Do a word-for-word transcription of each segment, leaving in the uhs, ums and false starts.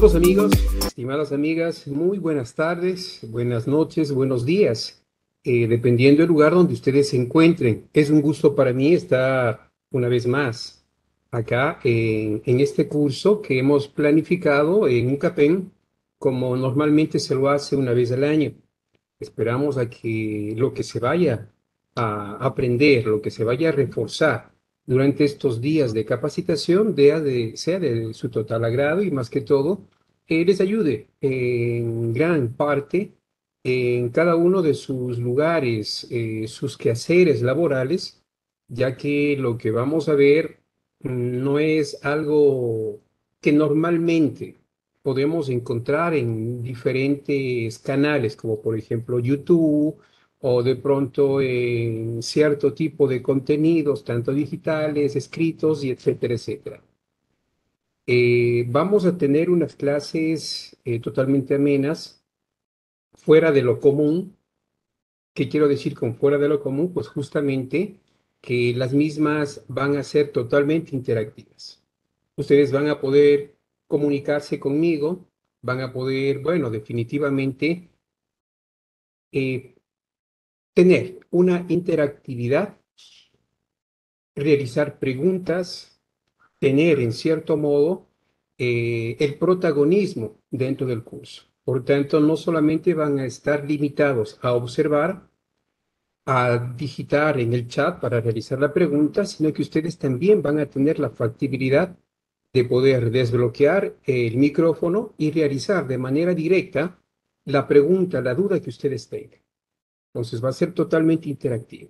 Estimados amigos, estimadas amigas, muy buenas tardes, buenas noches, buenos días, eh, dependiendo del lugar donde ustedes se encuentren. Es un gusto para mí estar una vez más acá en, en este curso que hemos planificado en UCAPEN, como normalmente se lo hace una vez al año. Esperamos a que lo que se vaya a aprender, lo que se vaya a reforzar durante estos días de capacitación sea de, sea de su total agrado y más que todo, eh, les ayude en gran parte en cada uno de sus lugares, eh, sus quehaceres laborales, ya que lo que vamos a ver mm, no es algo que normalmente podemos encontrar en diferentes canales, como por ejemplo YouTube o de pronto en cierto tipo de contenidos, tanto digitales, escritos y etcétera, etcétera. Eh, vamos a tener unas clases eh, totalmente amenas, fuera de lo común. ¿Qué quiero decir con fuera de lo común? Pues justamente que las mismas van a ser totalmente interactivas. Ustedes van a poder comunicarse conmigo, van a poder, bueno, definitivamente eh, tener una interactividad, realizar preguntas, tener en cierto modo eh, el protagonismo dentro del curso. Por tanto, no solamente van a estar limitados a observar, a digitar en el chat para realizar la pregunta, sino que ustedes también van a tener la factibilidad de poder desbloquear el micrófono y realizar de manera directa la pregunta, la duda que ustedes tengan. Entonces va a ser totalmente interactivo.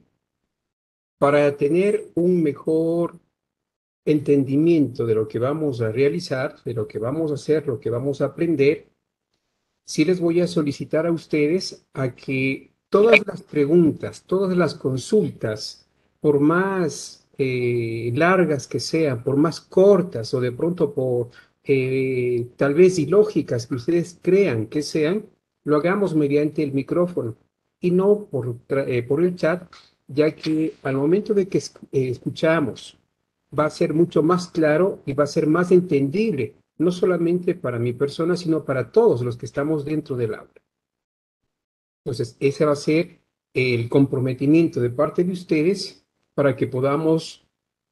Para tener un mejor entendimiento de lo que vamos a realizar, de lo que vamos a hacer, lo que vamos a aprender, sí les voy a solicitar a ustedes a que todas las preguntas, todas las consultas, por más eh, largas que sean, por más cortas o de pronto por eh, tal vez ilógicas que ustedes crean que sean, lo hagamos mediante el micrófono y no por, eh, por el chat, ya que al momento de que es, eh, escuchamos va a ser mucho más claro y va a ser más entendible no solamente para mi persona, sino para todos los que estamos dentro del aula. Entonces, ese va a ser el comprometimiento de parte de ustedes para que podamos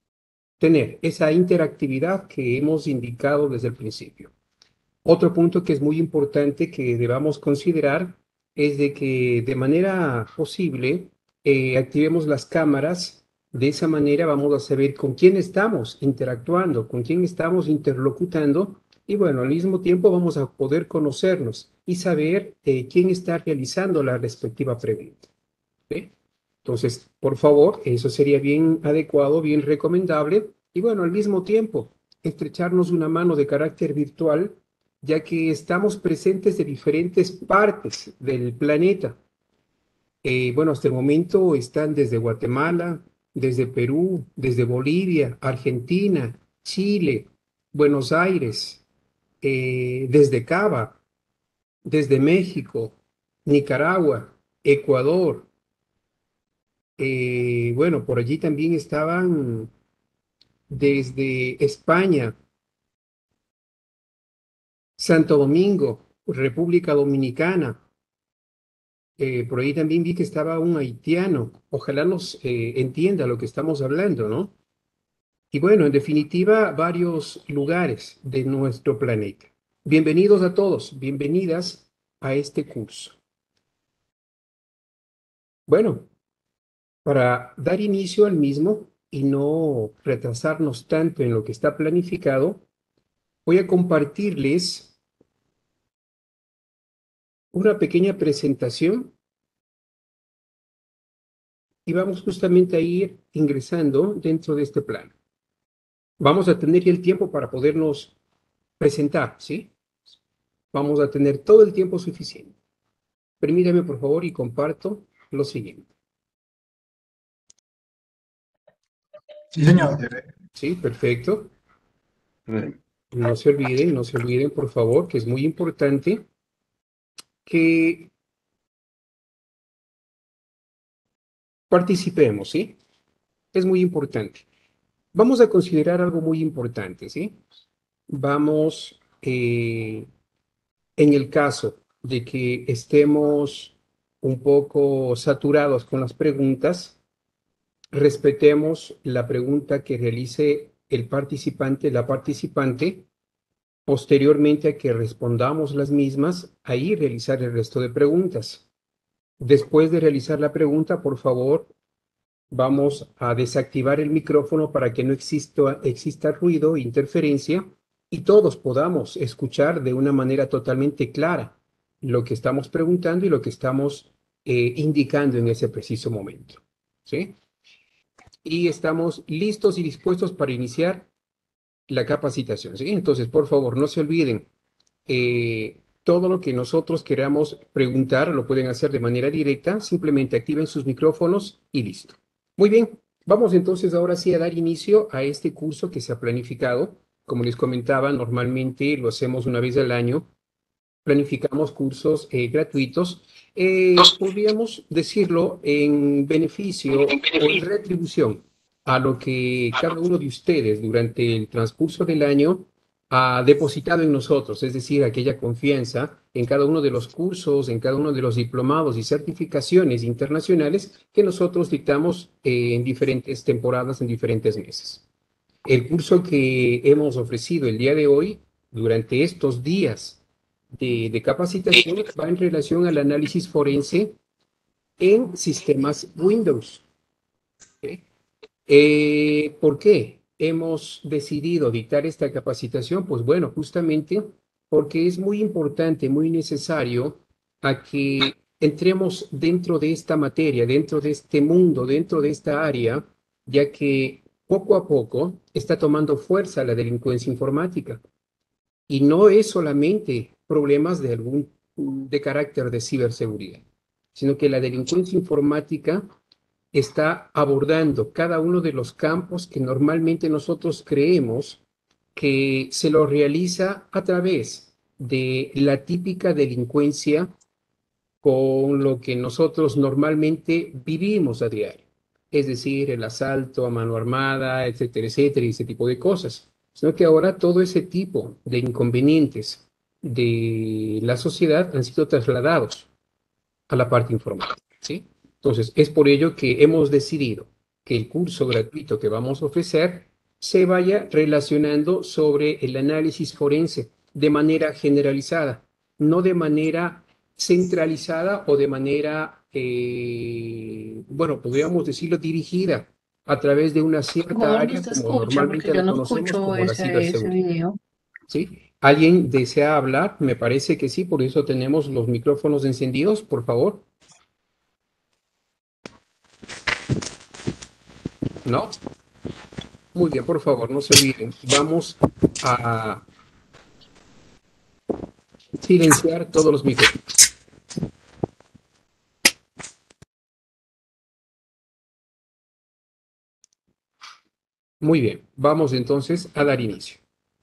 tener esa interactividad que hemos indicado desde el principio. Otro punto que es muy importante que debamos considerar es de que de manera posible eh, activemos las cámaras. De esa manera vamos a saber con quién estamos interactuando, con quién estamos interlocutando y bueno, al mismo tiempo vamos a poder conocernos y saber eh, quién está realizando la respectiva pregunta. ¿Sí? Entonces, por favor, eso sería bien adecuado, bien recomendable y bueno, al mismo tiempo, estrecharnos una mano de carácter virtual, ya que estamos presentes de diferentes partes del planeta. Eh, bueno, hasta el momento están desde Guatemala, desde Perú, desde Bolivia, Argentina, Chile, Buenos Aires, eh, desde Cava, desde México, Nicaragua, Ecuador. Eh, bueno, por allí también estaban desde España, Santo Domingo, República Dominicana. Eh, por ahí también vi que estaba un haitiano. Ojalá nos eh, entienda lo que estamos hablando, ¿no? Y bueno, en definitiva, varios lugares de nuestro planeta. Bienvenidos a todos, bienvenidas a este curso. Bueno, para dar inicio al mismo y no retrasarnos tanto en lo que está planificado, voy a compartirles una pequeña presentación y vamos justamente a ir ingresando dentro de este plan. Vamos a tener ya el tiempo para podernos presentar, ¿sí? Vamos a tener todo el tiempo suficiente. Permítame, por favor, y comparto lo siguiente. Sí, señor. Sí, perfecto. No se olviden, no se olviden, por favor, que es muy importante que participemos, ¿sí? Es muy importante. Vamos a considerar algo muy importante, ¿sí? Vamos eh, en el caso de que estemos un poco saturados con las preguntas, respetemos la pregunta que realice el participante, la participante, posteriormente a que respondamos las mismas, ahí realizar el resto de preguntas. Después de realizar la pregunta, por favor, vamos a desactivar el micrófono para que no exista, exista ruido, interferencia, y todos podamos escuchar de una manera totalmente clara lo que estamos preguntando y lo que estamos eh, indicando en ese preciso momento. ¿Sí? Y estamos listos y dispuestos para iniciar la capacitación. ¿Sí? Entonces, por favor, no se olviden, eh, todo lo que nosotros queramos preguntar lo pueden hacer de manera directa, simplemente activen sus micrófonos y listo. Muy bien, vamos entonces ahora sí a dar inicio a este curso que se ha planificado. Como les comentaba, normalmente lo hacemos una vez al año, planificamos cursos eh, gratuitos, eh, podríamos decirlo en beneficio o en retribución a lo que cada uno de ustedes durante el transcurso del año ha depositado en nosotros, es decir, aquella confianza en cada uno de los cursos, en cada uno de los diplomados y certificaciones internacionales que nosotros dictamos eh, en diferentes temporadas, en diferentes meses. El curso que hemos ofrecido el día de hoy, durante estos días de, de capacitación, va en relación al análisis forense en sistemas Windows. ¿Ok? Eh, ¿por qué hemos decidido dictar esta capacitación? Pues bueno, justamente porque es muy importante, muy necesario a que entremos dentro de esta materia, dentro de este mundo, dentro de esta área, ya que poco a poco está tomando fuerza la delincuencia informática. Y no es solamente problemas de algún de carácter de ciberseguridad, sino que la delincuencia informática está abordando cada uno de los campos que normalmente nosotros creemos que se lo realiza a través de la típica delincuencia con lo que nosotros normalmente vivimos a diario, es decir, el asalto a mano armada, etcétera, etcétera, y ese tipo de cosas, sino que ahora todo ese tipo de inconvenientes de la sociedad han sido trasladados a la parte informática, ¿sí? Entonces, es por ello que hemos decidido que el curso gratuito que vamos a ofrecer se vaya relacionando sobre el análisis forense de manera generalizada, no de manera centralizada o de manera, eh, bueno, podríamos decirlo, dirigida a través de una cierta Por favor, área se como escucha, porque normalmente yo la no conocemos escucho como la ese, ese ciberseguridad, video. ¿sí? ¿Alguien desea hablar? Me parece que sí, por eso tenemos los micrófonos encendidos, por favor. ¿No? Muy bien, por favor, no se olviden. Vamos a silenciar todos los micrófonos. Muy bien, vamos entonces a dar inicio.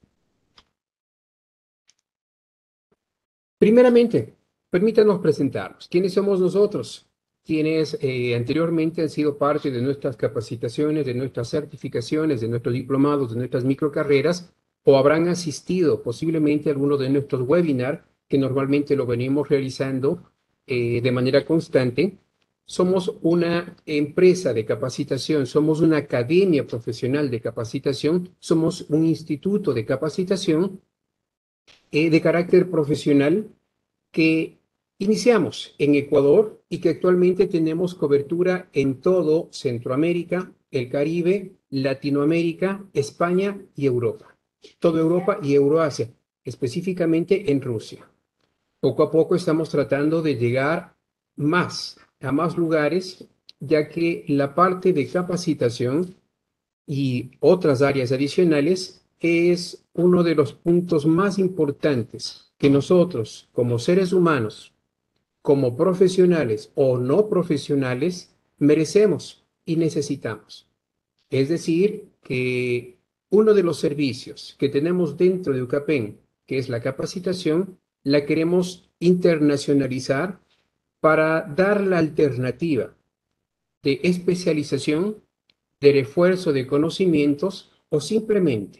Primeramente, permítanos presentarnos. ¿Quiénes somos nosotros? Quienes eh, anteriormente han sido parte de nuestras capacitaciones, de nuestras certificaciones, de nuestros diplomados, de nuestras microcarreras, o habrán asistido posiblemente a alguno de nuestros webinars, que normalmente lo venimos realizando eh, de manera constante. Somos una empresa de capacitación, somos una academia profesional de capacitación, somos un instituto de capacitación eh, de carácter profesional que iniciamos en Ecuador y que actualmente tenemos cobertura en todo Centroamérica, el Caribe, Latinoamérica, España y Europa. Toda Europa y Euroasia, específicamente en Rusia. Poco a poco estamos tratando de llegar más a más lugares, ya que la parte de capacitación y otras áreas adicionales es uno de los puntos más importantes que nosotros, como seres humanos, como profesionales o no profesionales, merecemos y necesitamos. Es decir, que uno de los servicios que tenemos dentro de UCAPEN, que es la capacitación, la queremos internacionalizar para dar la alternativa de especialización, de refuerzo de conocimientos o simplemente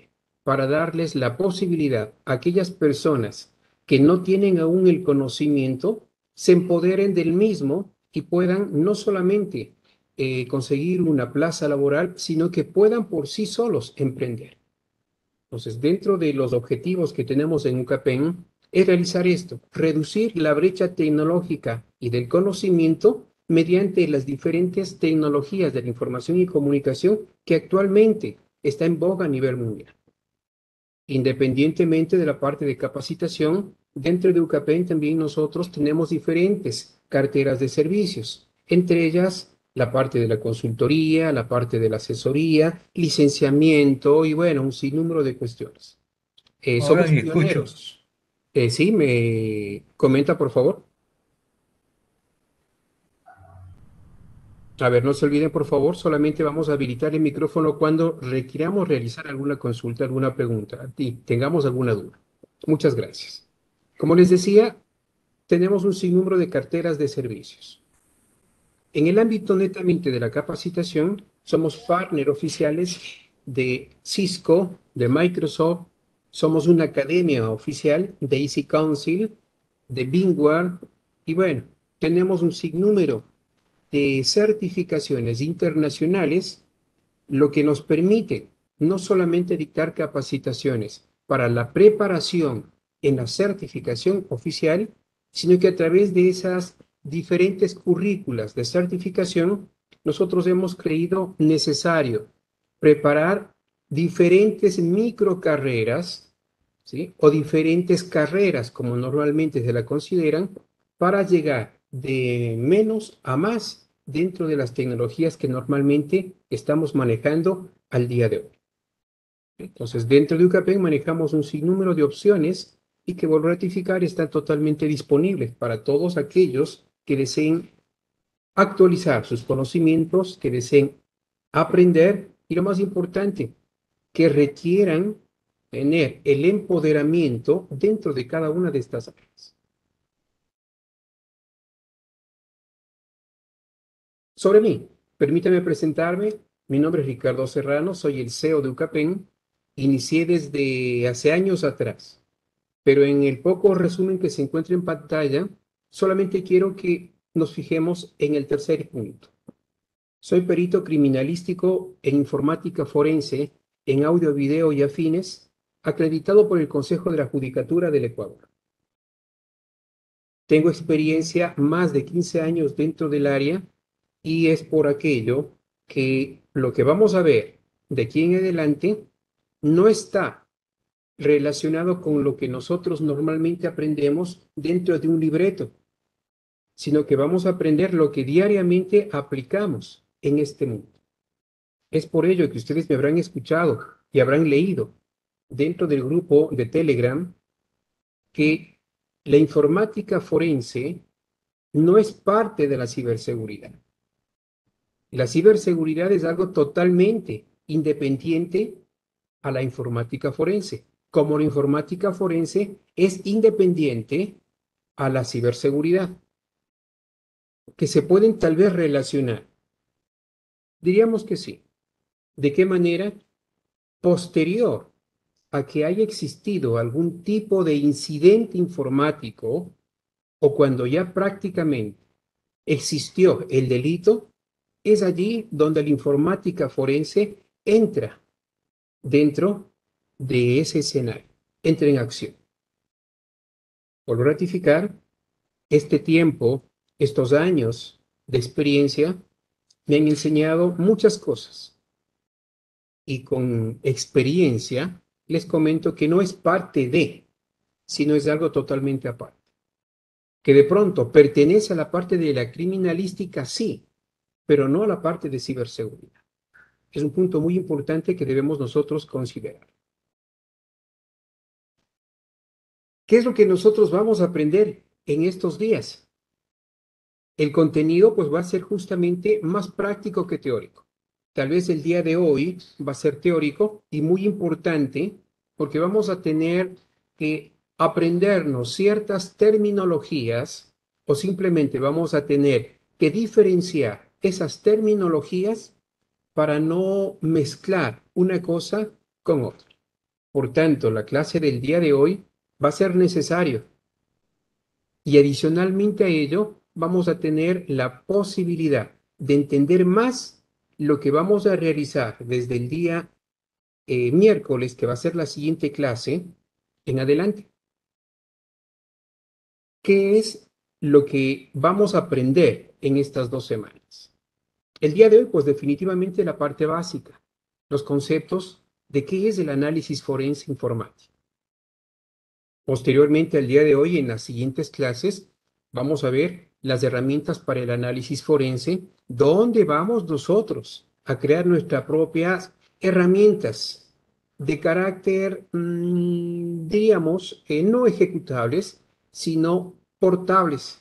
para darles la posibilidad a aquellas personas que no tienen aún el conocimiento, se empoderen del mismo y puedan no solamente eh, conseguir una plaza laboral, sino que puedan por sí solos emprender. Entonces, dentro de los objetivos que tenemos en UCAPEN, es realizar esto, reducir la brecha tecnológica y del conocimiento mediante las diferentes tecnologías de la información y comunicación que actualmente está en boga a nivel mundial. Independientemente de la parte de capacitación, dentro de UCAPEN también nosotros tenemos diferentes carteras de servicios, entre ellas la parte de la consultoría, la parte de la asesoría, licenciamiento y bueno, un sinnúmero de cuestiones. Eh, Ahora somos que escucho, pioneros. Eh, sí, me comenta, por favor. A ver, no se olviden, por favor, solamente vamos a habilitar el micrófono cuando requiramos realizar alguna consulta, alguna pregunta y tengamos alguna duda. Muchas gracias. Como les decía, tenemos un sinnúmero de carteras de servicios. En el ámbito netamente de la capacitación, somos partner oficiales de Cisco, de Microsoft, somos una academia oficial de Easy Council, de Bingware, y bueno, tenemos un sinnúmero de certificaciones internacionales, lo que nos permite no solamente dictar capacitaciones para la preparación en la certificación oficial, sino que a través de esas diferentes currículas de certificación, nosotros hemos creído necesario preparar diferentes microcarreras, ¿sí? O diferentes carreras, como normalmente se la consideran, para llegar de menos a más dentro de las tecnologías que normalmente estamos manejando al día de hoy. Entonces, dentro de UCAPEN manejamos un sinnúmero de opciones y que, vuelvo a ratificar, están totalmente disponibles para todos aquellos que deseen actualizar sus conocimientos, que deseen aprender y, lo más importante, que requieran tener el empoderamiento dentro de cada una de estas áreas. Sobre mí, permítame presentarme. Mi nombre es Ricardo Serrano, soy el C E O de UCAPEN. Inicié desde hace años atrás, pero en el poco resumen que se encuentra en pantalla, solamente quiero que nos fijemos en el tercer punto. Soy perito criminalístico en informática forense, en audio, video y afines, acreditado por el Consejo de la Judicatura del Ecuador. Tengo experiencia más de quince años dentro del área y es por aquello que lo que vamos a ver de aquí en adelante no está relacionado con lo que nosotros normalmente aprendemos dentro de un libreto, sino que vamos a aprender lo que diariamente aplicamos en este mundo. Es por ello que ustedes me habrán escuchado y habrán leído dentro del grupo de Telegram que la informática forense no es parte de la ciberseguridad. La ciberseguridad es algo totalmente independiente a la informática forense, como la informática forense es independiente a la ciberseguridad, que se pueden tal vez relacionar. Diríamos que sí. ¿De qué manera? Posterior a que haya existido algún tipo de incidente informático o cuando ya prácticamente existió el delito, es allí donde la informática forense entra dentro de ese escenario, entra en acción. Por ratificar, este tiempo, estos años de experiencia me han enseñado muchas cosas y con experiencia les comento que no es parte de, sino es algo totalmente aparte. Que de pronto pertenece a la parte de la criminalística, sí, pero no a la parte de ciberseguridad. Es un punto muy importante que debemos nosotros considerar. ¿Qué es lo que nosotros vamos a aprender en estos días? El contenido pues va a ser justamente más práctico que teórico. Tal vez el día de hoy va a ser teórico y muy importante porque vamos a tener que aprendernos ciertas terminologías o simplemente vamos a tener que diferenciar esas terminologías para no mezclar una cosa con otra. Por tanto, la clase del día de hoy va a ser necesario. Y adicionalmente a ello, vamos a tener la posibilidad de entender más lo que vamos a realizar desde el día eh, miércoles, que va a ser la siguiente clase, en adelante. ¿Qué es lo que vamos a aprender en estas dos semanas? El día de hoy, pues definitivamente la parte básica, los conceptos de qué es el análisis forense informático. Posteriormente, al día de hoy, en las siguientes clases, vamos a ver las herramientas para el análisis forense, donde vamos nosotros a crear nuestras propias herramientas de carácter, mmm, diríamos, eh, no ejecutables, sino portables.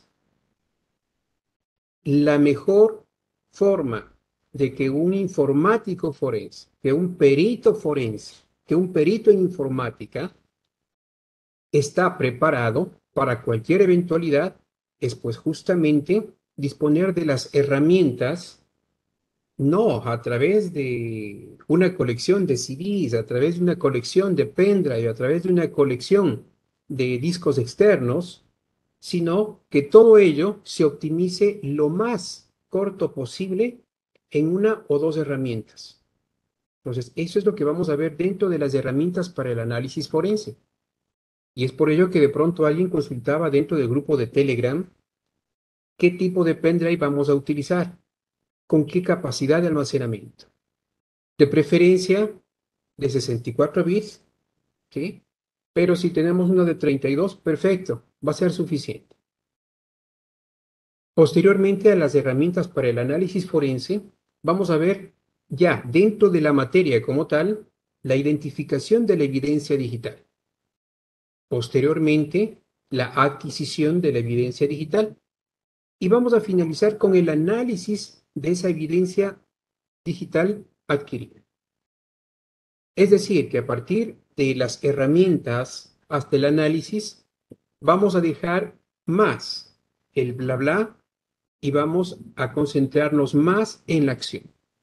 La mejor forma de que un informático forense, que un perito forense, que un perito en informática está preparado para cualquier eventualidad es pues justamente disponer de las herramientas, no a través de una colección de C Ds, a través de una colección de pendrive, a través de una colección de discos externos, sino que todo ello se optimice lo más corto posible en una o dos herramientas. Entonces, eso es lo que vamos a ver dentro de las herramientas para el análisis forense. Y es por ello que de pronto alguien consultaba dentro del grupo de Telegram qué tipo de pendrive vamos a utilizar, con qué capacidad de almacenamiento. De preferencia de sesenta y cuatro bits, ¿sí? Pero si tenemos uno de treinta y dos, perfecto, va a ser suficiente. Posteriormente a las herramientas para el análisis forense, vamos a ver ya dentro de la materia como tal, la identificación de la evidencia digital. Posteriormente, la adquisición de la evidencia digital. Y vamos a finalizar con el análisis de esa evidencia digital adquirida. Es decir, que a partir de las herramientas hasta el análisis, vamos a dejar más el bla bla y vamos a concentrarnos más en la acción.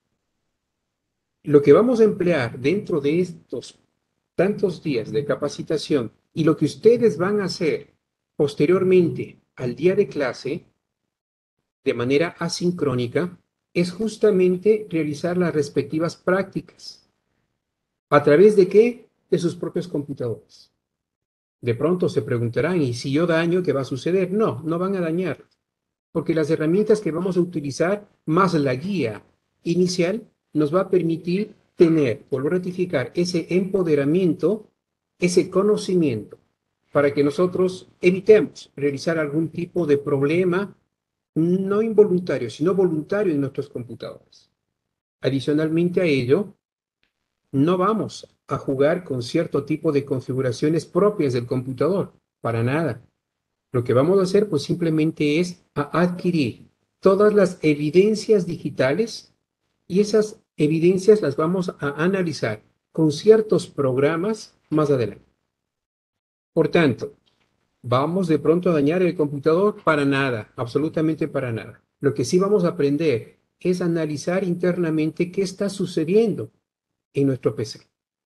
Lo que vamos a emplear dentro de estos tantos días de capacitación y lo que ustedes van a hacer posteriormente al día de clase de manera asincrónica es justamente realizar las respectivas prácticas. ¿A través de qué? De sus propios computadores. De pronto se preguntarán, ¿y si yo daño, qué va a suceder? No, no van a dañar, porque las herramientas que vamos a utilizar, más la guía inicial, nos va a permitir tener, vuelvo a ratificar, ese empoderamiento, ese conocimiento, para que nosotros evitemos realizar algún tipo de problema, no involuntario, sino voluntario en nuestros computadores. Adicionalmente a ello, no vamos a jugar con cierto tipo de configuraciones propias del computador, para nada. Lo que vamos a hacer, pues simplemente es a adquirir todas las evidencias digitales y esas evidencias las vamos a analizar con ciertos programas más adelante. Por tanto, ¿vamos de pronto a dañar el computador? Para nada, absolutamente para nada. Lo que sí vamos a aprender es analizar internamente qué está sucediendo en nuestro P C.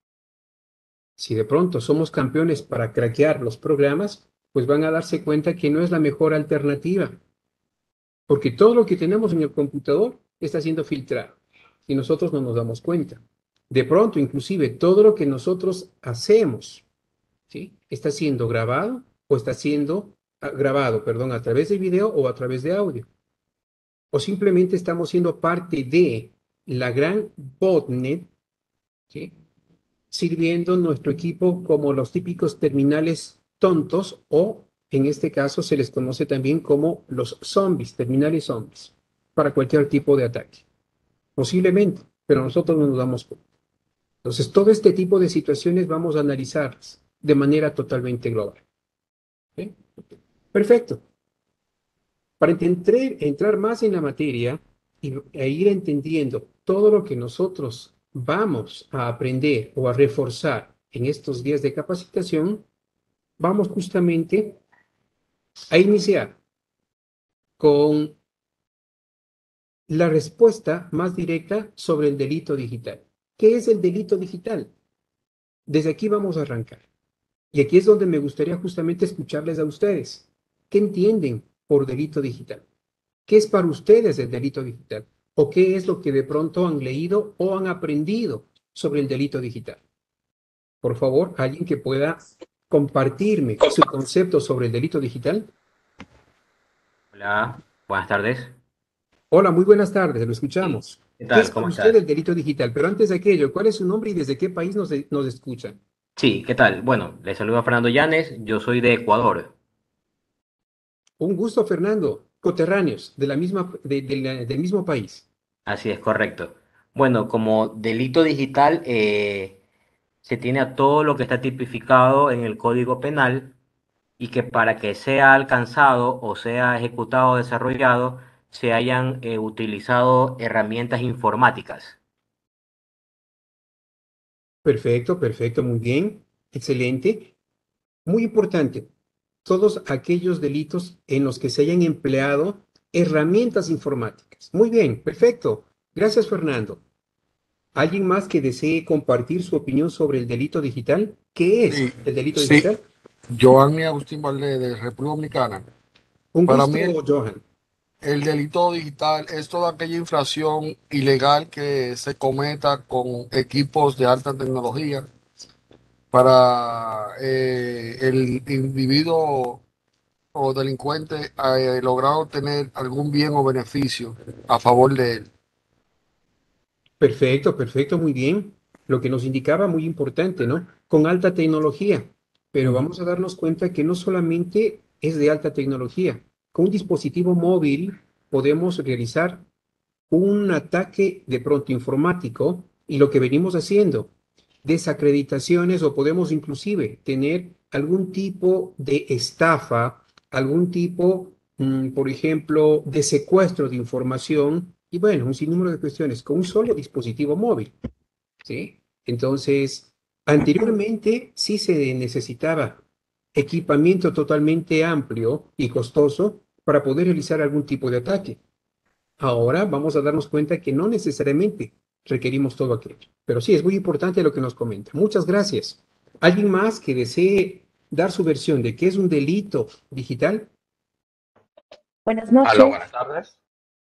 Si de pronto somos campeones para craquear los programas, pues van a darse cuenta que no es la mejor alternativa, porque todo lo que tenemos en el computador está siendo filtrado y nosotros no nos damos cuenta. De pronto, inclusive, todo lo que nosotros hacemos, ¿sí?, está siendo grabado o está siendo ah, grabado, perdón, a través de video o a través de audio. O simplemente estamos siendo parte de la gran botnet, ¿sí?, sirviendo nuestro equipo como los típicos terminales tontos o, en este caso, se les conoce también como los zombies, terminales zombies, para cualquier tipo de ataque. Posiblemente, pero nosotros no nos damos cuenta. Entonces, todo este tipo de situaciones vamos a analizarlas de manera totalmente global. ¿Sí? Perfecto. Para entender, entrar más en la materia y, e ir entendiendo todo lo que nosotros vamos a aprender o a reforzar en estos días de capacitación, vamos justamente a iniciar con la respuesta más directa sobre el delito digital. ¿Qué es el delito digital? Desde aquí vamos a arrancar. Y aquí es donde me gustaría justamente escucharles a ustedes. ¿Qué entienden por delito digital? ¿Qué es para ustedes el delito digital? ¿O qué es lo que de pronto han leído o han aprendido sobre el delito digital? Por favor, alguien que pueda compartirme su concepto sobre el delito digital. Hola, buenas tardes. Hola, muy buenas tardes, lo Sí. escuchamos. ¿Qué ¿Qué es tal? para ¿Cómo usted estás? el delito digital? Pero antes de aquello, ¿cuál es su nombre y desde qué país nos, nos escuchan? Sí, ¿qué tal? Bueno, les saluda Fernando Llanes, yo soy de Ecuador. Un gusto, Fernando. Coterráneos de la misma, de- de la- del mismo país. Así es, correcto. Bueno, como delito digital eh, se tiene a todo lo que está tipificado en el Código Penal y que para que sea alcanzado o sea ejecutado o desarrollado se hayan eh, utilizado herramientas informáticas. Perfecto, perfecto, muy bien. Excelente. Muy importante, todos aquellos delitos en los que se hayan empleado herramientas informáticas. Muy bien, perfecto. Gracias, Fernando. ¿Alguien más que desee compartir su opinión sobre el delito digital? ¿Qué es Sí, el delito sí, digital? Giovanni Agustín Valdés, de República Dominicana. Un Para gusto, mí, el, Johan. el delito digital es toda aquella infracción ilegal que se cometa con equipos de alta tecnología para eh, el individuo o delincuente eh, lograr obtener algún bien o beneficio a favor de él. Perfecto, perfecto, muy bien. Lo que nos indicaba muy importante, ¿no? Con alta tecnología. Pero Ujú. vamos a darnos cuenta que no solamente es de alta tecnología. Con un dispositivo móvil podemos realizar un ataque de pronto informático y lo que venimos haciendo, desacreditaciones o podemos inclusive tener algún tipo de estafa, algún tipo, mm, por ejemplo, de secuestro de información y bueno, un sinnúmero de cuestiones con un solo dispositivo móvil, ¿sí? Entonces, anteriormente sí se necesitaba equipamiento totalmente amplio y costoso para poder realizar algún tipo de ataque. Ahora vamos a darnos cuenta que no necesariamente requerimos todo aquello. Pero sí, es muy importante lo que nos comenta. Muchas gracias. ¿Alguien más que desee dar su versión de qué es un delito digital? Buenas Aló, noches, buenas tardes.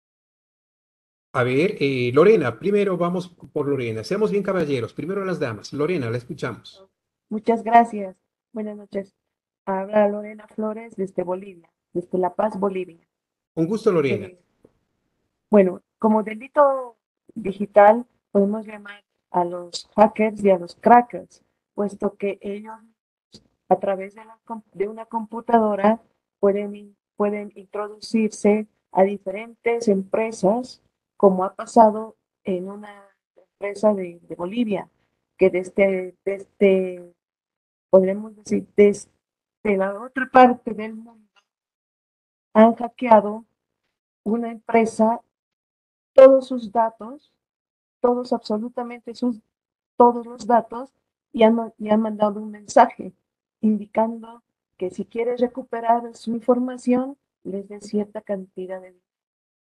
A ver, eh, Lorena, primero vamos por Lorena. Seamos bien caballeros. Primero las damas. Lorena, la escuchamos. muchas gracias. Buenas noches. Habla Lorena Flores desde Bolivia, desde La Paz, Bolivia. Un gusto, Lorena. Eh, bueno, como delito digital podemos llamar a los hackers y a los crackers, puesto que ellos a través de, la com- de una computadora pueden, in- pueden introducirse a diferentes empresas, como ha pasado en una empresa de, de Bolivia, que desde, desde, podemos decir, desde la otra parte del mundo han hackeado una empresa, todos sus datos, todos, absolutamente sus, todos los datos, y han, y han mandado un mensaje indicando que si quieres recuperar su información, les dé cierta cantidad de dinero.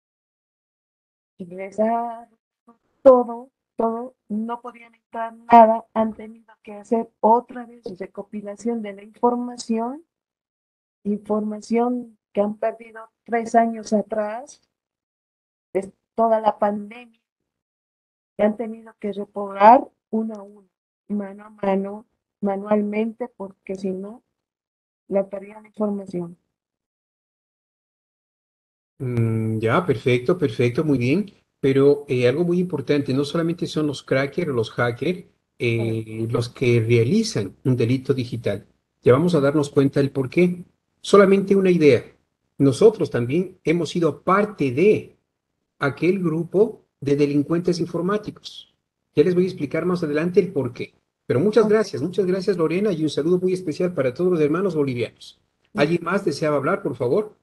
Y les da todo, todo, no podían entrar nada, han tenido que hacer otra vez recopilación de la información, información que han perdido tres años atrás, de toda la pandemia, que han tenido que repoblar uno a uno, mano a mano, manualmente, porque si no, la perdían la información. Mm, ya, perfecto, perfecto, muy bien. Pero eh, algo muy importante, no solamente son los crackers o los hackers eh, los que realizan un delito digital. Ya vamos a darnos cuenta del por qué. Solamente una idea. Nosotros también hemos sido parte de aquel grupo de delincuentes informáticos. Ya les voy a explicar más adelante el por qué. Pero muchas Ok. gracias, muchas gracias Lorena y un saludo muy especial para todos los hermanos bolivianos. ¿Alguien más deseaba hablar, por favor?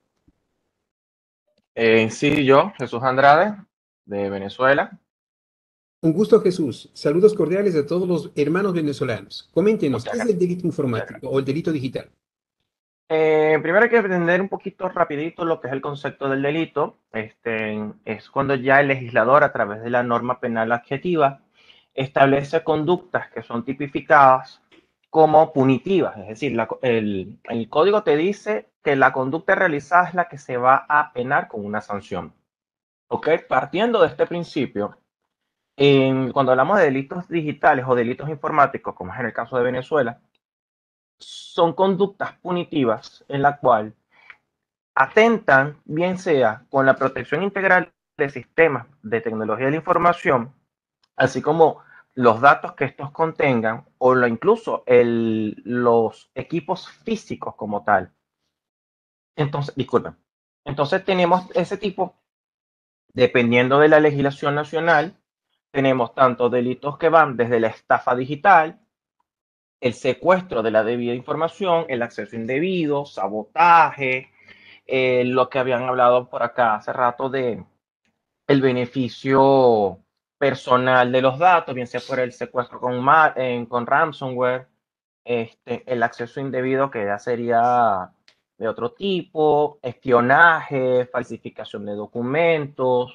Eh, sí, yo, Jesús Andrade, de Venezuela. Un gusto, Jesús. Saludos cordiales a todos los hermanos venezolanos. Coméntenos, Muchas ¿qué es el gracias. delito Muchas informático gracias. o el delito digital? Eh, primero hay que entender un poquito rapidito lo que es el concepto del delito. Este, es cuando ya el legislador, a través de la norma penal adjetiva, establece conductas que son tipificadas como punitivas, es decir, la, el, el código te dice que la conducta realizada es la que se va a penar con una sanción. ¿Ok? Partiendo de este principio, en, cuando hablamos de delitos digitales o delitos informáticos, como es en el caso de Venezuela, son conductas punitivas en la cual atentan, bien sea con la protección integral de sistemas de tecnología de la información, así como los datos que estos contengan, o lo, incluso el, los equipos físicos como tal. Entonces, disculpen. Entonces tenemos ese tipo, dependiendo de la legislación nacional, tenemos tanto delitos que van desde la estafa digital, el secuestro de la debida información, el acceso indebido, sabotaje, eh, lo que habían hablado por acá hace rato de el beneficio personal de los datos, bien sea por el secuestro con, eh, con ransomware, este, el acceso indebido que ya sería de otro tipo, espionaje, falsificación de documentos,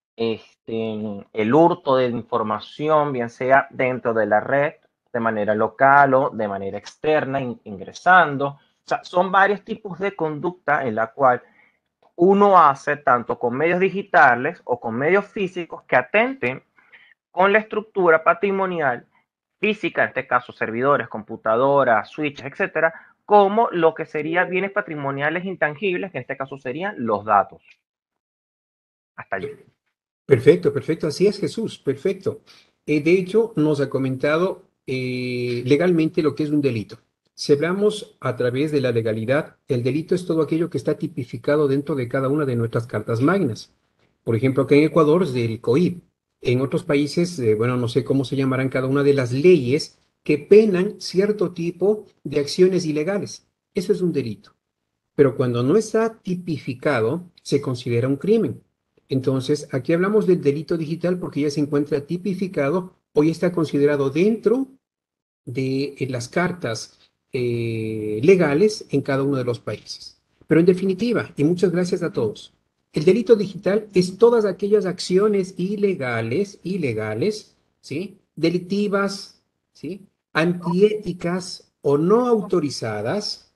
este, el hurto de información, bien sea dentro de la red, de manera local o de manera externa, in, ingresando. O sea, son varios tipos de conducta en la cual uno hace tanto con medios digitales o con medios físicos que atenten con la estructura patrimonial física, en este caso servidores, computadoras, switches, etcétera, como lo que serían bienes patrimoniales intangibles, que en este caso serían los datos. Hasta allí. Perfecto, perfecto. Así es, Jesús. Perfecto. Eh, de hecho, nos ha comentado eh, legalmente lo que es un delito. Si hablamos a través de la legalidad, el delito es todo aquello que está tipificado dentro de cada una de nuestras cartas magnas. Por ejemplo, acá en Ecuador es del COIP. En otros países, eh, bueno, no sé cómo se llamarán cada una de las leyes que penan cierto tipo de acciones ilegales. Eso es un delito. Pero cuando no está tipificado, se considera un crimen. Entonces, aquí hablamos del delito digital porque ya se encuentra tipificado o ya está considerado dentro de eh, las cartas eh, legales en cada uno de los países. Pero en definitiva, y muchas gracias a todos, el delito digital es todas aquellas acciones ilegales, ilegales, ¿sí? Delictivas, ¿sí? Antiéticas o no autorizadas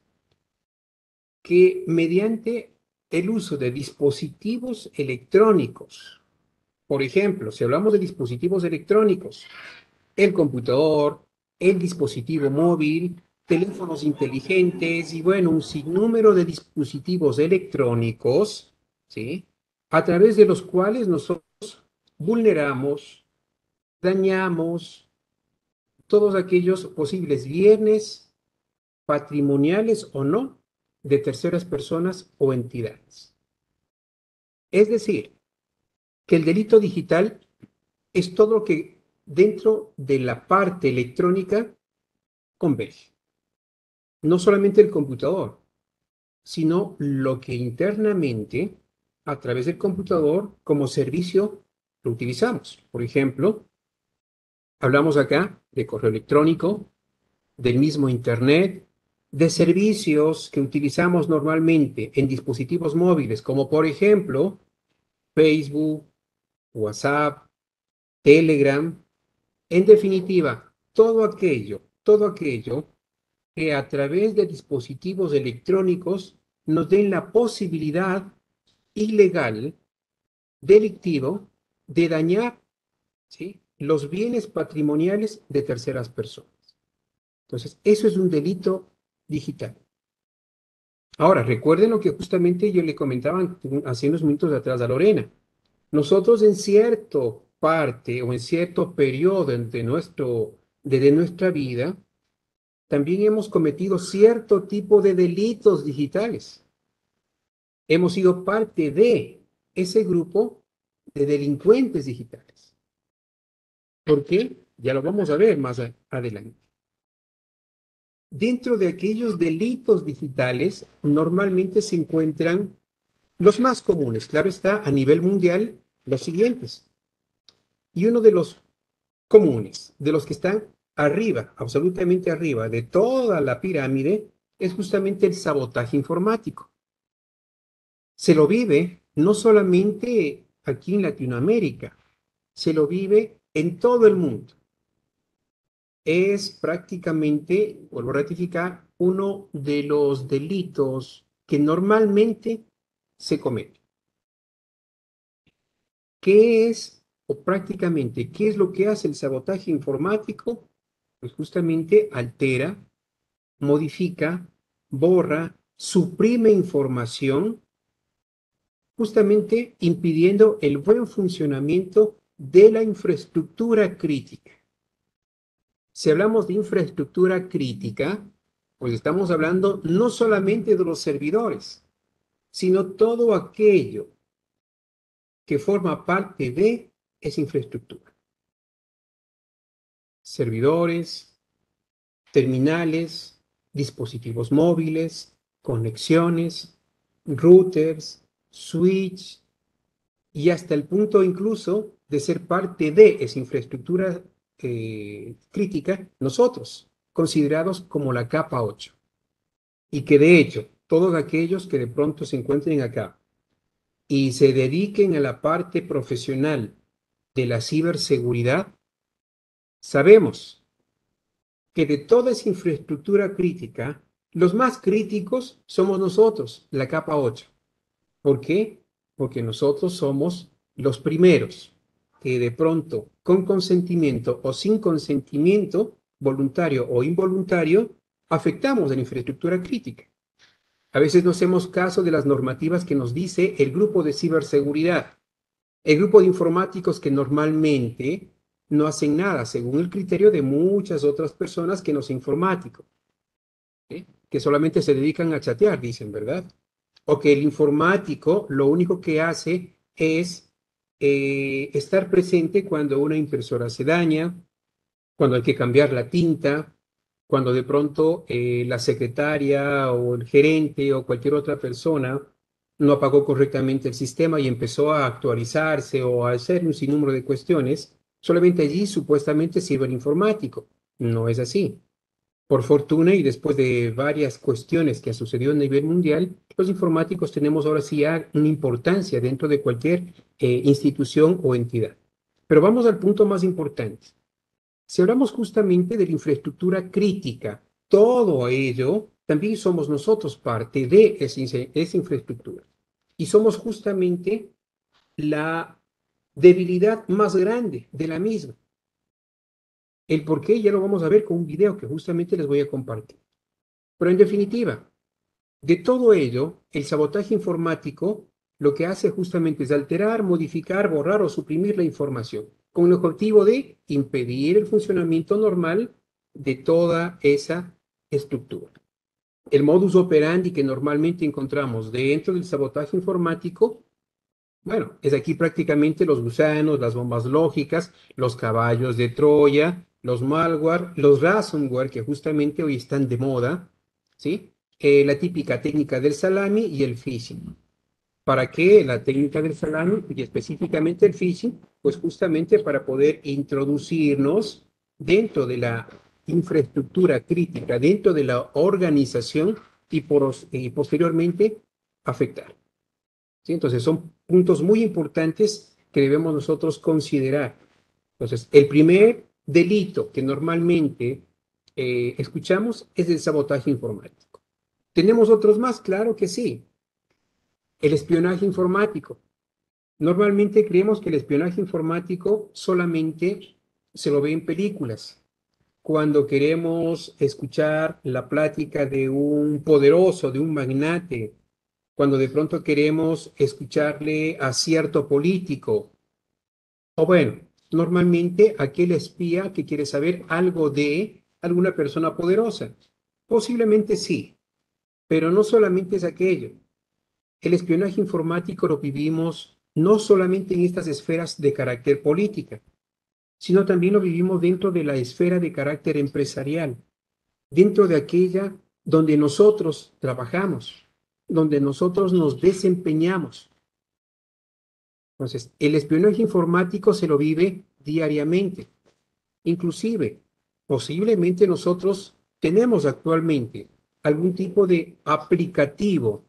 que mediante el uso de dispositivos electrónicos, por ejemplo, si hablamos de dispositivos electrónicos, el computador, el dispositivo móvil, teléfonos inteligentes y bueno, un sinnúmero de dispositivos electrónicos, ¿sí? A través de los cuales nosotros vulneramos, dañamos todos aquellos posibles bienes patrimoniales o no de terceras personas o entidades. Es decir, que el delito digital es todo lo que dentro de la parte electrónica converge. No solamente el computador, sino lo que internamente, a través del computador, como servicio, lo utilizamos. Por ejemplo, hablamos acá de correo electrónico, del mismo Internet, de servicios que utilizamos normalmente en dispositivos móviles, como por ejemplo Facebook, WhatsApp, Telegram, en definitiva, todo aquello, todo aquello que a través de dispositivos electrónicos nos den la posibilidad ilegal, delictivo, de dañar, ¿sí?, los bienes patrimoniales de terceras personas. Entonces, eso es un delito digital. Ahora, recuerden lo que justamente yo le comentaba hace unos minutos atrás a Lorena. Nosotros en cierto parte o en cierto periodo de, nuestro, de, de nuestra vida, también hemos cometido cierto tipo de delitos digitales. Hemos sido parte de ese grupo de delincuentes digitales. ¿Por qué? Ya lo vamos a ver más a, adelante. Dentro de aquellos delitos digitales, normalmente se encuentran los más comunes, claro está, a nivel mundial, los siguientes. Y uno de los comunes, de los que están arriba, absolutamente arriba de toda la pirámide, es justamente el sabotaje informático. Se lo vive no solamente aquí en Latinoamérica, se lo vive en todo el mundo. es prácticamente, vuelvo a ratificar, uno de los delitos que normalmente se cometen. ¿Qué es, o prácticamente, qué es lo que hace el sabotaje informático? Pues justamente altera, modifica, borra, suprime información, justamente impidiendo el buen funcionamiento de la infraestructura crítica. Si hablamos de infraestructura crítica, pues estamos hablando no solamente de los servidores, sino todo aquello que forma parte de esa infraestructura. Servidores, terminales, dispositivos móviles, conexiones, routers, switch, y hasta el punto incluso de ser parte de esa infraestructura eh, crítica, nosotros, considerados como la capa ocho. Y que de hecho, todos aquellos que de pronto se encuentren acá y se dediquen a la parte profesional de la ciberseguridad, sabemos que de toda esa infraestructura crítica, los más críticos somos nosotros, la capa ocho. ¿Por qué? Porque nosotros somos los primeros que de pronto, con consentimiento o sin consentimiento, voluntario o involuntario, afectamos a la infraestructura crítica. A veces no hacemos caso de las normativas que nos dice el grupo de ciberseguridad, el grupo de informáticos que normalmente no hacen nada, según el criterio de muchas otras personas que no son informáticos, ¿sí? Que solamente se dedican a chatear, dicen, ¿verdad? O que el informático lo único que hace es eh, estar presente cuando una impresora se daña, cuando hay que cambiar la tinta, cuando de pronto eh, la secretaria o el gerente o cualquier otra persona no apagó correctamente el sistema y empezó a actualizarse o a hacer un sinnúmero de cuestiones, solamente allí supuestamente sirve el informático. No es así. Por fortuna y después de varias cuestiones que han sucedido a nivel mundial, los informáticos tenemos ahora sí ya una importancia dentro de cualquier eh, institución o entidad. Pero vamos al punto más importante. Si hablamos justamente de la infraestructura crítica, todo ello, también somos nosotros parte de esa, esa infraestructura. Y somos justamente la debilidad más grande de la misma. El por qué ya lo vamos a ver con un video que justamente les voy a compartir. Pero en definitiva, de todo ello, el sabotaje informático lo que hace justamente es alterar, modificar, borrar o suprimir la información, con el objetivo de impedir el funcionamiento normal de toda esa estructura. El modus operandi que normalmente encontramos dentro del sabotaje informático, bueno, es aquí prácticamente los gusanos, las bombas lógicas, los caballos de Troya, los malware, los ransomware que justamente hoy están de moda, ¿sí? Eh, la típica técnica del salami y el phishing. ¿Para qué la técnica del salami y específicamente el phishing? Pues justamente para poder introducirnos dentro de la infraestructura crítica, dentro de la organización y, por, y posteriormente afectar. ¿Sí? Entonces son puntos muy importantes que debemos nosotros considerar. Entonces, el primer delito que normalmente eh, escuchamos es el sabotaje informático. ¿Tenemos otros más? Claro que sí. El espionaje informático. Normalmente creemos que el espionaje informático solamente se lo ve en películas. Cuando queremos escuchar la plática de un poderoso, de un magnate, cuando de pronto queremos escucharle a cierto político, o bueno, normalmente aquel espía que quiere saber algo de alguna persona poderosa. Posiblemente sí, pero no solamente es aquello. El espionaje informático lo vivimos no solamente en estas esferas de carácter política, sino también lo vivimos dentro de la esfera de carácter empresarial, dentro de aquella donde nosotros trabajamos, donde nosotros nos desempeñamos. Entonces, el espionaje informático se lo vive diariamente. Inclusive, posiblemente nosotros tenemos actualmente algún tipo de aplicativo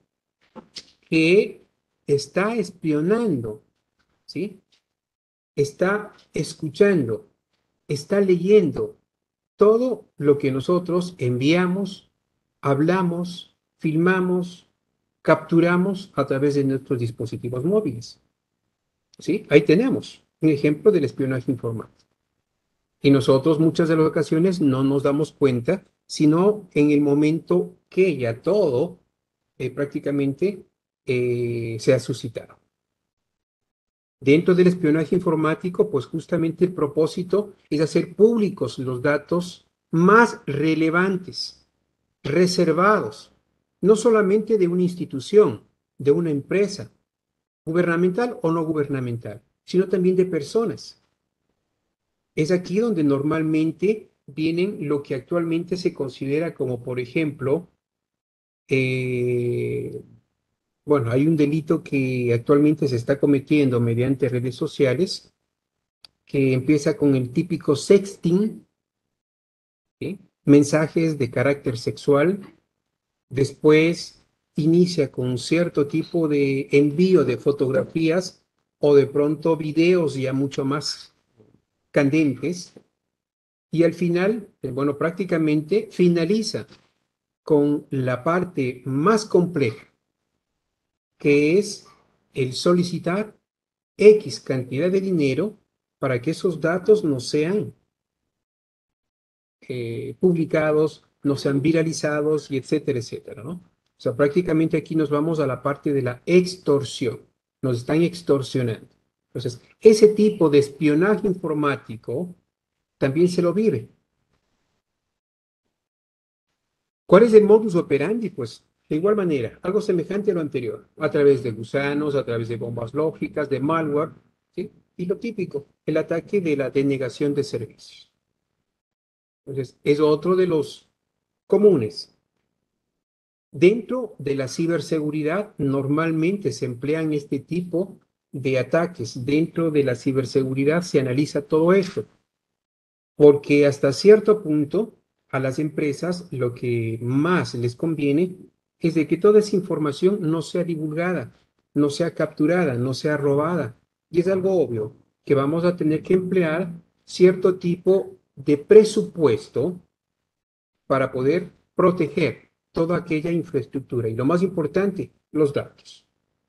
que está espionando, ¿sí? Está escuchando, está leyendo todo lo que nosotros enviamos, hablamos, filmamos, capturamos a través de nuestros dispositivos móviles. ¿Sí? Ahí tenemos un ejemplo del espionaje informático. Y nosotros muchas de las ocasiones no nos damos cuenta, sino en el momento que ya todo eh, prácticamente eh, se ha suscitado. Dentro del espionaje informático, pues justamente el propósito es hacer públicos los datos más relevantes, reservados, no solamente de una institución, de una empresa, gubernamental o no gubernamental, sino también de personas. Es aquí donde normalmente vienen lo que actualmente se considera como, por ejemplo, eh, bueno, hay un delito que actualmente se está cometiendo mediante redes sociales, que empieza con el típico sexting, ¿sí? Mensajes de carácter sexual, después inicia con cierto tipo de envío de fotografías o de pronto videos ya mucho más candentes, y al final, eh, bueno, prácticamente finaliza con la parte más compleja, que es el solicitar X cantidad de dinero para que esos datos no sean eh, publicados, no sean viralizados, y etcétera, etcétera, ¿no? O sea, prácticamente aquí nos vamos a la parte de la extorsión. Nos están extorsionando. Entonces, ese tipo de espionaje informático también se lo vive. ¿Cuál es el modus operandi? Pues de igual manera, algo semejante a lo anterior, a través de gusanos, a través de bombas lógicas, de malware, ¿sí? Y lo típico, el ataque de la denegación de servicios. Entonces, es otro de los comunes. Dentro de la ciberseguridad, normalmente se emplean este tipo de ataques. Dentro de la ciberseguridad se analiza todo esto, porque hasta cierto punto a las empresas lo que más les conviene es de que toda esa información no sea divulgada, no sea capturada, no sea robada. Y es algo obvio que vamos a tener que emplear cierto tipo de presupuesto para poder proteger toda aquella infraestructura. Y lo más importante, los datos.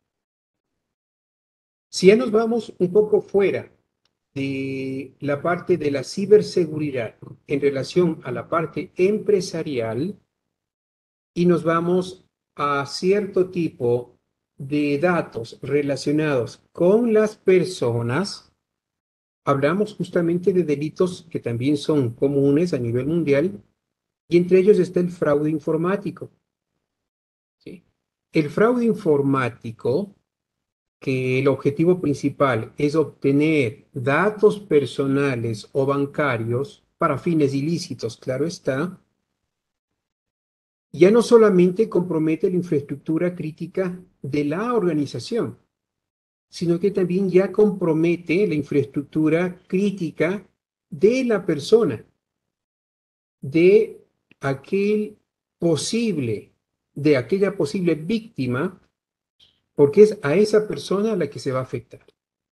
Si ya nos vamos un poco fuera de la parte de la ciberseguridad en relación a la parte empresarial y nos vamos a cierto tipo de datos relacionados con las personas, hablamos justamente de delitos que también son comunes a nivel mundial, y entre ellos está el fraude informático. ¿Sí? El fraude informático, que el objetivo principal es obtener datos personales o bancarios para fines ilícitos, claro está, ya no solamente compromete la infraestructura crítica de la organización, sino que también ya compromete la infraestructura crítica de la persona, de aquel posible, de aquella posible víctima, porque es a esa persona a la que se va a afectar.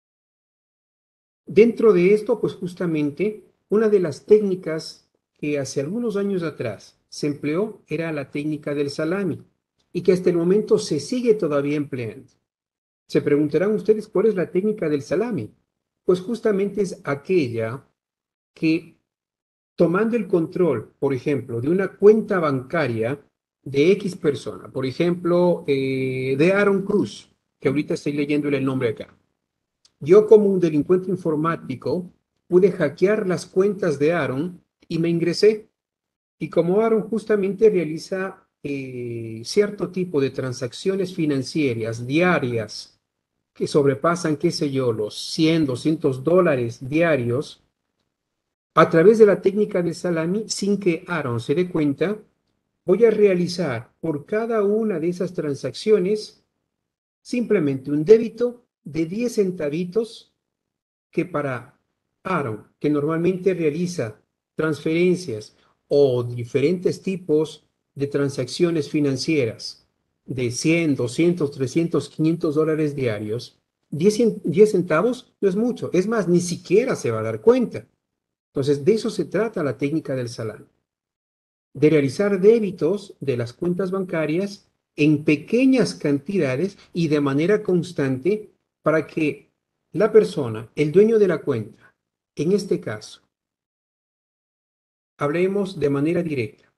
Dentro de esto, pues justamente, una de las técnicas que hace algunos años atrás se empleó era la técnica del salami, y que hasta el momento se sigue todavía empleando. Se preguntarán ustedes cuál es la técnica del salami. Pues justamente es aquella que, tomando el control, por ejemplo, de una cuenta bancaria de X persona, por ejemplo, eh, de Aaron Cruz, que ahorita estoy leyéndole el nombre acá. Yo, como un delincuente informático, pude hackear las cuentas de Aaron y me ingresé. Y como Aaron justamente realiza eh, cierto tipo de transacciones financieras diarias que sobrepasan, qué sé yo, los cien, doscientos dólares diarios, a través de la técnica de salami, sin que Aaron se dé cuenta, voy a realizar por cada una de esas transacciones simplemente un débito de diez centavitos, que para Aaron, que normalmente realiza transferencias o diferentes tipos de transacciones financieras de cien, doscientos, trescientos, quinientos dólares diarios, diez, diez centavos no es mucho. Es más, ni siquiera se va a dar cuenta. Entonces, de eso se trata la técnica del salami, de realizar débitos de las cuentas bancarias en pequeñas cantidades y de manera constante para que la persona, el dueño de la cuenta, en este caso, hablemos de manera directa,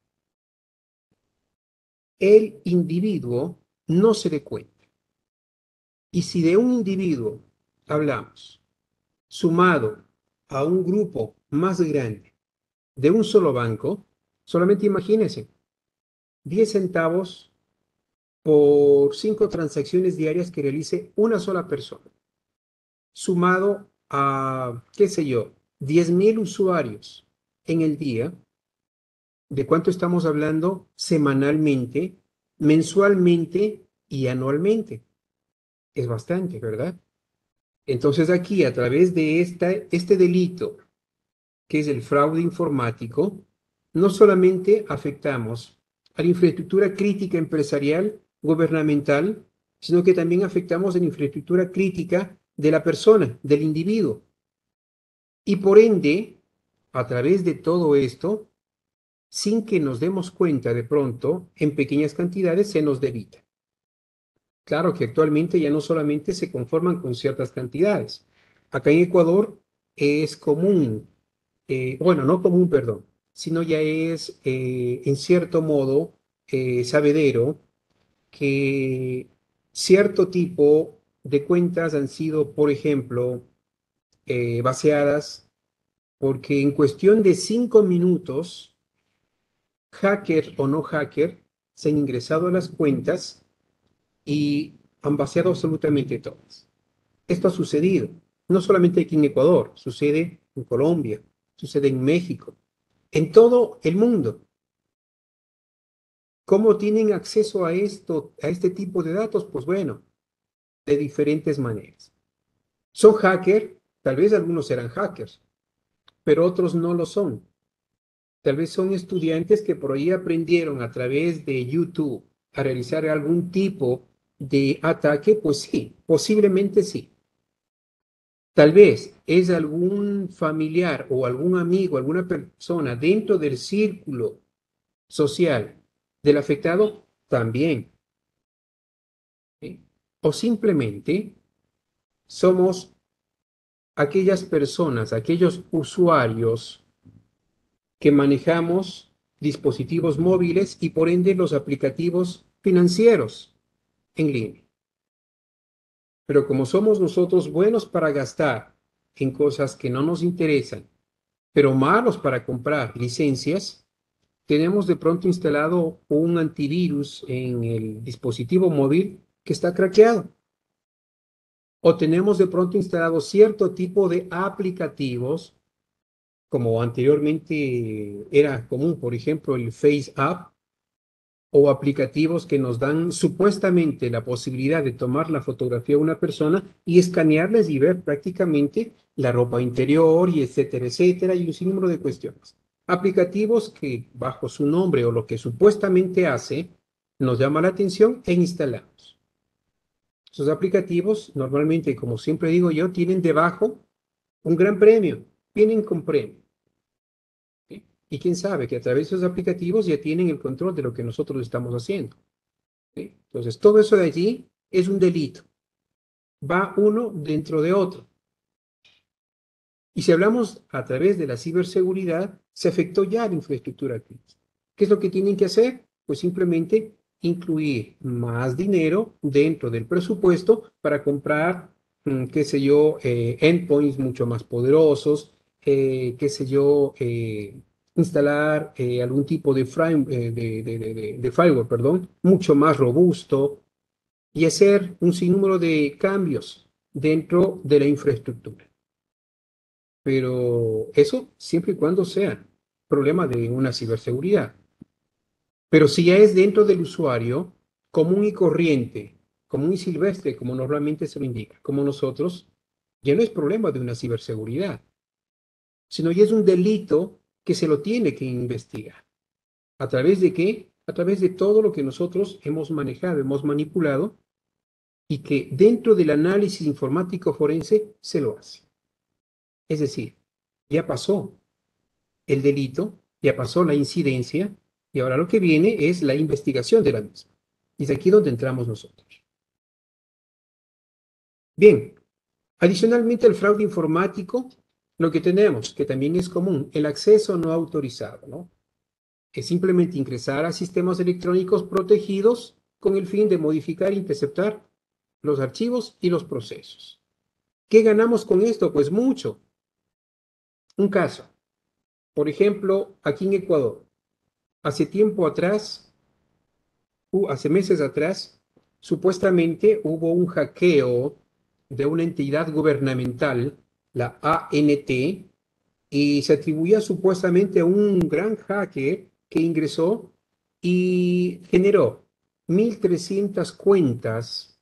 el individuo no se dé cuenta. Y si de un individuo hablamos, sumado a un grupo más grande de un solo banco, solamente imagínense, diez centavos por cinco transacciones diarias que realice una sola persona, sumado a, qué sé yo, diez mil usuarios en el día. ¿De cuánto estamos hablando semanalmente, mensualmente y anualmente? Es bastante, ¿verdad? Entonces aquí, a través de esta, este delito, que es el fraude informático, no solamente afectamos a la infraestructura crítica empresarial, gubernamental, sino que también afectamos a la infraestructura crítica de la persona, del individuo. Y por ende, a través de todo esto, sin que nos demos cuenta de pronto, en pequeñas cantidades se nos debita. Claro que actualmente ya no solamente se conforman con ciertas cantidades. Acá en Ecuador es común, eh, bueno, no común, perdón, sino ya es eh, en cierto modo eh, sabedero que cierto tipo de cuentas han sido, por ejemplo, eh, vaciadas porque en cuestión de cinco minutos, hacker o no hacker, se han ingresado a las cuentas y han vaciado absolutamente todas. Esto ha sucedido, no solamente aquí en Ecuador, sucede en Colombia, sucede en México, en todo el mundo. ¿Cómo tienen acceso a esto, a este tipo de datos? Pues bueno, de diferentes maneras. ¿Son hackers? Tal vez algunos serán hackers, pero otros no lo son. Tal vez son estudiantes que por ahí aprendieron a través de YouTube a realizar algún tipo de ataque, pues sí, posiblemente sí. Tal vez es algún familiar o algún amigo, alguna persona dentro del círculo social del afectado, también. ¿Sí? O simplemente somos aquellas personas, aquellos usuarios que manejamos dispositivos móviles y por ende los aplicativos financieros en línea. Pero como somos nosotros buenos para gastar en cosas que no nos interesan, pero malos para comprar licencias, tenemos de pronto instalado un antivirus en el dispositivo móvil que está craqueado. O tenemos de pronto instalado cierto tipo de aplicativos, como anteriormente era común, por ejemplo, el Face App, o aplicativos que nos dan supuestamente la posibilidad de tomar la fotografía de una persona y escanearles y ver prácticamente la ropa interior y etcétera, etcétera, y un sinnúmero de cuestiones. Aplicativos que bajo su nombre o lo que supuestamente hace nos llama la atención e instalamos. Esos aplicativos normalmente, como siempre digo yo, tienen debajo un gran premio, vienen con premio. ¿Sí? Y quién sabe que a través de esos aplicativos ya tienen el control de lo que nosotros estamos haciendo. ¿Sí? Entonces, todo eso de allí es un delito. Va uno dentro de otro. Y si hablamos a través de la ciberseguridad, se afectó ya la infraestructura crítica. ¿Qué es lo que tienen que hacer? Pues simplemente incluir más dinero dentro del presupuesto para comprar, mm, qué sé yo, eh, endpoints mucho más poderosos, eh, qué sé yo, eh, instalar eh, algún tipo de, frame, eh, de, de, de, de, de firewall, perdón, mucho más robusto y hacer un sinnúmero de cambios dentro de la infraestructura. Pero eso siempre y cuando sea problema de una ciberseguridad. Pero si ya es dentro del usuario, común y corriente, común y silvestre, como normalmente se lo indica, como nosotros, ya no es problema de una ciberseguridad, sino ya es un delito que se lo tiene que investigar. ¿A través de qué? A través de todo lo que nosotros hemos manejado, hemos manipulado y que dentro del análisis informático forense se lo hace. Es decir, ya pasó, el delito, ya pasó la incidencia y ahora lo que viene es la investigación de la misma. Y es aquí donde entramos nosotros. Bien, adicionalmente al fraude informático, lo que tenemos, que también es común, el acceso no autorizado, ¿no? Es simplemente ingresar a sistemas electrónicos protegidos con el fin de modificar e interceptar los archivos y los procesos. ¿Qué ganamos con esto? Pues mucho. Un caso, por ejemplo, aquí en Ecuador, hace tiempo atrás, uh, hace meses atrás, supuestamente hubo un hackeo de una entidad gubernamental, la A N T, y se atribuía supuestamente a un gran hacker que ingresó y generó mil trescientas cuentas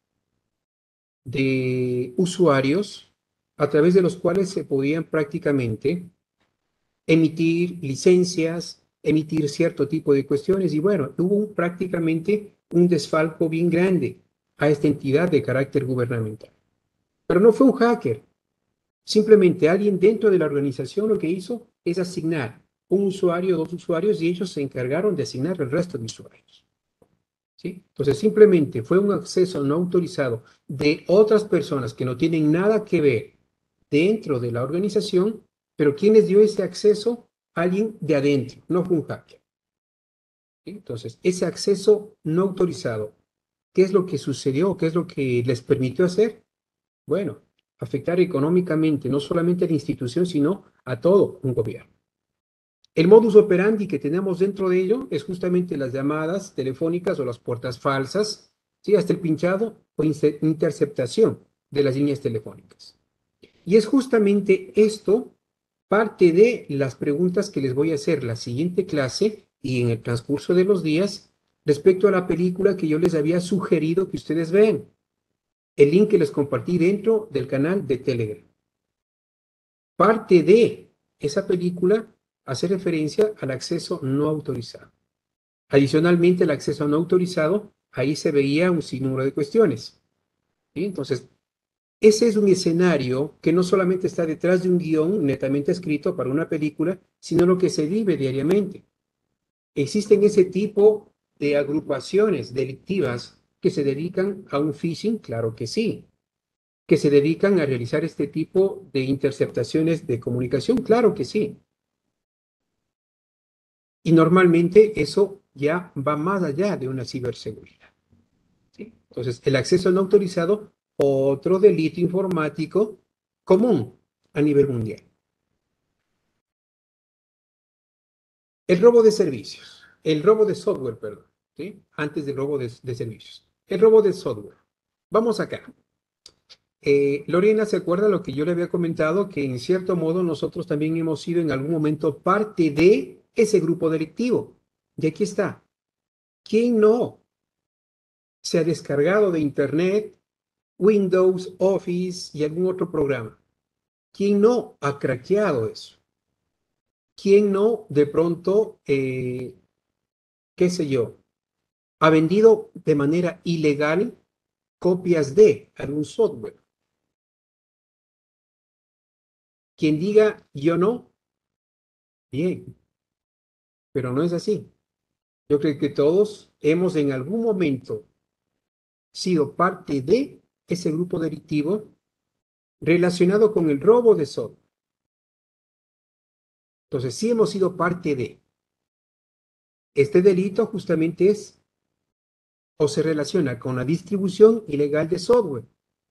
de usuarios a través de los cuales se podían prácticamente emitir licencias, emitir cierto tipo de cuestiones y bueno, hubo un, prácticamente un desfalco bien grande a esta entidad de carácter gubernamental. Pero no fue un hacker, simplemente alguien dentro de la organización lo que hizo es asignar un usuario, dos usuarios y ellos se encargaron de asignar el resto de usuarios. ¿Sí? Entonces simplemente fue un acceso no autorizado de otras personas que no tienen nada que ver dentro de la organización, pero ¿quién les dio ese acceso? Alguien de adentro, no fue un hacker. ¿Sí? Entonces, ese acceso no autorizado, ¿qué es lo que sucedió? ¿Qué es lo que les permitió hacer? Bueno, afectar económicamente no solamente a la institución, sino a todo un gobierno. El modus operandi que tenemos dentro de ello es justamente las llamadas telefónicas o las puertas falsas, ¿sí? Hasta el pinchado o interceptación de las líneas telefónicas. Y es justamente esto parte de las preguntas que les voy a hacer la siguiente clase y en el transcurso de los días respecto a la película que yo les había sugerido que ustedes vean. El link que les compartí dentro del canal de Telegram. Parte de esa película hace referencia al acceso no autorizado. Adicionalmente, el acceso no autorizado, ahí se veía un sinnúmero de cuestiones. ¿Sí? Entonces, ese es un escenario que no solamente está detrás de un guión netamente escrito para una película, sino lo que se vive diariamente. ¿Existen ese tipo de agrupaciones delictivas que se dedican a un phishing? Claro que sí. ¿Que se dedican a realizar este tipo de interceptaciones de comunicación? Claro que sí. Y normalmente eso ya va más allá de una ciberseguridad. ¿Sí? Entonces, el acceso no autorizado, otro delito informático común a nivel mundial. El robo de servicios, el robo de software, perdón, ¿sí? Antes del robo de, de servicios. El robo de software. Vamos acá. Eh, Lorena, ¿se acuerda lo que yo le había comentado? Que en cierto modo nosotros también hemos sido en algún momento parte de ese grupo delictivo. Y aquí está. ¿Quién no se ha descargado de Internet, Windows, Office y algún otro programa? ¿Quién no ha craqueado eso? ¿Quién no de pronto, eh, qué sé yo, ha vendido de manera ilegal copias de algún software? Quien diga yo no, bien, pero no es así. Yo creo que todos hemos en algún momento sido parte de ese grupo delictivo relacionado con el robo de software. Entonces, sí hemos sido parte de. Este delito justamente es o se relaciona con la distribución ilegal de software.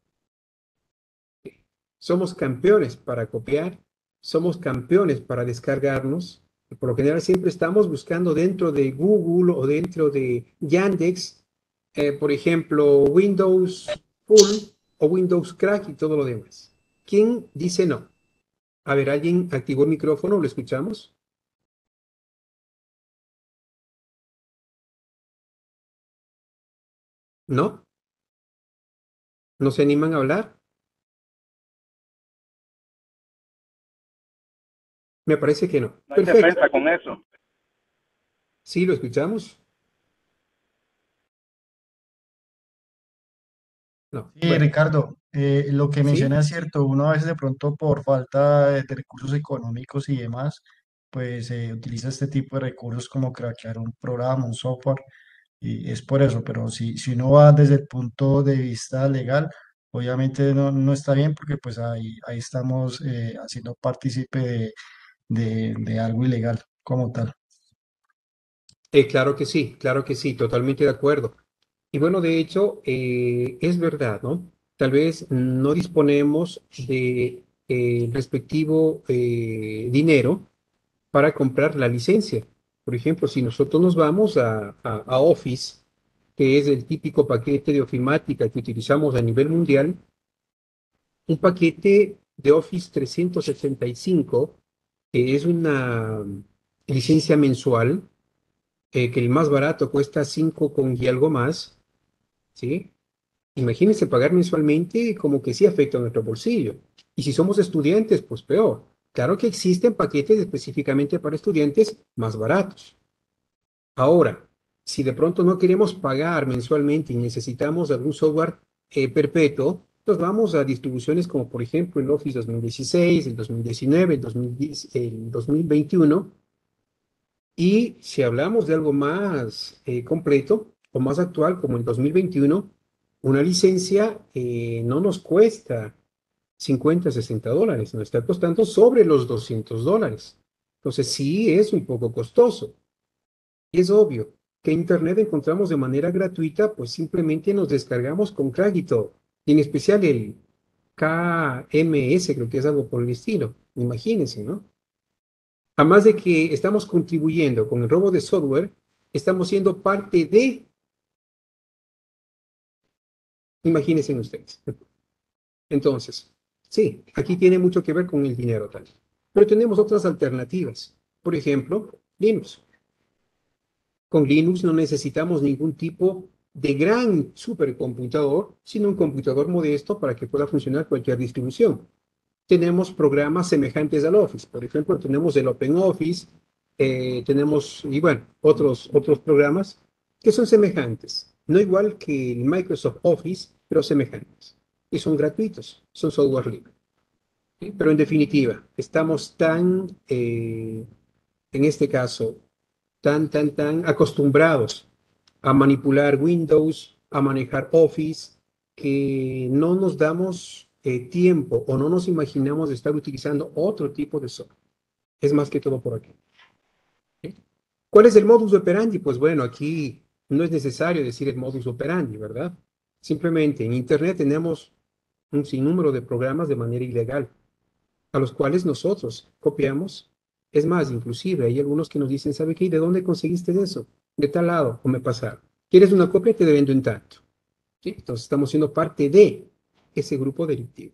Somos campeones para copiar, somos campeones para descargarnos. Por lo general siempre estamos buscando dentro de Google o dentro de Yandex, eh, por ejemplo, Windows Full o Windows Crack y todo lo demás. ¿Quién dice no? A ver, ¿alguien activó el micrófono? ¿Lo escuchamos? ¿No? ¿No se animan a hablar? Me parece que no. No hay Perfecto. defensa con eso. ¿Sí lo escuchamos? No. Sí, Bueno, Ricardo, eh, lo que ¿sí? menciona es cierto, uno a veces de pronto por falta de, de recursos económicos y demás, pues eh, utiliza este tipo de recursos como craquear un programa, un software, y es por eso, pero si, si uno va desde el punto de vista legal, obviamente no, no está bien porque pues ahí, ahí estamos eh, haciendo partícipe de, de, de algo ilegal como tal. Eh, claro que sí, claro que sí, totalmente de acuerdo. Y bueno, de hecho, eh, es verdad, ¿no? Tal vez no disponemos de eh, respectivo eh, dinero para comprar la licencia. Por ejemplo, si nosotros nos vamos a, a- a Office, que es el típico paquete de ofimática que utilizamos a nivel mundial, un paquete de Office trescientos sesenta y cinco, que es una licencia mensual, eh, que el más barato cuesta cinco con y algo más, ¿sí? Imagínense pagar mensualmente, como que sí afecta a nuestro bolsillo. Y si somos estudiantes, pues peor. Claro que existen paquetes específicamente para estudiantes más baratos. Ahora, si de pronto no queremos pagar mensualmente y necesitamos algún software eh, perpetuo, pues vamos a distribuciones como por ejemplo el Office dos mil dieciséis, el dos mil diecinueve, el dos mil diez, el dos mil veintiuno. Y si hablamos de algo más eh, completo o más actual, como el dos mil veintiuno, una licencia eh, no nos cuesta cincuenta, sesenta dólares, nos está costando sobre los doscientos dólares. Entonces sí es un poco costoso. Y es obvio que Internet encontramos de manera gratuita, pues simplemente nos descargamos con Crack y todo. Y en especial el K M S, creo que es algo por el estilo. Imagínense, ¿no? Además de que estamos contribuyendo con el robo de software, estamos siendo parte de, imagínense ustedes. Entonces, sí, aquí tiene mucho que ver con el dinero tal. Pero tenemos otras alternativas. Por ejemplo, Linux. Con Linux no necesitamos ningún tipo de gran supercomputador, sino un computador modesto para que pueda funcionar cualquier distribución. Tenemos programas semejantes al Office. Por ejemplo, tenemos el OpenOffice, eh, tenemos, y bueno, otros, otros programas que son semejantes. No igual que el Microsoft Office, pero semejantes. Y son gratuitos, son software libre. ¿Sí? Pero en definitiva, estamos tan, eh, en este caso, tan, tan, tan acostumbrados a manipular Windows, a manejar Office, que no nos damos eh, tiempo o no nos imaginamos de estar utilizando otro tipo de software. Es más que todo por aquí. ¿Sí? ¿Cuál es el modus operandi? Pues bueno, aquí no es necesario decir el modus operandi, ¿verdad? Simplemente en Internet tenemos un sinnúmero de programas de manera ilegal, a los cuales nosotros copiamos. Es más, inclusive hay algunos que nos dicen, ¿sabe qué? ¿De dónde conseguiste eso? De tal lado, o me pasaron. ¿Quieres una copia? Te vendo en tanto. ¿Sí? Entonces estamos siendo parte de ese grupo delictivo.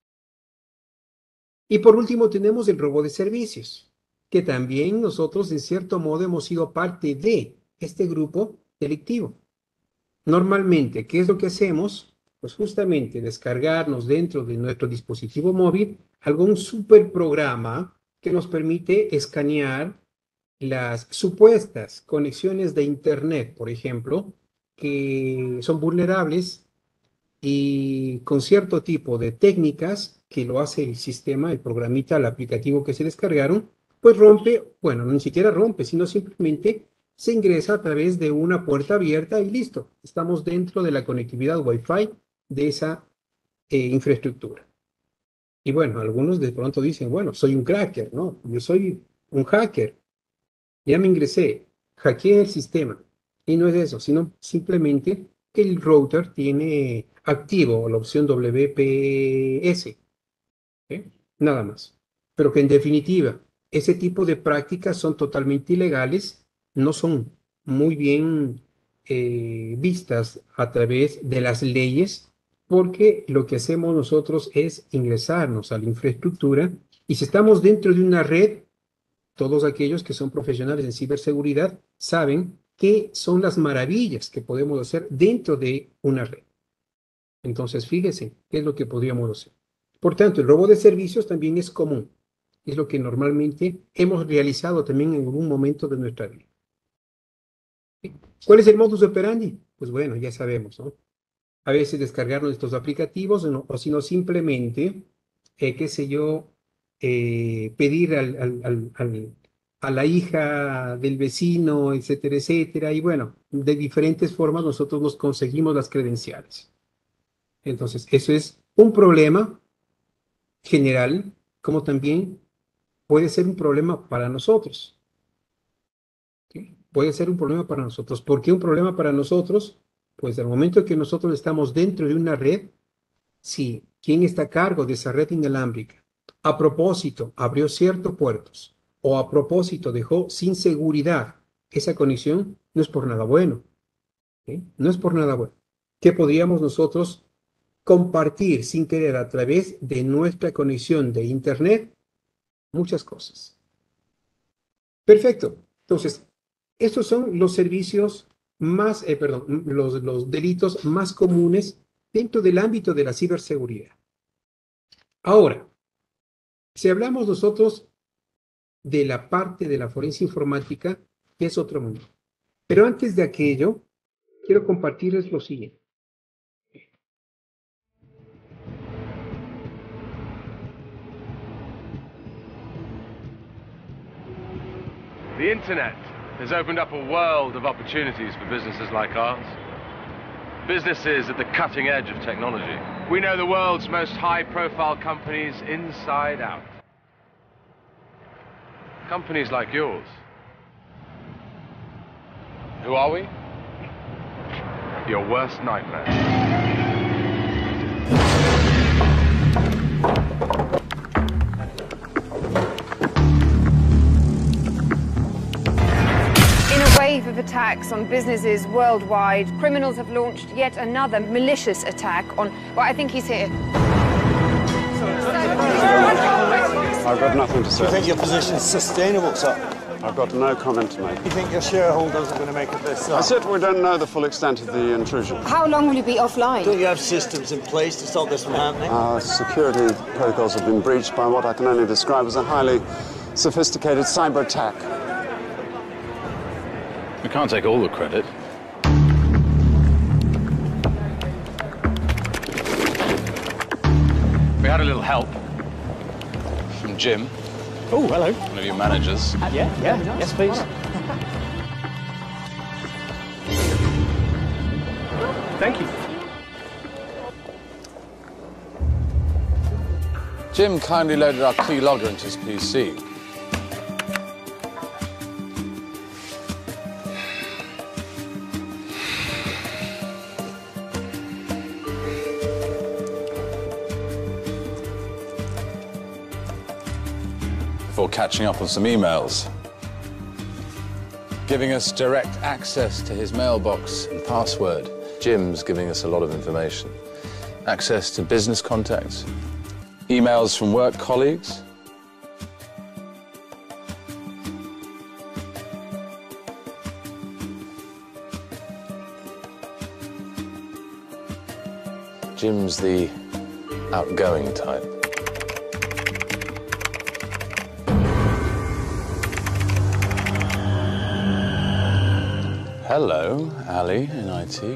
Y por último tenemos el robo de servicios, que también nosotros en cierto modo hemos sido parte de este grupo delictivo. Normalmente, ¿qué es lo que hacemos? Pues justamente descargarnos dentro de nuestro dispositivo móvil algún super programa que nos permite escanear las supuestas conexiones de Internet, por ejemplo, que son vulnerables y con cierto tipo de técnicas que lo hace el sistema, el programita, el aplicativo que se descargaron, pues rompe, bueno, ni siquiera rompe, sino simplemente se ingresa a través de una puerta abierta y listo. Estamos dentro de la conectividad Wi-Fi de esa eh, infraestructura. Y bueno, algunos de pronto dicen, bueno, soy un cracker, ¿no? Yo soy un hacker, ya me ingresé, hackeé el sistema. Y no es eso, sino simplemente que el router tiene activo la opción W P S, ¿eh? Nada más. Pero que en definitiva, ese tipo de prácticas son totalmente ilegales, no son muy bien eh, vistas a través de las leyes, porque lo que hacemos nosotros es ingresarnos a la infraestructura y si estamos dentro de una red, todos aquellos que son profesionales en ciberseguridad saben qué son las maravillas que podemos hacer dentro de una red. Entonces, fíjese qué es lo que podríamos hacer. Por tanto, el robo de servicios también es común. Es lo que normalmente hemos realizado también en algún momento de nuestra vida. ¿Cuál es el modus operandi? Pues bueno, ya sabemos, ¿no? A veces descargarnos estos aplicativos ¿no? O si no, simplemente, eh, qué sé yo, eh, pedir al, al, al, al a la hija del vecino, etcétera, etcétera. Y bueno, de diferentes formas nosotros nos conseguimos las credenciales. Entonces, eso es un problema general, como también puede ser un problema para nosotros. ¿Sí? Puede ser un problema para nosotros. ¿Por qué un problema para nosotros? Pues al momento que nosotros estamos dentro de una red, sí, ¿quién está a cargo de esa red inalámbrica? A propósito, abrió ciertos puertos o a propósito dejó sin seguridad esa conexión, no es por nada bueno. ¿Sí? No es por nada bueno. ¿Qué podríamos nosotros compartir sin querer a través de nuestra conexión de Internet? Muchas cosas. Perfecto. Entonces, estos son los servicios más, eh, perdón, los, los delitos más comunes dentro del ámbito de la ciberseguridad. Ahora, si hablamos nosotros de la parte de la forense informática, que es otro mundo. Pero antes de aquello, quiero compartirles lo siguiente. The internet has opened up a world of opportunities for businesses like ours. Businesses at the cutting edge of technology. We know the world's most high-profile companies inside out. Companies like yours. Who are we? Your worst nightmare. Wave of attacks on businesses worldwide, criminals have launched yet another malicious attack on, well, I think he's here. I've got nothing to say. Do you think your position is sustainable, sir? I've got no comment to make. Do you think your shareholders are going to make it this, sir? I said we don't know the full extent of the intrusion. How long will you be offline? Don't you have systems in place to stop this from happening? Our security protocols have been breached by what I can only describe as a highly sophisticated cyber attack. We can't take all the credit. We had a little help from Jim. Oh, hello. One of your managers. Uh, yeah, yeah, nice. Yes, please. Thank you. Jim kindly loaded our keylogger into his P C. Before catching up on some emails, giving us direct access to his mailbox and password. Jim's giving us a lot of information. Access to business contacts, emails from work colleagues. Jim's the outgoing type. Hello, Ali in I T.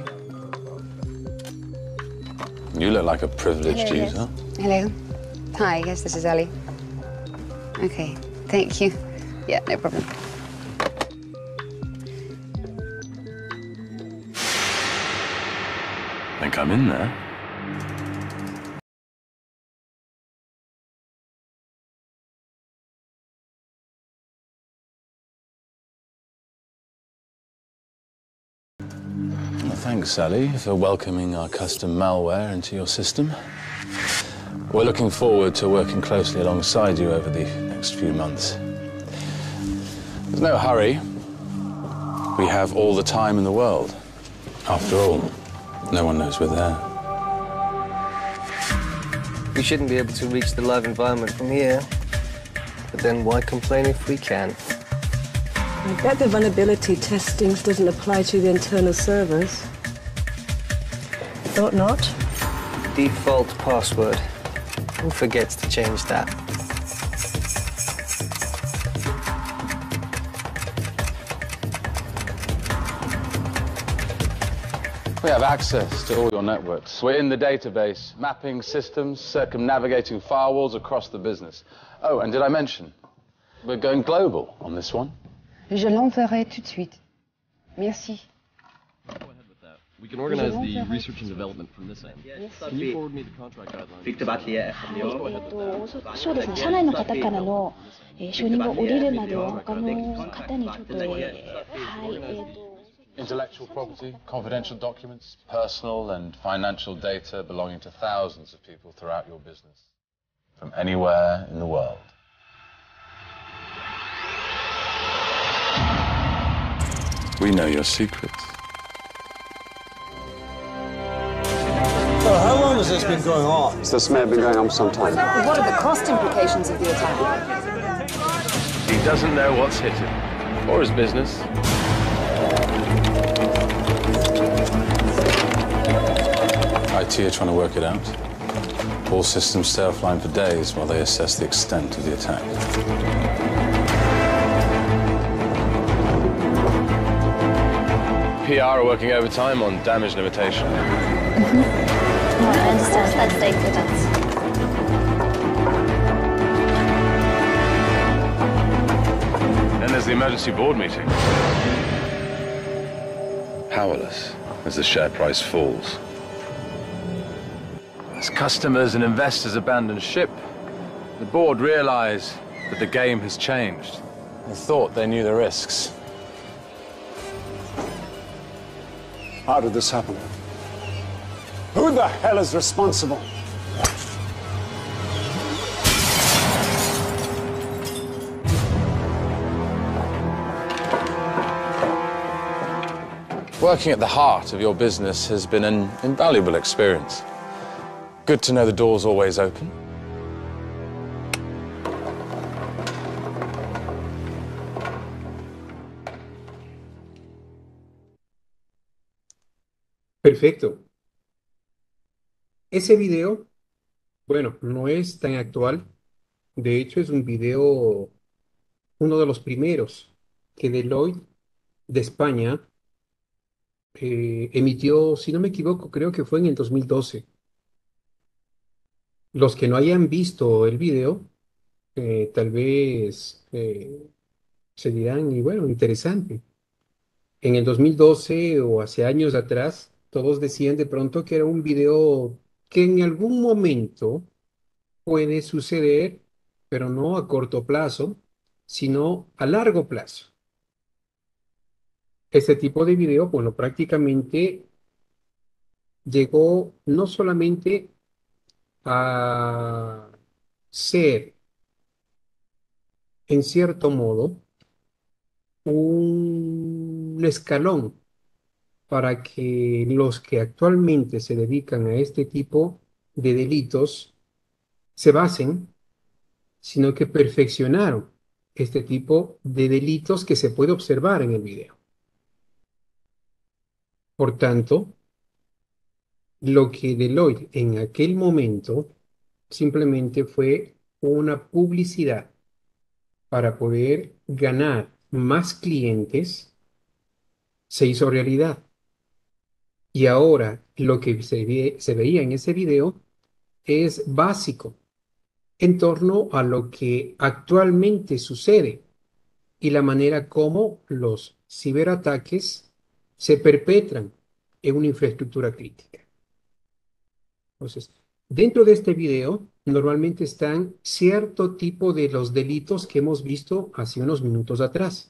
You look like a privileged Hello, user. yes. Hello. Hi, yes, this is Ali. Okay, thank you. Yeah, no problem. I think I'm in there. Thanks, Sally, for welcoming our custom malware into your system. We're looking forward to working closely alongside you over the next few months. There's no hurry. We have all the time in the world. After all, no one knows we're there. We shouldn't be able to reach the live environment from here. But then why complain if we can? I bet the vulnerability testing doesn't apply to the internal servers. Thought not. Default password. Who forgets to change that? We have access to all your networks. We're in the database, mapping systems, circumnavigating firewalls across the business. Oh, and did I mention? We're going global on this one. Je l'enverrai tout de suite. Merci. We can organize the research and development from this end. Can you forward me the contract guidelines? そうですね、社内の方からの、えー承認が下りるまでは他の方にちょっと、えーはい、えーと Intellectual property, confidential documents, personal and financial data belonging to thousands of people throughout your business, from anywhere in the world. We know your secrets. So how long has this been going on? This may have been going on for some time. What are the cost implications of the attack? He doesn't know what's hit him, or his business. I T are trying to work it out. All systems stay offline for days while they assess the extent of the attack. P R are working overtime on damage limitation. Mm-hmm. No, I understand. Let's take the chance. Then there's the emergency board meeting. Powerless as the share price falls. As customers and investors abandon ship, the board realize that the game has changed. They thought they knew the risks. How did this happen? Who the hell is responsible? Working at the heart of your business has been an invaluable experience. Good to know the door's always open. Perfecto. Ese video, bueno, no es tan actual. De hecho, es un video, uno de los primeros que Deloitte de España eh, emitió, si no me equivoco, creo que fue en el dos mil doce. Los que no hayan visto el video, eh, tal vez eh, se dirán, y bueno, interesante. En el dos mil doce o hace años atrás, todos decían de pronto que era un video que en algún momento puede suceder, pero no a corto plazo, sino a largo plazo. Este tipo de video, bueno, prácticamente llegó no solamente a ser, en cierto modo, un escalón para que los que actualmente se dedican a este tipo de delitos se basen, sino que perfeccionaron este tipo de delitos que se puede observar en el video. Por tanto, lo que Deloitte en aquel momento simplemente fue una publicidad para poder ganar más clientes, se hizo realidad. Y ahora lo que se, ve, se veía en ese video es básico en torno a lo que actualmente sucede y la manera como los ciberataques se perpetran en una infraestructura crítica. Entonces, dentro de este video normalmente están cierto tipo de los delitos que hemos visto hace unos minutos atrás.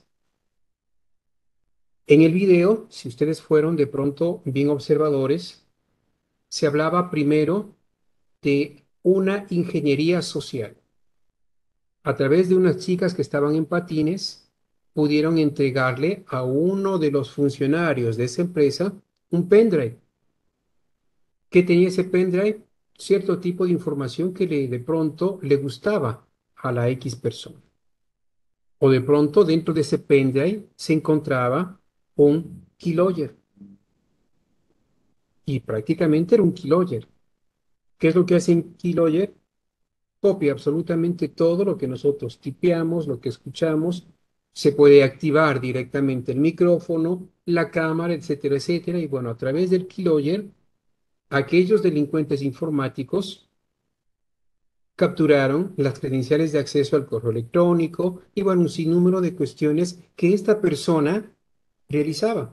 En el video, si ustedes fueron de pronto bien observadores, se hablaba primero de una ingeniería social. A través de unas chicas que estaban en patines, pudieron entregarle a uno de los funcionarios de esa empresa un pendrive. ¿Qué tenía ese pendrive? Cierto tipo de información que le, de pronto le gustaba a la X persona. O de pronto dentro de ese pendrive se encontraba un keylogger. Y prácticamente era un keylogger. ¿Qué es lo que hace un keylogger? Copia absolutamente todo lo que nosotros tipeamos, lo que escuchamos. Se puede activar directamente el micrófono, la cámara, etcétera, etcétera. Y bueno, a través del keylogger, aquellos delincuentes informáticos capturaron las credenciales de acceso al correo electrónico y bueno, un sinnúmero de cuestiones que esta persona realizaba.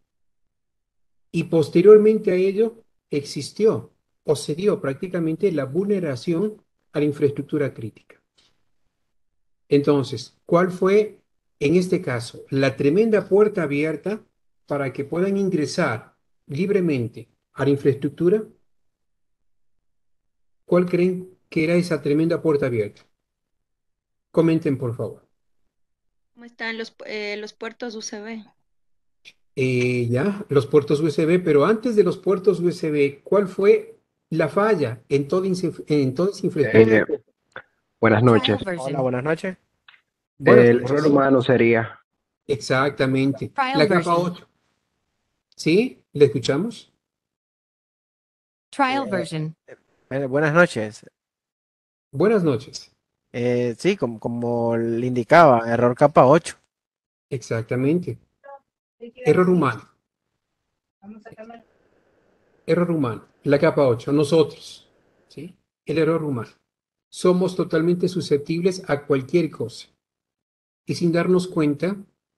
Y posteriormente a ello existió o se dio prácticamente la vulneración a la infraestructura crítica. Entonces, ¿cuál fue en este caso la tremenda puerta abierta para que puedan ingresar libremente a la infraestructura? ¿Cuál creen que era esa tremenda puerta abierta? Comenten, por favor. ¿Cómo están los, eh, los puertos U S B? Eh, ya, los puertos U S B, pero antes de los puertos U S B, ¿cuál fue la falla en toda, en toda esa infraestructura? Eh, buenas noches. Hola, buenas noches. Buenas El noches. error humano sería. Exactamente. Trial La capa version. ocho. ¿Sí? ¿Le escuchamos? Trial version. Eh, buenas noches. Buenas noches. Eh, sí, como, como le indicaba, error capa ocho. Exactamente. Error humano. Error humano. La capa ocho. Nosotros. ¿Sí? El error humano. Somos totalmente susceptibles a cualquier cosa. Y sin darnos cuenta,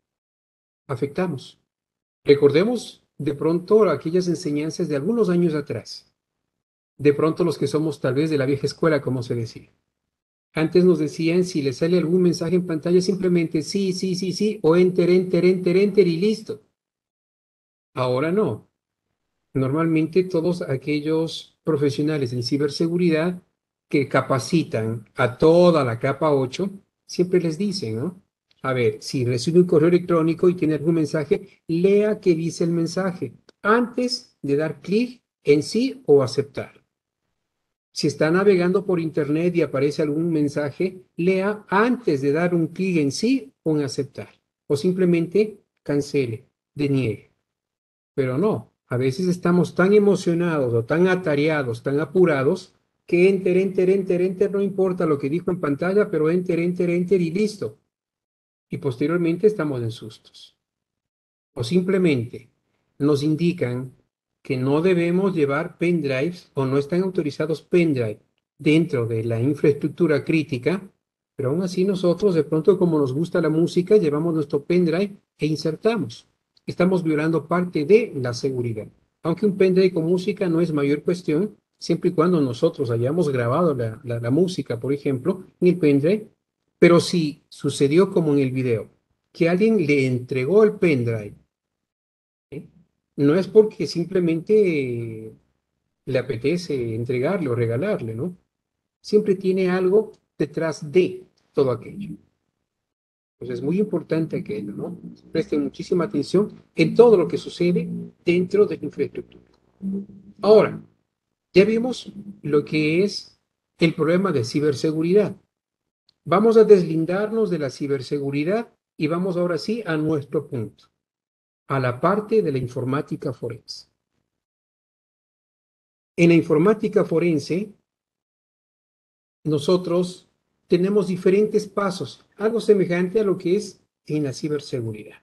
afectamos. Recordemos de pronto aquellas enseñanzas de algunos años atrás. De pronto los que somos tal vez de la vieja escuela, como se decía. Antes nos decían, si le sale algún mensaje en pantalla, simplemente sí, sí, sí, sí, o enter, enter, enter, enter y listo. Ahora no. Normalmente todos aquellos profesionales en ciberseguridad que capacitan a toda la capa ocho, siempre les dicen, ¿no? A ver, si recibe un correo electrónico y tiene algún mensaje, lea qué dice el mensaje antes de dar clic en sí o aceptar. Si está navegando por internet y aparece algún mensaje, lea antes de dar un clic en sí o en aceptar. O simplemente cancele, deniegue. Pero no, a veces estamos tan emocionados o tan atareados, tan apurados, que enter, enter, enter, enter, no importa lo que dijo en pantalla, pero enter, enter, enter y listo. Y posteriormente estamos en sustos. O simplemente nos indican que no debemos llevar pendrives o no están autorizados pendrive dentro de la infraestructura crítica, pero aún así nosotros de pronto como nos gusta la música llevamos nuestro pendrive e insertamos. Estamos violando parte de la seguridad. Aunque un pendrive con música no es mayor cuestión, siempre y cuando nosotros hayamos grabado la, la, la música, por ejemplo, en el pendrive, pero si sucedió como en el video, que alguien le entregó el pendrive, ¿sí? No es porque simplemente le apetece entregarle o regalarle, ¿no? Siempre tiene algo detrás de todo aquello. Pues es muy importante aquello, ¿no? Presten muchísima atención en todo lo que sucede dentro de la infraestructura. Ahora, ya vimos lo que es el problema de ciberseguridad. Vamos a deslindarnos de la ciberseguridad y vamos ahora sí a nuestro punto, a la parte de la informática forense. En la informática forense, nosotros tenemos diferentes pasos, algo semejante a lo que es en la ciberseguridad.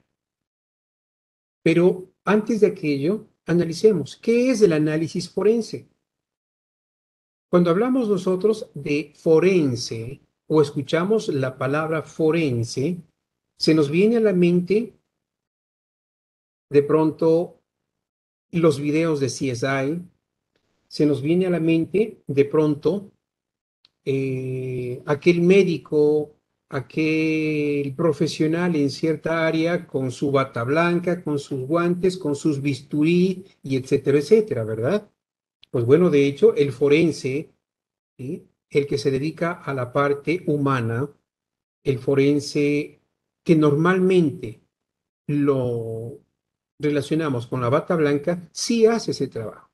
Pero antes de aquello, analicemos, ¿qué es el análisis forense? Cuando hablamos nosotros de forense o escuchamos la palabra forense, se nos viene a la mente de pronto los videos de C S I, se nos viene a la mente de pronto eh, aquel médico, aquel profesional en cierta área con su bata blanca, con sus guantes, con sus bisturí y etcétera, etcétera, ¿verdad? Pues bueno, de hecho, el forense, ¿sí? El que se dedica a la parte humana, el forense que normalmente lo relacionamos con la bata blanca, sí hace ese trabajo.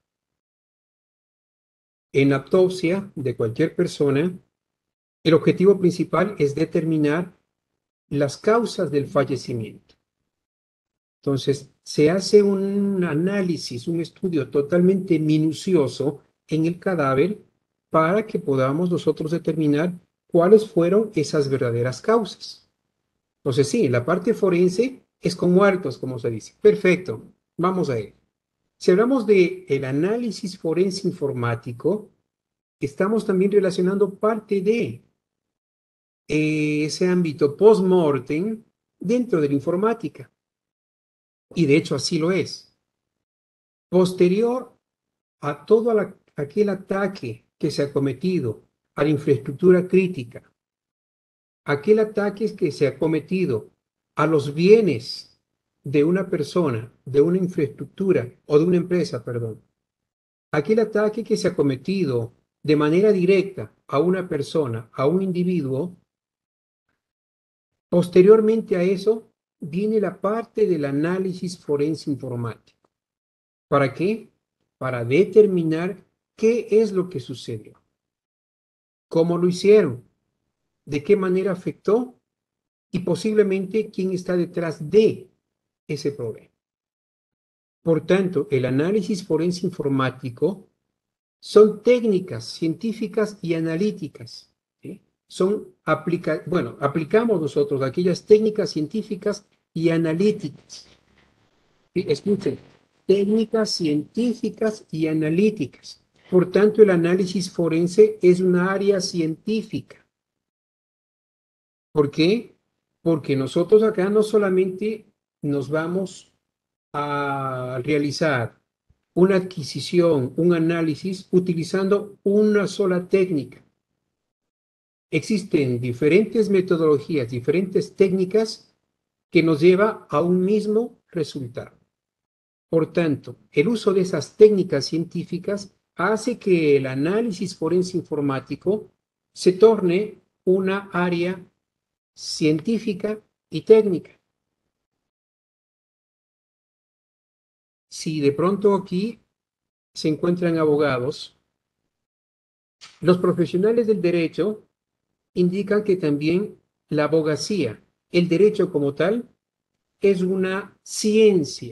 En autopsia de cualquier persona, el objetivo principal es determinar las causas del fallecimiento. Entonces, se hace un análisis, un estudio totalmente minucioso en el cadáver para que podamos nosotros determinar cuáles fueron esas verdaderas causas. Entonces, sí, la parte forense es con muertos, como se dice. Perfecto, vamos a ello. Si hablamos del análisis forense informático, estamos también relacionando parte de eh, ese ámbito post-mortem dentro de la informática. Y de hecho así lo es. Posterior a todo la, aquel ataque que se ha cometido a la infraestructura crítica, aquel ataque que se ha cometido a los bienes de una persona, de una infraestructura o de una empresa, perdón, aquel ataque que se ha cometido de manera directa a una persona, a un individuo, posteriormente a eso viene la parte del análisis forense informático. ¿Para qué? Para determinar qué es lo que sucedió, cómo lo hicieron, de qué manera afectó y posiblemente quién está detrás de ese problema. Por tanto, el análisis forense informático son técnicas científicas y analíticas. ¿Sí? Son aplica bueno, aplicamos nosotros aquellas técnicas científicas y analíticas. ¿Sí? Escuchen, técnicas científicas y analíticas. Por tanto, el análisis forense es una área científica. ¿Por qué? Porque nosotros acá no solamente nos vamos a realizar una adquisición, un análisis utilizando una sola técnica. Existen diferentes metodologías, diferentes técnicas que nos lleva a un mismo resultado. Por tanto, el uso de esas técnicas científicas hace que el análisis forense informático se torne una área científica y técnica. Si de pronto aquí se encuentran abogados, los profesionales del derecho indican que también la abogacía, el derecho como tal, es una ciencia.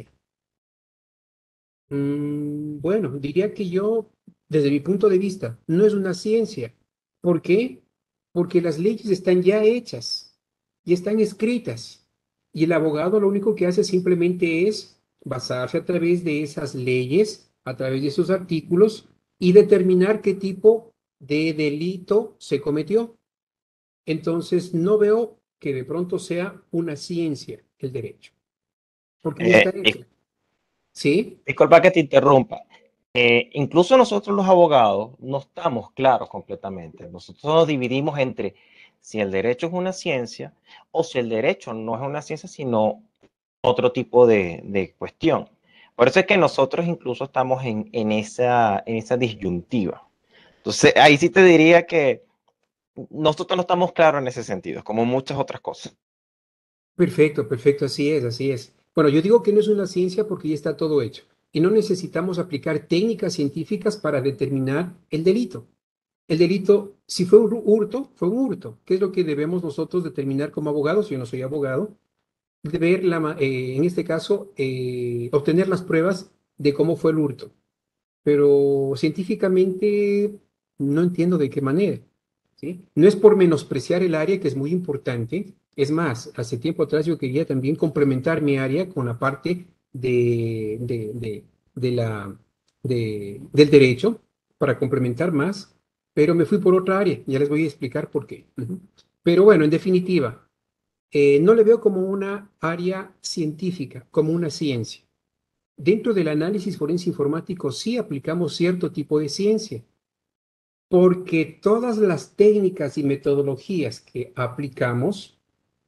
Mm, bueno, diría que yo, desde mi punto de vista, no es una ciencia. ¿Por qué? Porque las leyes están ya hechas y están escritas. Y el abogado lo único que hace simplemente es basarse a través de esas leyes, a través de esos artículos, y determinar qué tipo de delito se cometió. Entonces, no veo que de pronto sea una ciencia el derecho. Porque ya está Eh, hecho. ¿Sí? Disculpa que te interrumpa. Eh, incluso nosotros los abogados no estamos claros completamente. Nosotros nos dividimos entre si el derecho es una ciencia o si el derecho no es una ciencia, sino otro tipo de, de cuestión. Por eso es que nosotros incluso estamos en, en, esa, en esa disyuntiva. Entonces, ahí sí te diría que nosotros no estamos claros en ese sentido, como muchas otras cosas. Perfecto, perfecto, así es, así es. Bueno, yo digo que no es una ciencia porque ya está todo hecho y no necesitamos aplicar técnicas científicas para determinar el delito. El delito, si fue un hurto, fue un hurto. ¿Qué es lo que debemos nosotros determinar como abogados? Yo no soy abogado. De ver, la, eh, en este caso, eh, obtener las pruebas de cómo fue el hurto. Pero científicamente no entiendo de qué manera. ¿Sí? No es por menospreciar el área, que es muy importante. Es más, hace tiempo atrás yo quería también complementar mi área con la parte de, de, de, de la, de, del derecho para complementar más, pero me fui por otra área. Ya les voy a explicar por qué. Uh-huh. Pero bueno, en definitiva, eh, no le veo como una área científica, como una ciencia. Dentro del análisis forense informático sí aplicamos cierto tipo de ciencia, porque todas las técnicas y metodologías que aplicamos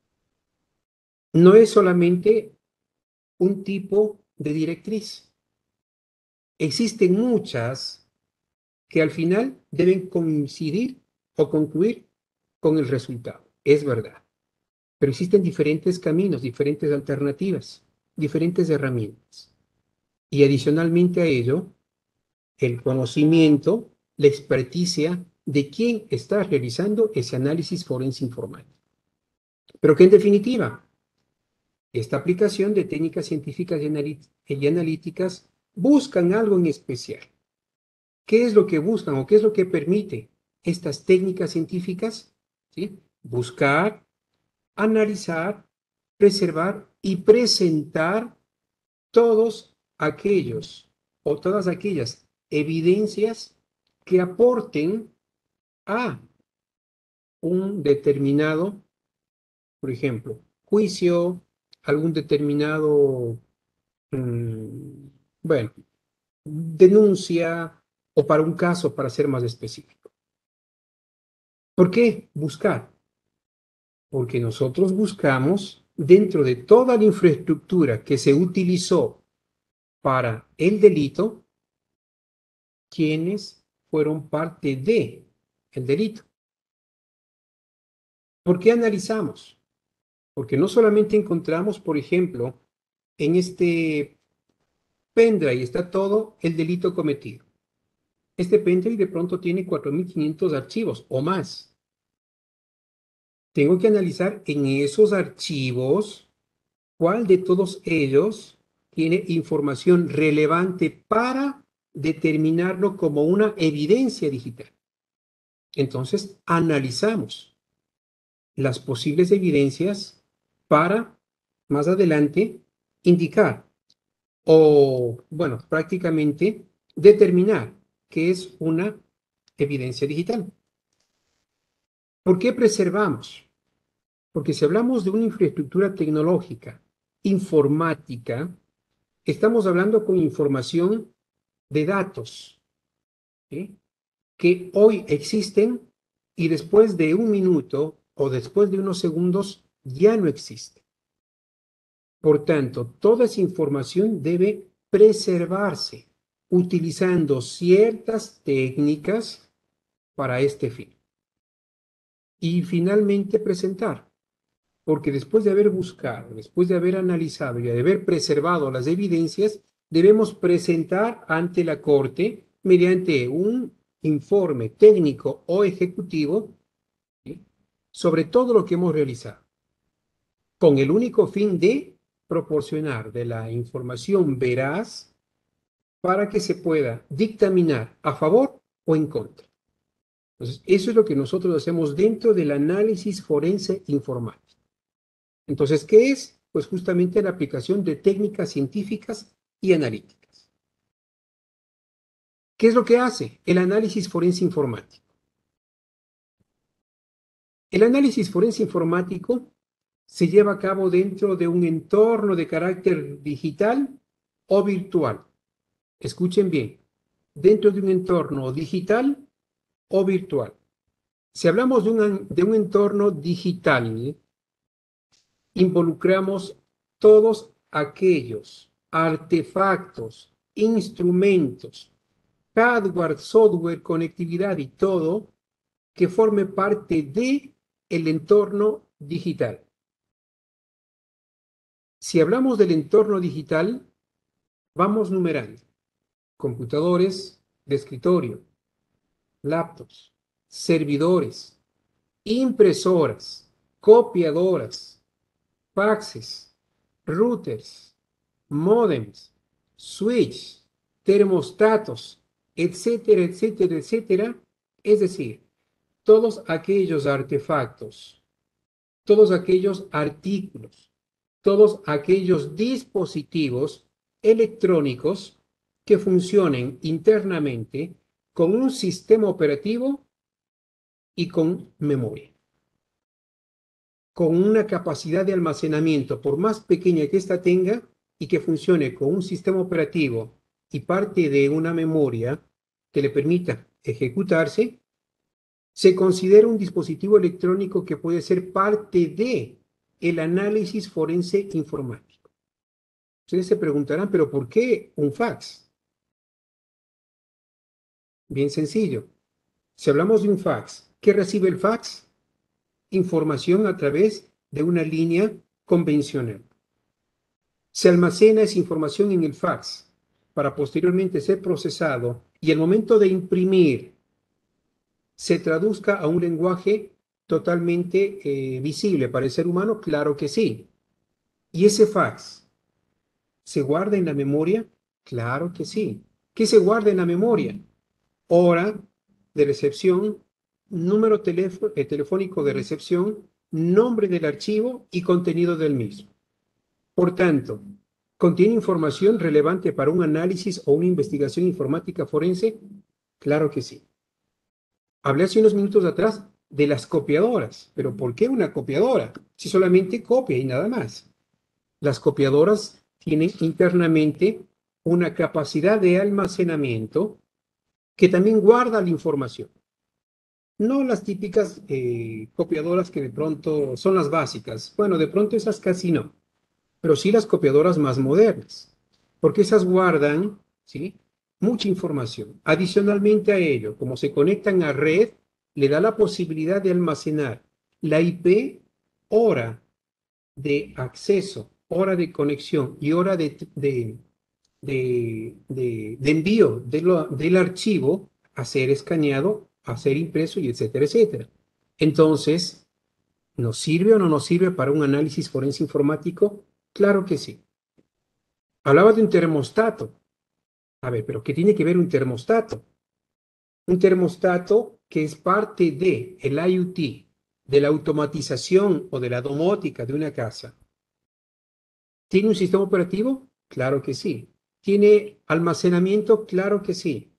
no es solamente un tipo de directriz. Existen muchas que al final deben coincidir o concluir con el resultado. Es verdad. Pero existen diferentes caminos, diferentes alternativas, diferentes herramientas. Y adicionalmente a ello, el conocimiento, la experticia de quién está realizando ese análisis forense informático. Pero que en definitiva, esta aplicación de técnicas científicas y analíticas buscan algo en especial. ¿Qué es lo que buscan o qué es lo que permite estas técnicas científicas? ¿Sí? Buscar, analizar, preservar y presentar todos aquellos o todas aquellas evidencias que aporten a un determinado, por ejemplo, juicio, algún determinado, mmm, bueno, denuncia o para un caso, para ser más específico. ¿Por qué buscar? Porque nosotros buscamos dentro de toda la infraestructura que se utilizó para el delito, quienes fueron parte de el delito. ¿Por qué analizamos? Porque no solamente encontramos, por ejemplo, en este pendrive está todo el delito cometido. Este pendrive de pronto tiene cuatro mil quinientos archivos o más. Tengo que analizar en esos archivos cuál de todos ellos tiene información relevante para determinarlo como una evidencia digital. Entonces, analizamos las posibles evidencias para, más adelante, indicar o, bueno, prácticamente determinar qué es una evidencia digital. ¿Por qué preservamos? Porque si hablamos de una infraestructura tecnológica, informática, estamos hablando con información de datos, ¿sí?, que hoy existen y después de un minuto o después de unos segundos ya no existe. Por tanto, toda esa información debe preservarse utilizando ciertas técnicas para este fin. Y finalmente presentar, porque después de haber buscado, después de haber analizado y de haber preservado las evidencias, debemos presentar ante la Corte mediante un informe técnico o ejecutivo, ¿sí?, sobre todo lo que hemos realizado, con el único fin de proporcionar de la información veraz para que se pueda dictaminar a favor o en contra. Entonces, eso es lo que nosotros hacemos dentro del análisis forense informático. Entonces, ¿qué es? Pues justamente la aplicación de técnicas científicas y analíticas. ¿Qué es lo que hace el análisis forense informático? El análisis forense informático se lleva a cabo dentro de un entorno de carácter digital o virtual. Escuchen bien, dentro de un entorno digital o virtual. Si hablamos de un, de un entorno digital, involucramos todos aquellos artefactos, instrumentos, hardware, software, conectividad y todo que forme parte de el entorno digital. Si hablamos del entorno digital, vamos numerando: computadores de escritorio, laptops, servidores, impresoras, copiadoras, faxes, routers, módems, switch, termostatos, etcétera, etcétera, etcétera. Es decir, todos aquellos artefactos, todos aquellos artículos, todos aquellos dispositivos electrónicos que funcionen internamente con un sistema operativo y con memoria, con una capacidad de almacenamiento, por más pequeña que ésta tenga, y que funcione con un sistema operativo y parte de una memoria que le permita ejecutarse, se considera un dispositivo electrónico que puede ser parte de el análisis forense informático. Ustedes se preguntarán, ¿pero por qué un fax? Bien sencillo. Si hablamos de un fax, ¿qué recibe el fax? Información a través de una línea convencional. Se almacena esa información en el fax para posteriormente ser procesado y al momento de imprimir se traduzca a un lenguaje totalmente eh, visible para el ser humano. Claro que sí. ¿Y ese fax se guarda en la memoria? Claro que sí. ¿Qué se guarda en la memoria? Hora de recepción, número telefo- eh, telefónico de recepción, nombre del archivo y contenido del mismo. Por tanto, ¿contiene información relevante para un análisis o una investigación informática forense? Claro que sí. Hablé hace unos minutos atrás de las copiadoras, pero ¿por qué una copiadora? Si solamente copia y nada más. Las copiadoras tienen internamente una capacidad de almacenamiento que también guarda la información. No las típicas eh, copiadoras que de pronto son las básicas. Bueno, de pronto esas casi no, pero sí las copiadoras más modernas, porque esas guardan, ¿sí?, mucha información. Adicionalmente a ello, como se conectan a red, le da la posibilidad de almacenar la I P, hora de acceso, hora de conexión y hora de, de, de, de, de envío de lo, del archivo a ser escaneado, a ser impreso y etcétera, etcétera. Entonces, ¿nos sirve o no nos sirve para un análisis forense informático? Claro que sí. Hablaba de un termostato. A ver, pero ¿qué tiene que ver un termostato? Un termostato que es parte de el I O T, de la automatización o de la domótica de una casa. ¿Tiene un sistema operativo? Claro que sí. ¿Tiene almacenamiento? Claro que sí.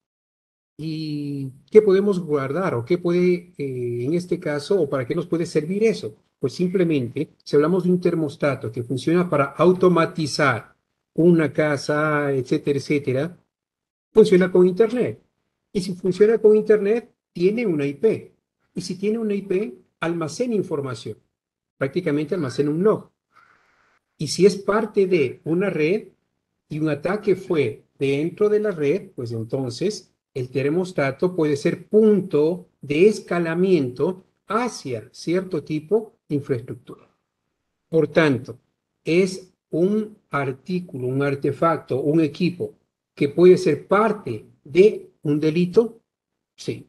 ¿Y qué podemos guardar o qué puede, eh, en este caso, o para qué nos puede servir eso? Pues simplemente, si hablamos de un termostato que funciona para automatizar una casa, etcétera, etcétera, funciona con Internet. Y si funciona con Internet, tiene una I P. Y si tiene una I P, almacena información. Prácticamente almacena un log. Y si es parte de una red y un ataque fue dentro de la red, pues entonces el termostato puede ser punto de escalamiento hacia cierto tipo de infraestructura. Por tanto, es un artículo, un artefacto, un equipo que puede ser parte de un delito, sí.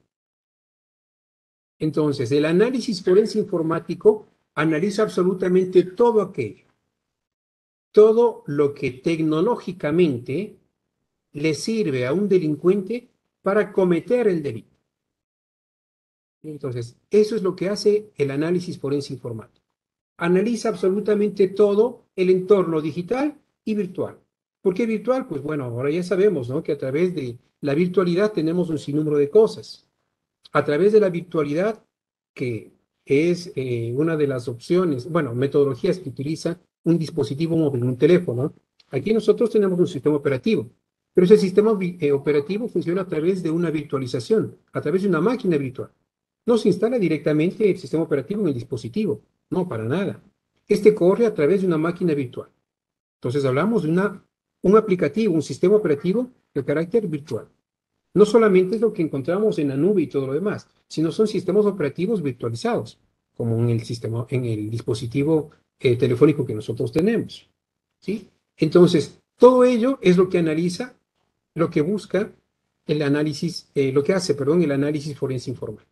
Entonces, el análisis forense informático analiza absolutamente todo aquello, todo lo que tecnológicamente le sirve a un delincuente para cometer el delito. Entonces, eso es lo que hace el análisis forense informático. Analiza absolutamente todo el entorno digital y virtual. ¿Por qué virtual? Pues bueno, ahora ya sabemos, ¿no?, que a través de la virtualidad tenemos un sinnúmero de cosas. A través de la virtualidad, que es eh, una de las opciones, bueno, metodologías que utiliza un dispositivo móvil, un teléfono. Aquí nosotros tenemos un sistema operativo, pero ese sistema eh, operativo funciona a través de una virtualización, a través de una máquina virtual. No se instala directamente el sistema operativo en el dispositivo, no, para nada. Este corre a través de una máquina virtual. Entonces hablamos de una, un aplicativo, un sistema operativo de carácter virtual. No solamente es lo que encontramos en la nube y todo lo demás, sino son sistemas operativos virtualizados, como en el sistema, en el dispositivo eh, telefónico que nosotros tenemos, ¿sí? Entonces, todo ello es lo que analiza, lo que busca el análisis, eh, lo que hace, perdón, el análisis forense informático.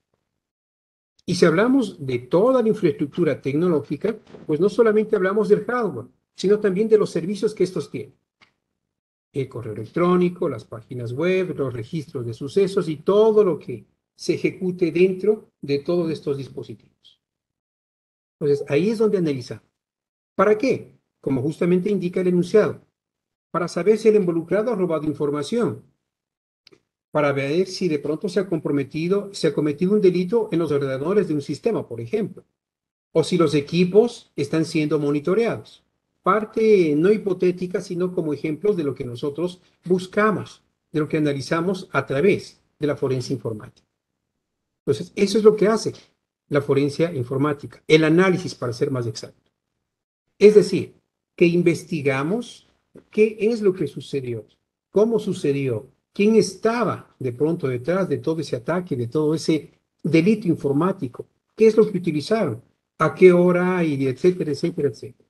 Y si hablamos de toda la infraestructura tecnológica, pues no solamente hablamos del hardware, sino también de los servicios que estos tienen. El correo electrónico, las páginas web, los registros de sucesos y todo lo que se ejecute dentro de todos estos dispositivos. Entonces, ahí es donde analizamos. ¿Para qué? Como justamente indica el enunciado. Para saber si el involucrado ha robado información. Para ver si de pronto se ha comprometido, se ha cometido un delito en los ordenadores de un sistema, por ejemplo. O si los equipos están siendo monitoreados. Parte no hipotética, sino como ejemplos de lo que nosotros buscamos, de lo que analizamos a través de la forense informática. Entonces, eso es lo que hace la forense informática, el análisis, para ser más exacto. Es decir, que investigamos qué es lo que sucedió, cómo sucedió, quién estaba de pronto detrás de todo ese ataque, de todo ese delito informático, qué es lo que utilizaron, a qué hora y etcétera, etcétera, etcétera.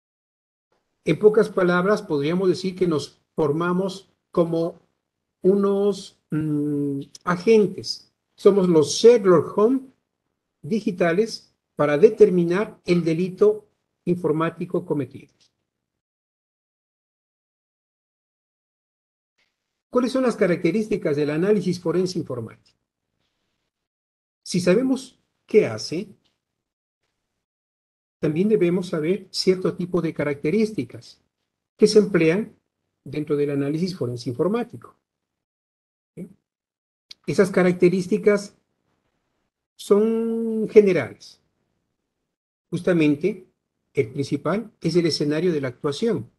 En pocas palabras, podríamos decir que nos formamos como unos mmm, agentes. Somos los Sherlock Holmes digitales para determinar el delito informático cometido. ¿Cuáles son las características del análisis forense informático? Si sabemos qué hace, también debemos saber cierto tipo de características que se emplean dentro del análisis forense informático. ¿Sí? Esas características son generales. Justamente, el principal es el escenario de la actuación.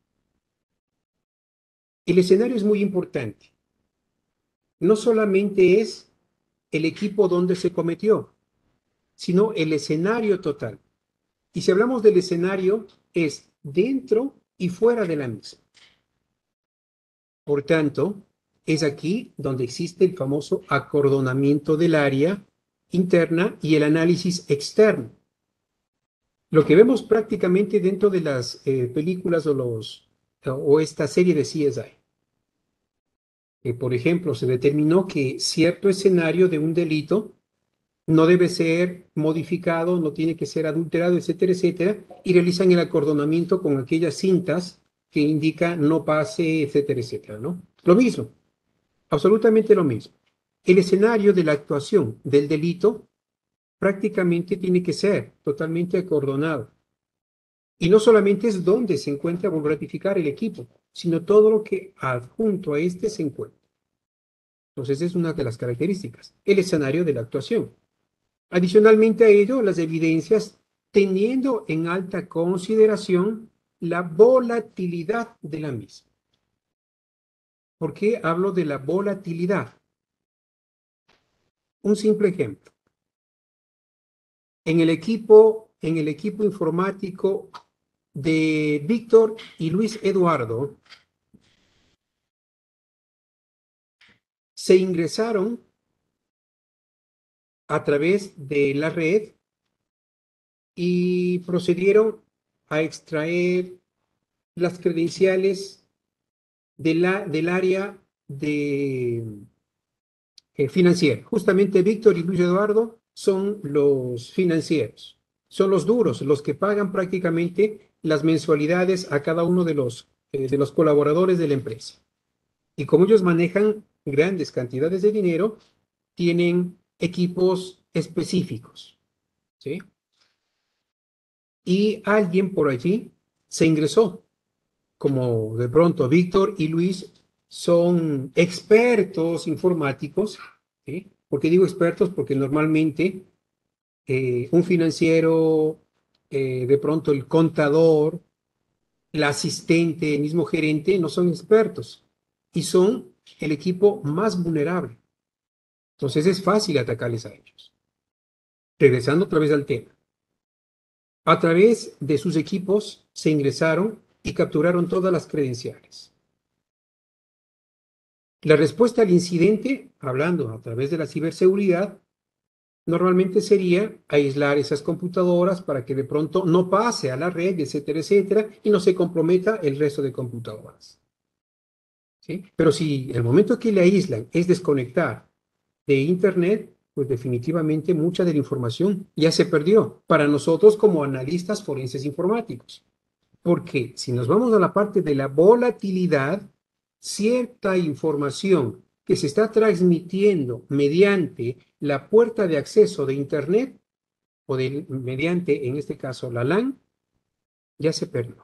El escenario es muy importante. No solamente es el equipo donde se cometió, sino el escenario total. Y si hablamos del escenario, es dentro y fuera de la misma. Por tanto, es aquí donde existe el famoso acordonamiento del área interna y el análisis externo. Lo que vemos prácticamente dentro de las eh, películas o, los, o esta serie de C S I. Que, por ejemplo, se determinó que cierto escenario de un delito no debe ser modificado, no tiene que ser adulterado, etcétera, etcétera, y realizan el acordonamiento con aquellas cintas que indican no pase, etcétera, etcétera, ¿no? Lo mismo, absolutamente lo mismo. El escenario de la actuación del delito prácticamente tiene que ser totalmente acordonado. Y no solamente es donde se encuentra por ratificar el equipo, sino todo lo que adjunto a este se encuentra. Entonces es una de las características, el escenario de la actuación. Adicionalmente a ello, las evidencias teniendo en alta consideración la volatilidad de la misma. ¿Por qué hablo de la volatilidad? Un simple ejemplo. En el equipo, en el equipo informático de Víctor y Luis Eduardo, se ingresaron a través de la red y procedieron a extraer las credenciales de la, del área de, eh, financiera. Justamente Víctor y Luis Eduardo son los financieros, son los duros, los que pagan prácticamente las mensualidades a cada uno de los, eh, de los colaboradores de la empresa. Y como ellos manejan grandes cantidades de dinero, tienen equipos específicos, ¿sí? Y alguien por allí se ingresó, como de pronto Víctor y Luis son expertos informáticos, ¿sí? ¿Por qué digo expertos? Porque normalmente eh, un financiero, eh, de pronto el contador, el asistente, el mismo gerente, no son expertos y son el equipo más vulnerable. Entonces es fácil atacarles a ellos. Regresando otra vez al tema. A través de sus equipos se ingresaron y capturaron todas las credenciales. La respuesta al incidente, hablando a través de la ciberseguridad, normalmente sería aislar esas computadoras para que de pronto no pase a la red, etcétera, etcétera, y no se comprometa el resto de computadoras. ¿Sí? Pero si el momento que le aíslan es desconectar de Internet, pues definitivamente mucha de la información ya se perdió para nosotros como analistas forenses informáticos. Porque si nos vamos a la parte de la volatilidad, cierta información que se está transmitiendo mediante la puerta de acceso de Internet o de, mediante, en este caso, la LAN, ya se perdió.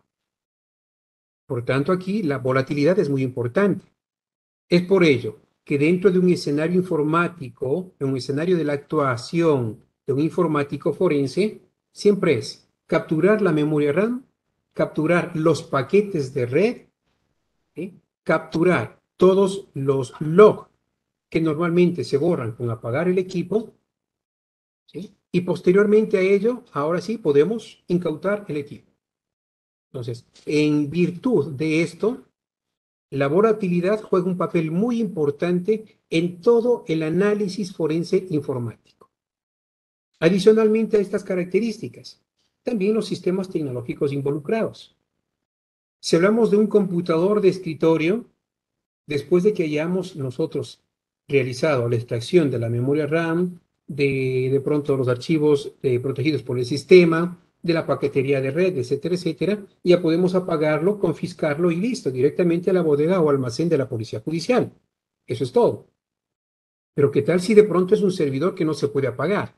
Por tanto, aquí la volatilidad es muy importante. Es por ello que dentro de un escenario informático, en un escenario de la actuación de un informático forense, siempre es capturar la memoria RAM, capturar los paquetes de red, ¿sí? Capturar todos los logs que normalmente se borran con apagar el equipo, ¿sí? Y posteriormente a ello, ahora sí podemos incautar el equipo. Entonces, en virtud de esto, la volatilidad juega un papel muy importante en todo el análisis forense informático. Adicionalmente a estas características, también los sistemas tecnológicos involucrados. Si hablamos de un computador de escritorio, después de que hayamos nosotros realizado la extracción de la memoria RAM, de, de pronto los archivos eh, protegidos por el sistema, de la paquetería de red, etcétera, etcétera, ya podemos apagarlo, confiscarlo y listo, directamente a la bodega o almacén de la policía judicial. Eso es todo. Pero ¿qué tal si de pronto es un servidor que no se puede apagar?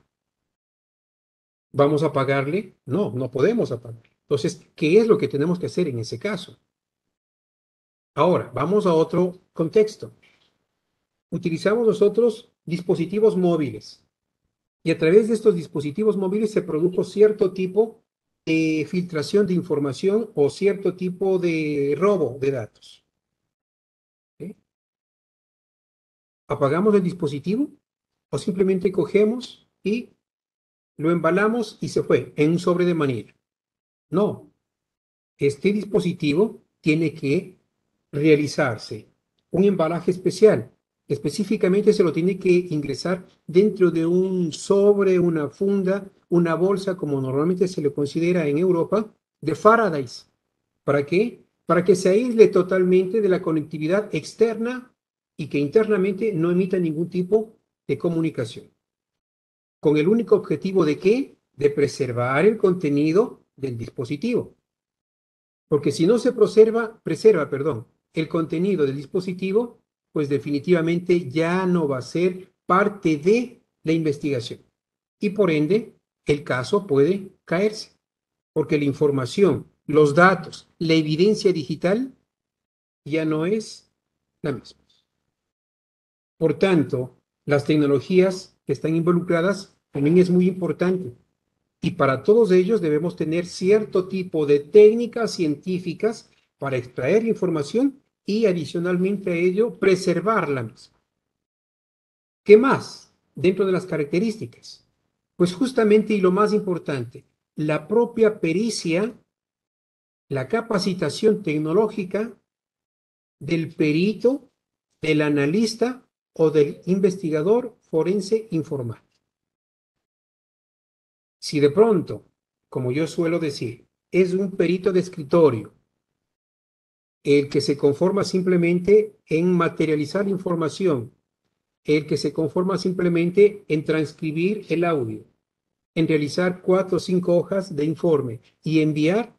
¿Vamos a apagarle? No, no podemos apagarle. Entonces, ¿qué es lo que tenemos que hacer en ese caso? Ahora, vamos a otro contexto. Utilizamos nosotros dispositivos móviles. Y a través de estos dispositivos móviles se produjo cierto tipo de filtración de información o cierto tipo de robo de datos. ¿Sí? ¿Apagamos el dispositivo o simplemente cogemos y lo embalamos y se fue en un sobre de manila? No. Este dispositivo tiene que realizarse un embalaje especial. Específicamente se lo tiene que ingresar dentro de un sobre, una funda, una bolsa, como normalmente se le considera en Europa, de Faraday. ¿Para qué? Para que se aísle totalmente de la conectividad externa y que internamente no emita ningún tipo de comunicación. Con el único objetivo de ¿qué? De preservar el contenido del dispositivo. Porque si no se preserva, preserva, perdón, el contenido del dispositivo, pues definitivamente ya no va a ser parte de la investigación. Y por ende, el caso puede caerse. Porque la información, los datos, la evidencia digital ya no es la misma. Por tanto, las tecnologías que están involucradas también es muy importante. Y para todos ellos debemos tener cierto tipo de técnicas científicas para extraer información y adicionalmente a ello preservar la misma. ¿Qué más dentro de las características? Pues justamente y lo más importante, la propia pericia, la capacitación tecnológica del perito, del analista o del investigador forense informático. Si de pronto, como yo suelo decir, es un perito de escritorio, el que se conforma simplemente en materializar la información, el que se conforma simplemente en transcribir el audio, en realizar cuatro o cinco hojas de informe y enviar,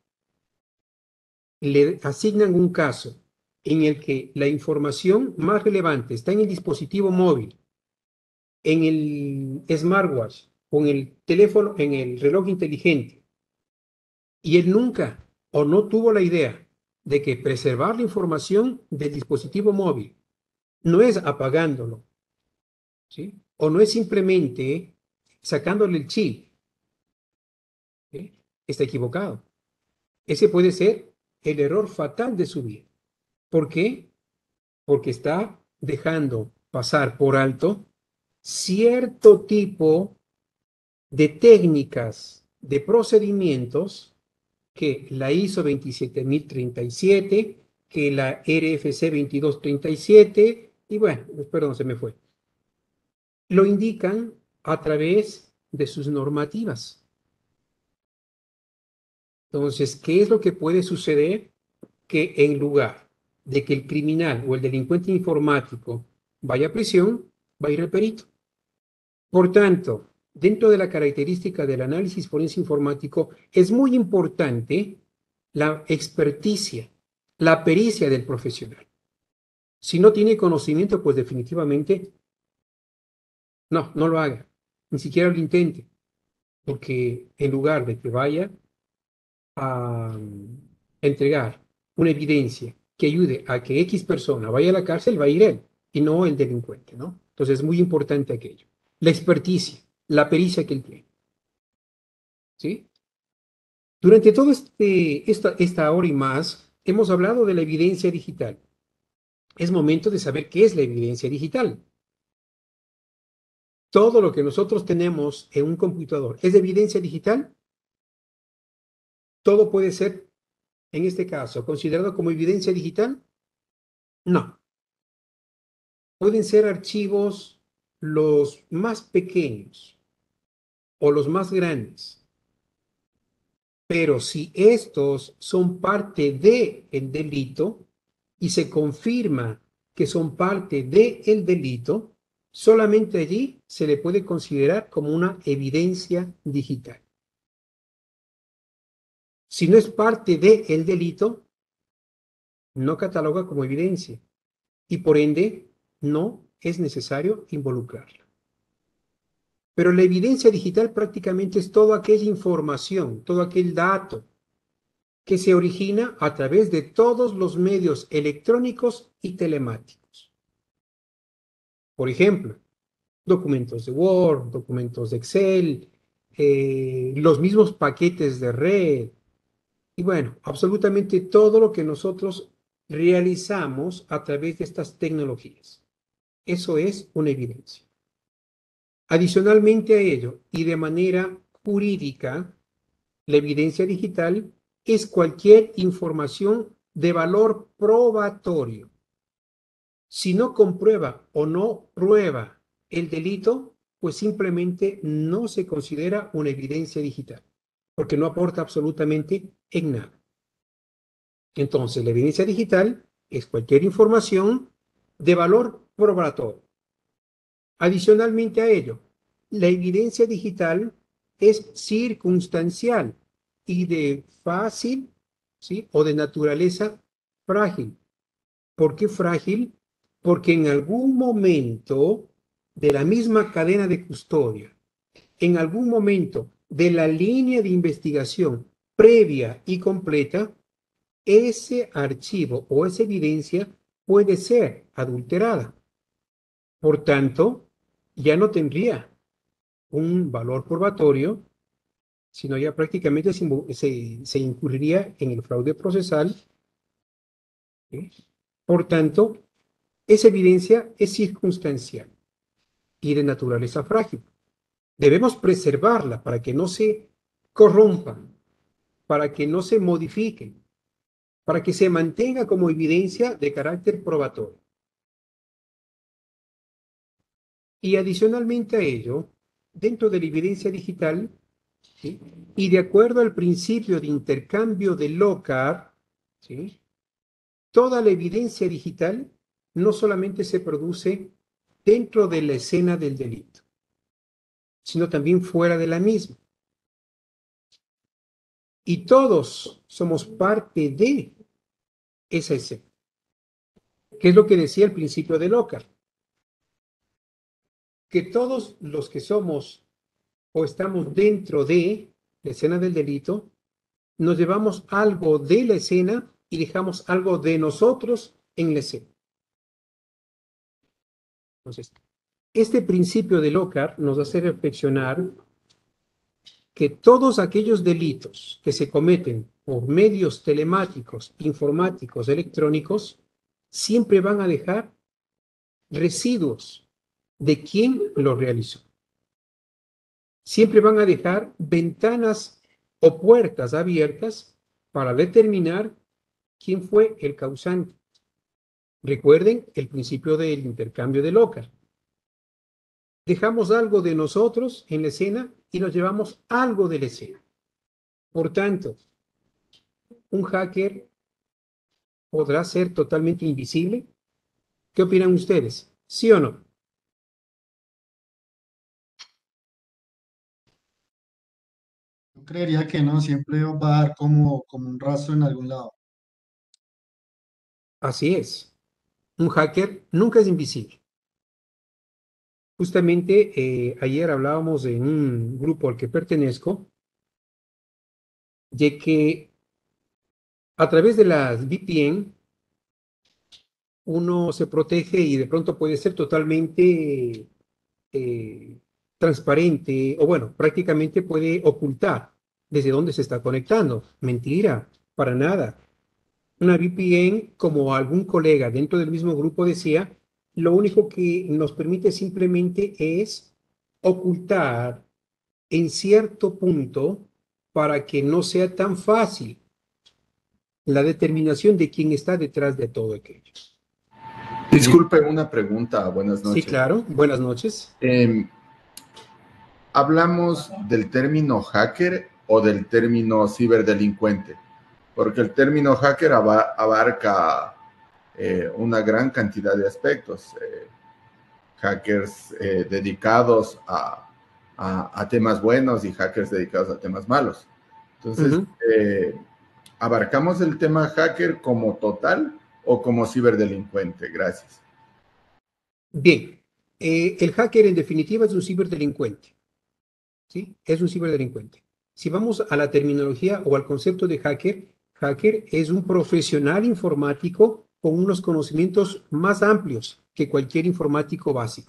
le asignan un caso en el que la información más relevante está en el dispositivo móvil, en el smartwatch, con el teléfono, en el reloj inteligente, y él nunca o no tuvo la idea de que preservar la información del dispositivo móvil no es apagándolo, ¿sí? O no es simplemente sacándole el chip, ¿sí? Está equivocado. Ese puede ser el error fatal de su vida. ¿Por qué? Porque está dejando pasar por alto cierto tipo de técnicas, de procedimientos que la ISO veintisiete mil treinta y siete, que la R F C veintidós treinta y siete, y bueno, perdón, se me fue. Lo indican a través de sus normativas. Entonces, ¿qué es lo que puede suceder? Que en lugar de que el criminal o el delincuente informático vaya a prisión, va a ir el perito. Por tanto, dentro de la característica del análisis forense informático, es muy importante la experticia, la pericia del profesional. Si no tiene conocimiento, pues definitivamente no, no lo haga, ni siquiera lo intente, porque en lugar de que vaya a entregar una evidencia que ayude a que X persona vaya a la cárcel, va a ir él y no el delincuente, ¿no? Entonces es muy importante aquello. La experticia, la pericia que él tiene. ¿Sí? Durante toda este, esta, esta hora y más, hemos hablado de la evidencia digital. Es momento de saber qué es la evidencia digital. Todo lo que nosotros tenemos en un computador es de evidencia digital. Todo puede ser, en este caso, considerado como evidencia digital. No. Pueden ser archivos los más pequeños o los más grandes. Pero si estos son parte del delito y se confirma que son parte del delito, solamente allí se le puede considerar como una evidencia digital. Si no es parte del delito, no cataloga como evidencia y por ende no es necesario involucrarla. Pero la evidencia digital prácticamente es toda aquella información, todo aquel dato que se origina a través de todos los medios electrónicos y telemáticos. Por ejemplo, documentos de Word, documentos de Excel, eh, los mismos paquetes de red, y bueno, absolutamente todo lo que nosotros realizamos a través de estas tecnologías. Eso es una evidencia. Adicionalmente a ello, y de manera jurídica, la evidencia digital es cualquier información de valor probatorio. Si no comprueba o no prueba el delito, pues simplemente no se considera una evidencia digital, porque no aporta absolutamente en nada. Entonces, la evidencia digital es cualquier información de valor probatorio. Adicionalmente a ello, la evidencia digital es circunstancial y de fácil, ¿sí?, o de naturaleza frágil. ¿Por qué frágil? Porque en algún momento de la misma cadena de custodia, en algún momento de la línea de investigación previa y completa, ese archivo o esa evidencia puede ser adulterada. Por tanto, ya no tendría un valor probatorio, sino ya prácticamente se, se, se incurriría en el fraude procesal. ¿Sí? Por tanto, esa evidencia es circunstancial y de naturaleza frágil. Debemos preservarla para que no se corrompa, para que no se modifique, para que se mantenga como evidencia de carácter probatorio. Y adicionalmente a ello, dentro de la evidencia digital, ¿sí?, y de acuerdo al principio de intercambio de Locard, ¿sí?, toda la evidencia digital no solamente se produce dentro de la escena del delito, sino también fuera de la misma. Y todos somos parte de esa escena. ¿Qué es lo que decía el principio de Locard? Que todos los que somos o estamos dentro de la escena del delito, nos llevamos algo de la escena y dejamos algo de nosotros en la escena. Entonces, este principio de Locard nos hace reflexionar que todos aquellos delitos que se cometen por medios telemáticos, informáticos, electrónicos, siempre van a dejar residuos de quien lo realizó. Siempre van a dejar ventanas o puertas abiertas para determinar quién fue el causante. Recuerden el principio del intercambio de Locard. Dejamos algo de nosotros en la escena y nos llevamos algo de la escena. Por tanto, un hacker podrá ser totalmente invisible. ¿Qué opinan ustedes? ¿Sí o no? Yo creería que no, siempre va a dar como, como un rastro en algún lado. Así es. Un hacker nunca es invisible. Justamente eh, ayer hablábamos en un grupo al que pertenezco de que a través de las V P N uno se protege y de pronto puede ser totalmente eh, transparente o bueno, prácticamente puede ocultar desde dónde se está conectando. Mentira, para nada. Una V P N, como algún colega dentro del mismo grupo decía, lo único que nos permite simplemente es ocultar en cierto punto para que no sea tan fácil la determinación de quién está detrás de todo aquello. Disculpe, una pregunta. Buenas noches. Sí, claro. Buenas noches. Eh, ¿Hablamos del término hacker o del término ciberdelincuente? Porque el término hacker abarca eh, una gran cantidad de aspectos. Eh, hackers eh, dedicados a, a, a temas buenos y hackers dedicados a temas malos. Entonces, uh-huh. eh, ¿abarcamos el tema hacker como total o como ciberdelincuente? Gracias. Bien, eh, el hacker en definitiva es un ciberdelincuente. ¿Sí? Es un ciberdelincuente. Si vamos a la terminología o al concepto de hacker, hacker es un profesional informático con unos conocimientos más amplios que cualquier informático básico, ¿no?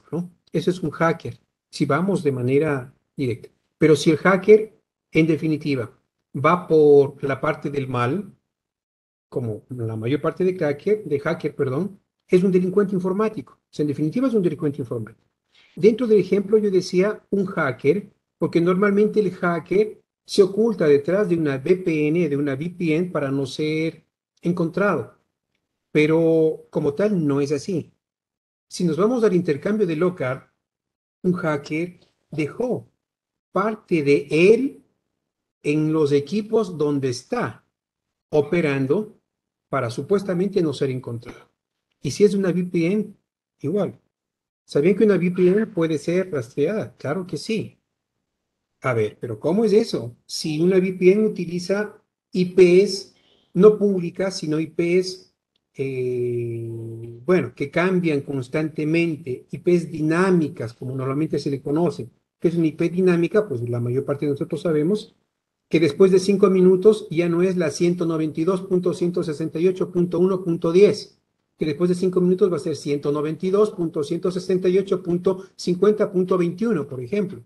Eso es un hacker, si vamos de manera directa. Pero si el hacker, en definitiva, va por la parte del mal, como la mayor parte de hacker, de hacker, perdón, es un delincuente informático. O sea, en definitiva es un delincuente informático. Dentro del ejemplo yo decía un hacker, porque normalmente el hacker se oculta detrás de una V P N, de una V P N para no ser encontrado. Pero como tal no es así. Si nos vamos al intercambio de Lockhart, un hacker dejó parte de él en los equipos donde está operando para supuestamente no ser encontrado. Y si es una V P N, igual. ¿Sabían que una V P N puede ser rastreada? Claro que sí. A ver, pero ¿cómo es eso? Si una V P N utiliza I Ps no públicas, sino I Ps, eh, bueno, que cambian constantemente, I Ps dinámicas, como normalmente se le conoce. ¿Qué es una I P dinámica? Pues la mayor parte de nosotros sabemos que después de cinco minutos ya no es la ciento noventa y dos punto ciento sesenta y ocho punto uno punto diez, que después de cinco minutos va a ser ciento noventa y dos punto ciento sesenta y ocho punto cincuenta punto veintiuno, por ejemplo.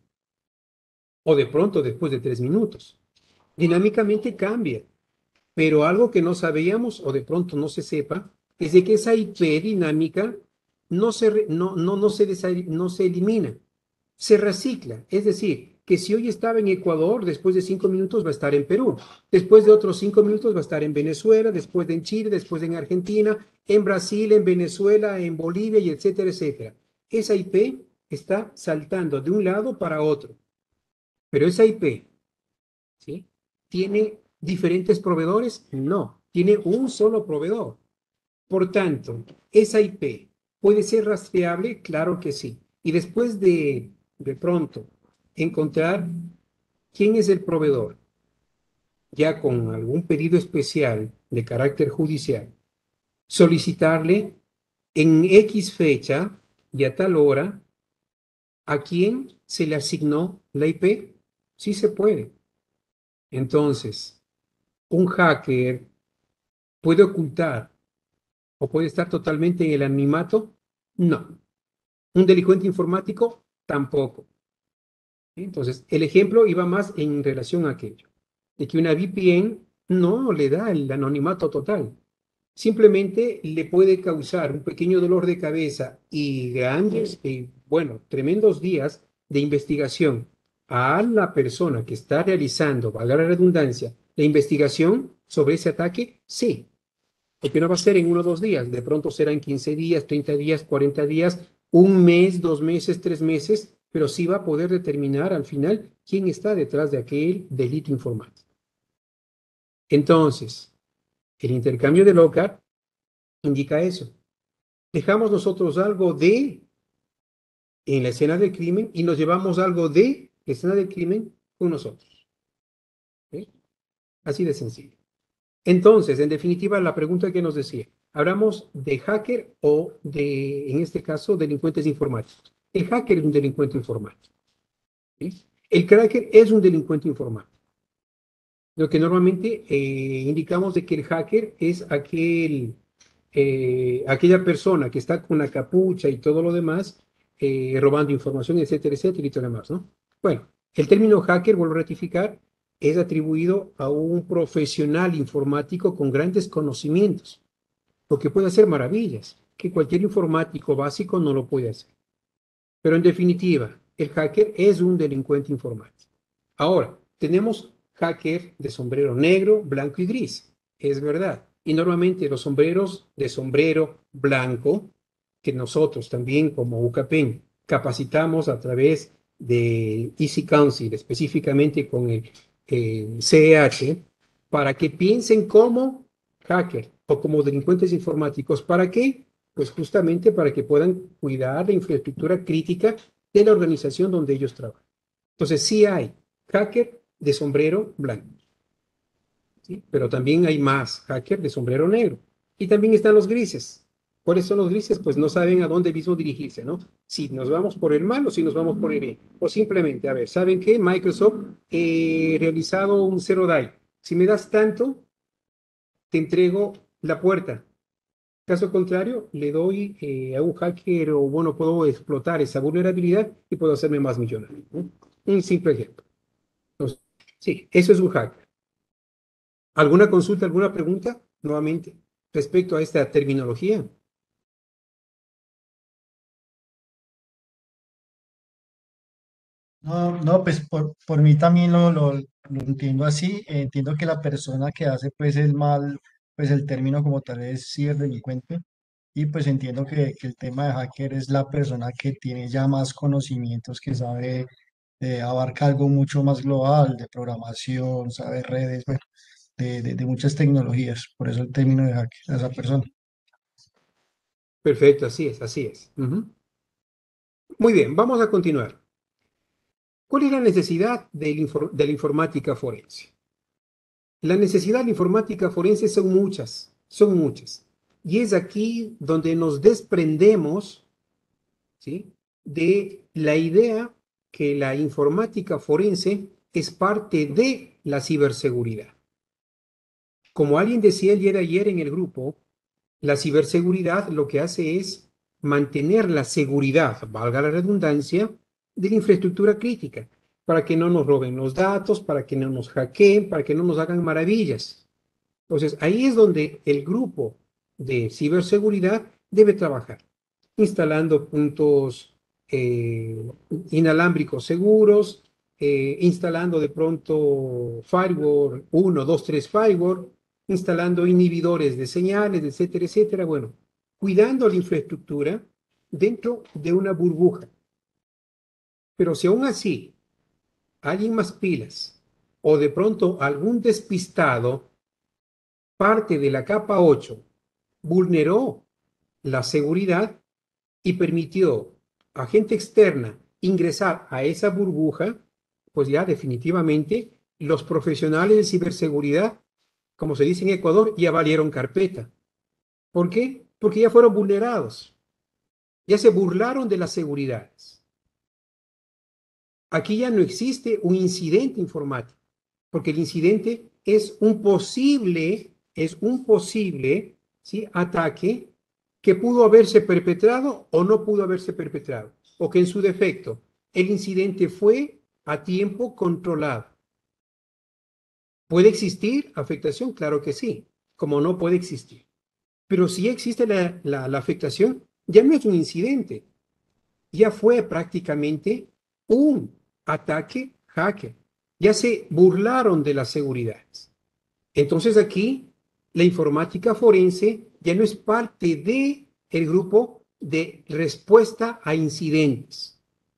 O de pronto después de tres minutos. Dinámicamente cambia. Pero algo que no sabíamos o de pronto no se sepa es de que esa I P dinámica no se, no, no, no se, no se elimina, se recicla. Es decir, que si hoy estaba en Ecuador, después de cinco minutos va a estar en Perú, después de otros cinco minutos va a estar en Venezuela, después de en Chile, después en Argentina, en Brasil, en Venezuela, en Bolivia, y etcétera, etcétera. Esa I P está saltando de un lado para otro. Pero esa I P, ¿sí?, ¿tiene diferentes proveedores? No, tiene un solo proveedor. Por tanto, esa I P puede ser rastreable, claro que sí. Y después de, de pronto, encontrar quién es el proveedor, ya con algún pedido especial de carácter judicial, solicitarle en X fecha y a tal hora a quién se le asignó la I P. Sí se puede. Entonces, un hacker puede ocultar o puede estar totalmente en el anonimato. No. Un delincuente informático tampoco. Entonces, el ejemplo iba más en relación a aquello, de que una V P N no le da el anonimato total. Simplemente le puede causar un pequeño dolor de cabeza y grandes, eh, bueno, tremendos días de investigación a la persona que está realizando, valga la redundancia, la investigación sobre ese ataque, sí. Porque no va a ser en uno o dos días, de pronto serán quince días, treinta días, cuarenta días, un mes, dos meses, tres meses, pero sí va a poder determinar al final quién está detrás de aquel delito informático. Entonces, el intercambio de Lockhart indica eso. Dejamos nosotros algo de en la escena del crimen y nos llevamos algo de la escena del crimen con nosotros. ¿Sí? Así de sencillo. Entonces, en definitiva, la pregunta que nos decía, ¿hablamos de hacker o de, en este caso, delincuentes informáticos? El hacker es un delincuente informático. ¿Sí? El cracker es un delincuente informático. Lo que normalmente eh, indicamos de que el hacker es aquel, eh, aquella persona que está con la capucha y todo lo demás, eh, robando información, etcétera, etcétera, y todo lo demás, ¿no? Bueno, el término hacker, vuelvo a rectificar, es atribuido a un profesional informático con grandes conocimientos, lo que puede hacer maravillas, que cualquier informático básico no lo puede hacer. Pero en definitiva, el hacker es un delincuente informático. Ahora, tenemos hacker de sombrero negro, blanco y gris. Es verdad. Y normalmente los sombreros de sombrero blanco, que nosotros también como UCAPEN capacitamos a través de Easy Council, específicamente con el eh, C E H, para que piensen como hacker o como delincuentes informáticos. ¿Para qué? Pues justamente para que puedan cuidar la infraestructura crítica de la organización donde ellos trabajan. Entonces sí hay hacker de sombrero blanco, ¿sí? Pero también hay más hacker de sombrero negro. Y también están los grises. ¿Cuáles son los grises? Pues no saben a dónde mismo dirigirse, ¿no? Si nos vamos por el mal o si nos vamos por el bien. O simplemente, a ver, ¿saben qué? Microsoft he realizado un zero day. Si me das tanto, te entrego la puerta. Caso contrario, le doy eh, a un hacker o, bueno, puedo explotar esa vulnerabilidad y puedo hacerme más millonario, ¿no? Un simple ejemplo. Entonces, sí, eso es un hacker. ¿Alguna consulta, alguna pregunta, nuevamente, respecto a esta terminología? No, no, pues por, por mí también lo, lo, lo entiendo así. eh, Entiendo que la persona que hace pues el mal, pues el término como tal es ciberdelincuente. Y pues entiendo que, que el tema de hacker es la persona que tiene ya más conocimientos, que sabe, eh, abarca algo mucho más global de programación, sabe redes, bueno, de, de, de muchas tecnologías. Por eso el término de hacker a esa persona. Perfecto, así es, así es. Ujú. Muy bien, vamos a continuar. ¿Cuál es la necesidad del infor- de la informática forense? La necesidad de la informática forense son muchas, son muchas. Y es aquí donde nos desprendemos, ¿sí?, de la idea que la informática forense es parte de la ciberseguridad. Como alguien decía el día de ayer en el grupo, la ciberseguridad lo que hace es mantener la seguridad, valga la redundancia, de la infraestructura crítica, para que no nos roben los datos, para que no nos hackeen, para que no nos hagan maravillas. Entonces, ahí es donde el grupo de ciberseguridad debe trabajar, instalando puntos eh, inalámbricos seguros, eh, instalando de pronto firewall uno, dos, tres firewall, instalando inhibidores de señales, etcétera, etcétera. Bueno, cuidando la infraestructura dentro de una burbuja. Pero si aún así alguien más pilas o de pronto algún despistado, parte de la capa ocho, vulneró la seguridad y permitió a gente externa ingresar a esa burbuja, pues ya definitivamente los profesionales de ciberseguridad, como se dice en Ecuador, ya valieron carpeta. ¿Por qué? Porque ya fueron vulnerados, ya se burlaron de las seguridades. Aquí ya no existe un incidente informático, porque el incidente es un posible, es un posible, ¿sí?, ataque que pudo haberse perpetrado o no pudo haberse perpetrado, o que en su defecto el incidente fue a tiempo controlado. ¿Puede existir afectación? Claro que sí, como no puede existir. Pero si existe la, la, la afectación, ya no es un incidente, ya fue prácticamente un ataque hacker. Ya se burlaron de las seguridades. Entonces aquí la informática forense ya no es parte de el grupo de respuesta a incidentes.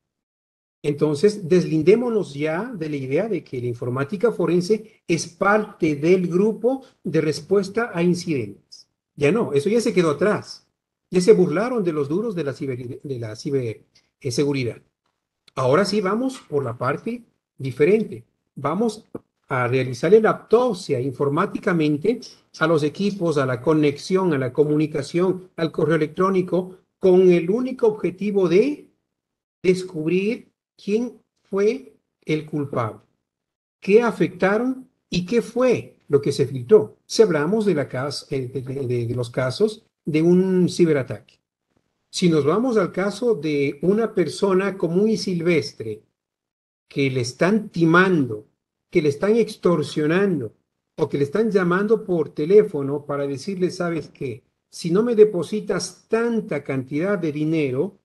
Entonces deslindémonos ya de la idea de que la informática forense es parte del grupo de respuesta a incidentes. Ya no, eso ya se quedó atrás. Ya se burlaron de los duros de la ciber, de la ciberseguridad. Ahora sí vamos por la parte diferente. Vamos a realizarle la autopsia informáticamente a los equipos, a la conexión, a la comunicación, al correo electrónico, con el único objetivo de descubrir quién fue el culpable, qué afectaron y qué fue lo que se filtró. Si hablamos de, la cas de, de, de, de los casos de un ciberataque. Si nos vamos al caso de una persona común y silvestre que le están timando, que le están extorsionando o que le están llamando por teléfono para decirle, ¿sabes qué? Si no me depositas tanta cantidad de dinero,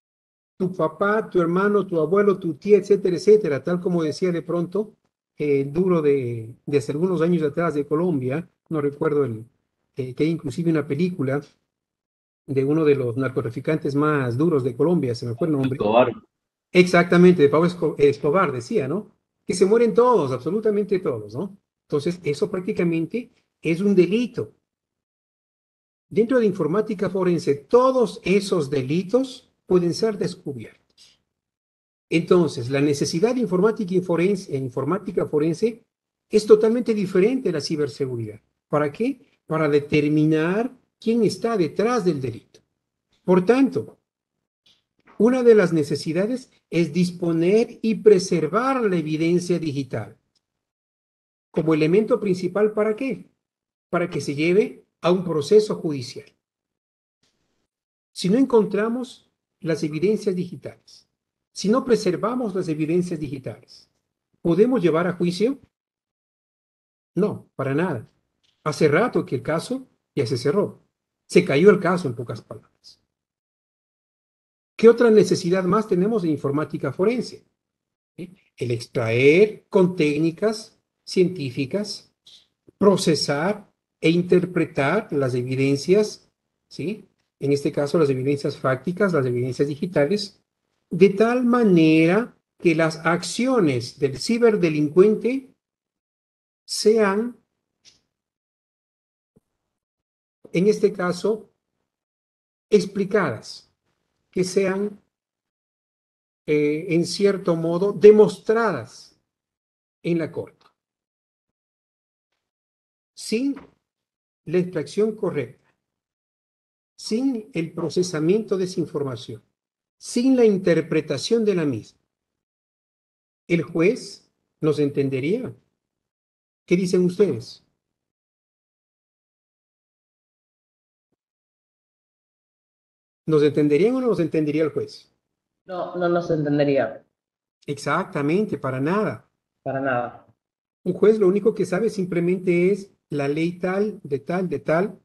tu papá, tu hermano, tu abuelo, tu tía, etcétera, etcétera, tal como decía de pronto el eh, duro de, de hace algunos años atrás de Colombia, no recuerdo el, eh, que hay inclusive una película de uno de los narcotraficantes más duros de Colombia, se me fue el nombre. Escobar. Exactamente, de Pablo Escobar decía, ¿no? Que se mueren todos, absolutamente todos, ¿no? Entonces, eso prácticamente es un delito. Dentro de informática forense, todos esos delitos pueden ser descubiertos. Entonces, la necesidad de informática y forense, informática forense es totalmente diferente de la ciberseguridad. ¿Para qué? Para determinar quién está detrás del delito. Por tanto, una de las necesidades es disponer y preservar la evidencia digital. Como elemento principal, ¿para qué? Para que se lleve a un proceso judicial. si no encontramos las evidencias digitales, si no preservamos las evidencias digitales, ¿podemos llevar a juicio? No, para nada. Hace rato que el caso ya se cerró. Se cayó el caso, en pocas palabras. ¿Qué otra necesidad más tenemos de informática forense? ¿Sí? El extraer con técnicas científicas, procesar e interpretar las evidencias, ¿sí? En este caso las evidencias fácticas, las evidencias digitales, de tal manera que las acciones del ciberdelincuente sean, en este caso, explicadas, que sean, eh, en cierto modo, demostradas en la corte. Sin la extracción correcta, sin el procesamiento de esa información, sin la interpretación de la misma, ¿el juez nos entendería? ¿Qué dicen ustedes? ¿Nos entenderían o no nos entendería el juez? No, no nos entendería. Exactamente, para nada. Para nada. Un juez lo único que sabe simplemente es la ley tal, de tal, de tal,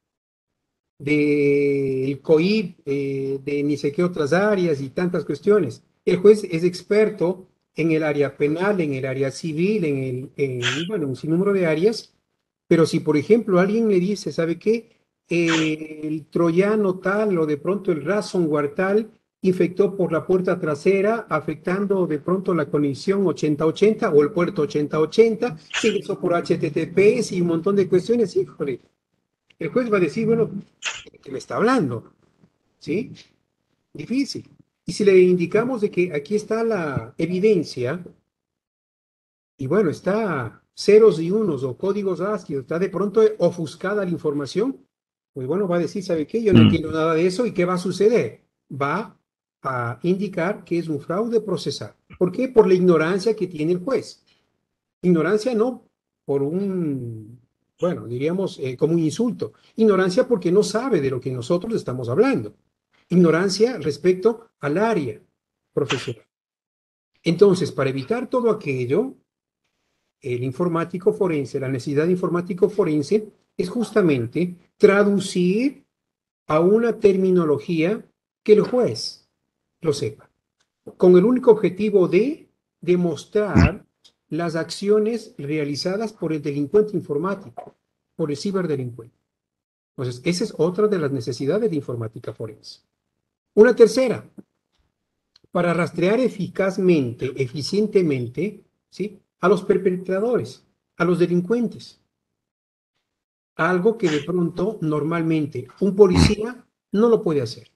del COIP, eh, de ni sé qué otras áreas y tantas cuestiones. El juez es experto en el área penal, en el área civil, en, el, en bueno, un sinnúmero de áreas, pero si, por ejemplo, alguien le dice, ¿sabe qué? Eh, el troyano tal o de pronto el ransomware tal infectó por la puerta trasera, afectando de pronto la conexión ochenta ochenta o el puerto ochenta ochenta, se ingresó por H T T P S y un montón de cuestiones, híjole. El juez va a decir, bueno, ¿de qué me está hablando? ¿Sí? Difícil. Y si le indicamos de que aquí está la evidencia, y bueno, está ceros y unos o códigos ASCII, está de pronto ofuscada la información, pues bueno, va a decir, ¿sabe qué? Yo no entiendo nada de eso, ¿y qué va a suceder? Va a indicar que es un fraude procesal. ¿Por qué? Por la ignorancia que tiene el juez. Ignorancia no por un, bueno, diríamos eh, como un insulto. Ignorancia porque no sabe de lo que nosotros estamos hablando. Ignorancia respecto al área profesional. Entonces, para evitar todo aquello, el informático forense, la necesidad de informático forense es justamente traducir a una terminología que el juez lo sepa, con el único objetivo de demostrar las acciones realizadas por el delincuente informático, por el ciberdelincuente. Entonces, esa es otra de las necesidades de informática forense. Una tercera, para rastrear eficazmente, eficientemente, ¿sí?, a los perpetradores, a los delincuentes. Algo que de pronto, normalmente, un policía no lo puede hacer.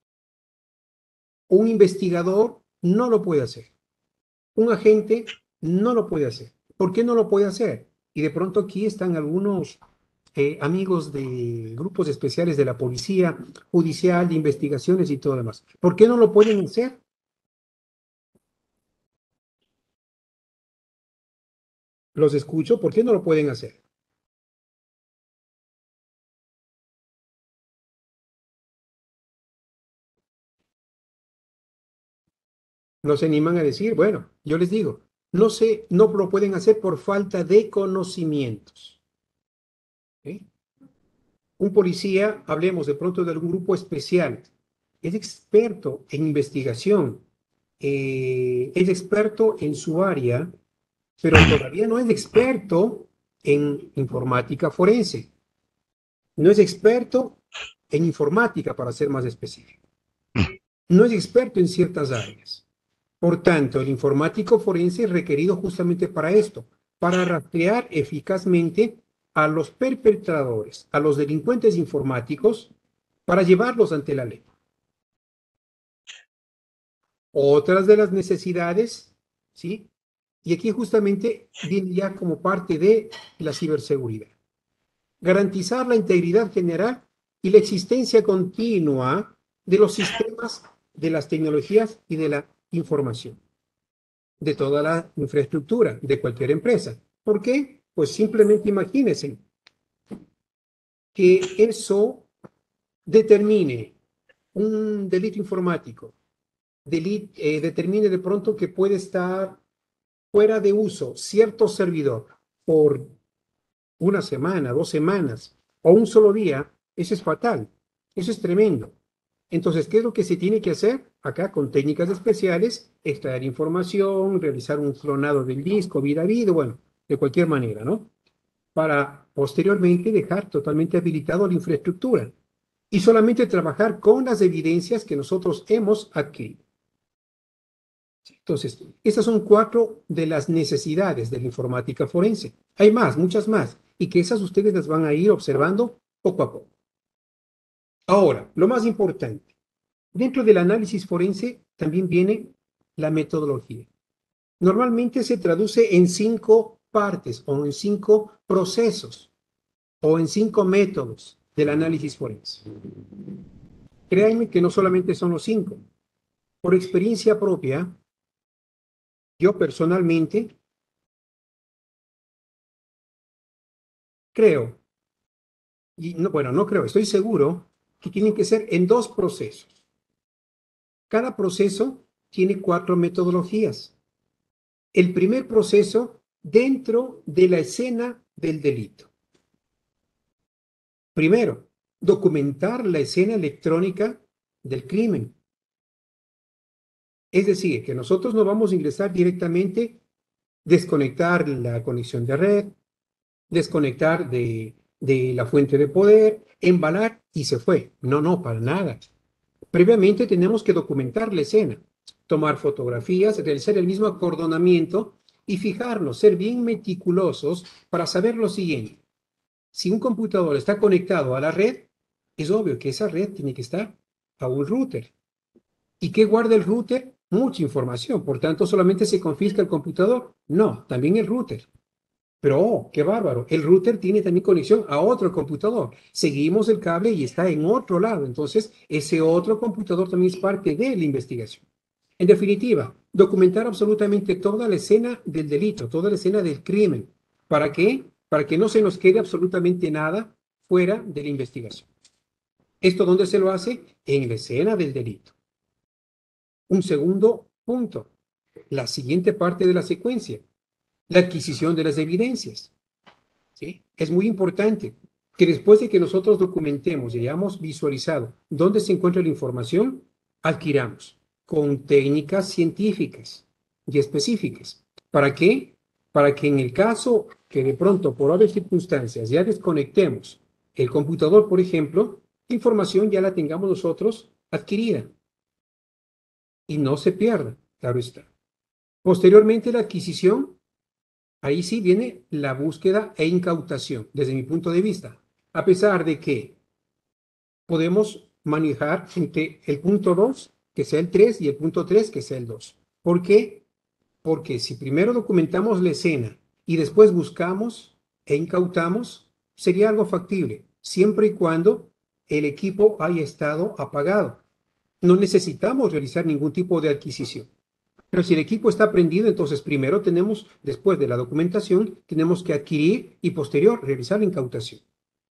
Un investigador no lo puede hacer. Un agente no lo puede hacer. ¿Por qué no lo puede hacer? Y de pronto aquí están algunos eh, amigos de grupos especiales de la policía judicial, de investigaciones y todo demás. ¿Por qué no lo pueden hacer? Los escucho, ¿por qué no lo pueden hacer? No se animan a decir, bueno, yo les digo, no sé, no lo pueden hacer por falta de conocimientos. ¿Sí? Un policía, hablemos de pronto de algún grupo especial, es experto en investigación, eh, es experto en su área, pero todavía no es experto en informática forense. No es experto en informática, para ser más específico. No es experto en ciertas áreas. Por tanto, el informático forense es requerido justamente para esto, para rastrear eficazmente a los perpetradores, a los delincuentes informáticos, para llevarlos ante la ley. Otras de las necesidades, ¿sí? Y aquí justamente viene ya como parte de la ciberseguridad. Garantizar la integridad general y la existencia continua de los sistemas, de las tecnologías y de la información, de toda la infraestructura de cualquier empresa. ¿Por qué? Pues simplemente imagínense que eso determine un delito informático delit- eh, determine de pronto que puede estar fuera de uso cierto servidor por una semana, dos semanas o un solo día, eso es fatal, eso es tremendo. Entonces, ¿qué es lo que se tiene que hacer? Acá, con técnicas especiales, extraer información, realizar un clonado del disco, vida a vida, bueno, de cualquier manera, ¿no? Para posteriormente dejar totalmente habilitado la infraestructura y solamente trabajar con las evidencias que nosotros hemos adquirido. Entonces, estas son cuatro de las necesidades de la informática forense. Hay más, muchas más, y que esas ustedes las van a ir observando poco a poco. Ahora, lo más importante, dentro del análisis forense también viene la metodología. Normalmente se traduce en cinco partes o en cinco procesos o en cinco métodos del análisis forense. Créanme que no solamente son los cinco. Por experiencia propia, yo personalmente creo, y no, bueno, no creo, estoy seguro que tienen que ser en dos procesos. Cada proceso tiene cuatro metodologías. El primer proceso dentro de la escena del delito. Primero, documentar la escena electrónica del crimen. Es decir, que nosotros no vamos a ingresar directamente, desconectar la conexión de red, desconectar de, de la fuente de poder, embalar y se fue. No, no, para nada. Previamente tenemos que documentar la escena, tomar fotografías, realizar el mismo acordonamiento y fijarnos, ser bien meticulosos para saber lo siguiente. Si un computador está conectado a la red, es obvio que esa red tiene que estar a un router. ¿Y qué guarda el router? Mucha información. Por tanto, ¿solamente se confisca el computador? No, también el router. Pero, oh, qué bárbaro, el router tiene también conexión a otro computador. Seguimos el cable y está en otro lado. Entonces, ese otro computador también es parte de la investigación. En definitiva, documentar absolutamente toda la escena del delito, toda la escena del crimen. ¿Para qué? Para que no se nos quede absolutamente nada fuera de la investigación. ¿Esto dónde se lo hace? En la escena del delito. Un segundo punto, la siguiente parte de la secuencia, la adquisición de las evidencias. ¿Sí? Es muy importante que después de que nosotros documentemos y hayamos visualizado dónde se encuentra la información, adquiramos con técnicas científicas y específicas. ¿Para qué? Para que en el caso que de pronto por otras circunstancias ya desconectemos el computador, por ejemplo, la información ya la tengamos nosotros adquirida y no se pierda, claro está. Posteriormente la adquisición, ahí sí viene la búsqueda e incautación, desde mi punto de vista, a pesar de que podemos manejar entre el punto dos, que sea el tres, y el punto tres, que sea el dos. ¿Por qué? Porque si primero documentamos la escena y después buscamos e incautamos, sería algo factible, siempre y cuando el equipo haya estado apagado. No necesitamos realizar ningún tipo de adquisición. Pero si el equipo está prendido, entonces primero tenemos, después de la documentación, tenemos que adquirir y posterior realizar la incautación.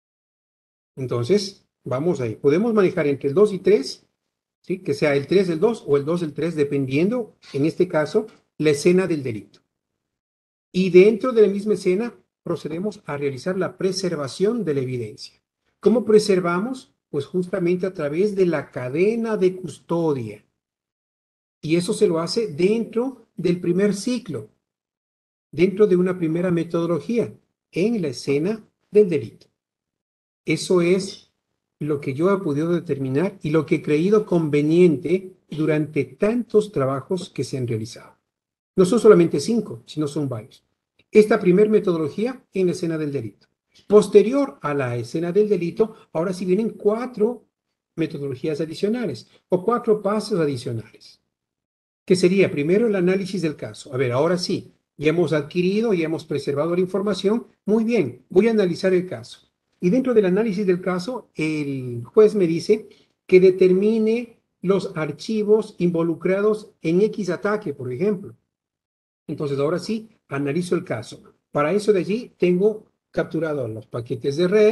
Entonces, vamos ahí. Podemos manejar entre el dos y tres, ¿sí? Que sea el tres del dos o el dos del tres, dependiendo, en este caso, la escena del delito. Y dentro de la misma escena, procedemos a realizar la preservación de la evidencia. ¿Cómo preservamos? Pues justamente a través de la cadena de custodia. Y eso se lo hace dentro del primer ciclo, dentro de una primera metodología, en la escena del delito. Eso es lo que yo he podido determinar y lo que he creído conveniente durante tantos trabajos que se han realizado. No son solamente cinco, sino son varios. Esta primera metodología en la escena del delito. Posterior a la escena del delito, ahora sí vienen cuatro metodologías adicionales o cuatro pasos adicionales. Que sería primero el análisis del caso. A ver, ahora sí, ya hemos adquirido, ya hemos preservado la información. Muy bien, voy a analizar el caso. Y dentro del análisis del caso, el juez me dice que determine los archivos involucrados en X ataque, por ejemplo. Entonces, ahora sí, analizo el caso. Para eso de allí tengo capturado los paquetes de red,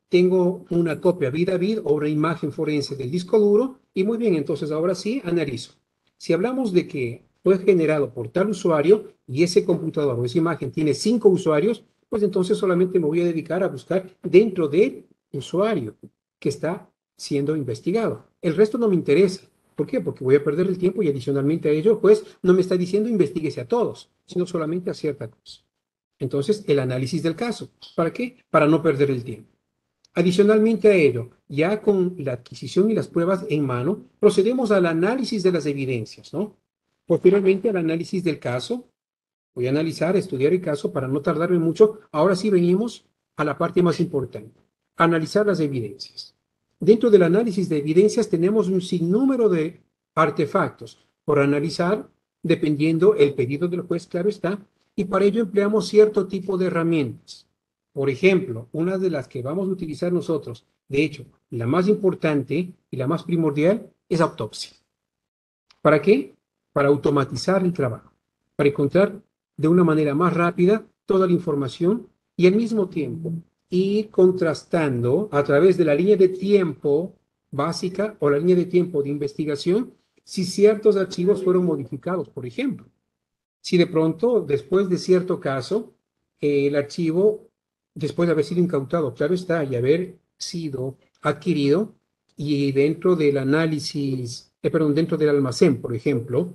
tengo una copia vid a vid o una imagen forense del disco duro y muy bien, entonces ahora sí analizo. Si hablamos de que fue generado por tal usuario y ese computador o esa imagen tiene cinco usuarios, pues entonces solamente me voy a dedicar a buscar dentro del usuario que está siendo investigado. El resto no me interesa. ¿Por qué? Porque voy a perder el tiempo y adicionalmente a ello, pues no me está diciendo investíguese a todos, sino solamente a cierta cosa. Entonces, el análisis del caso. ¿Para qué? Para no perder el tiempo. Adicionalmente a ello, ya con la adquisición y las pruebas en mano, procedemos al análisis de las evidencias, ¿no? Posteriormente al análisis del caso, voy a analizar, estudiar el caso para no tardarme mucho. Ahora sí venimos a la parte más importante, analizar las evidencias. Dentro del análisis de evidencias tenemos un sinnúmero de artefactos por analizar, dependiendo el pedido del juez, claro está, y para ello empleamos cierto tipo de herramientas. Por ejemplo, una de las que vamos a utilizar nosotros, de hecho, la más importante y la más primordial, es autopsia. ¿Para qué? Para automatizar el trabajo, para encontrar de una manera más rápida toda la información y al mismo tiempo ir contrastando a través de la línea de tiempo básica o la línea de tiempo de investigación si ciertos archivos fueron modificados, por ejemplo. Si de pronto, después de cierto caso, eh, el archivo, después de haber sido incautado, claro está, y haber sido adquirido, y dentro del análisis, eh, perdón, dentro del almacén, por ejemplo,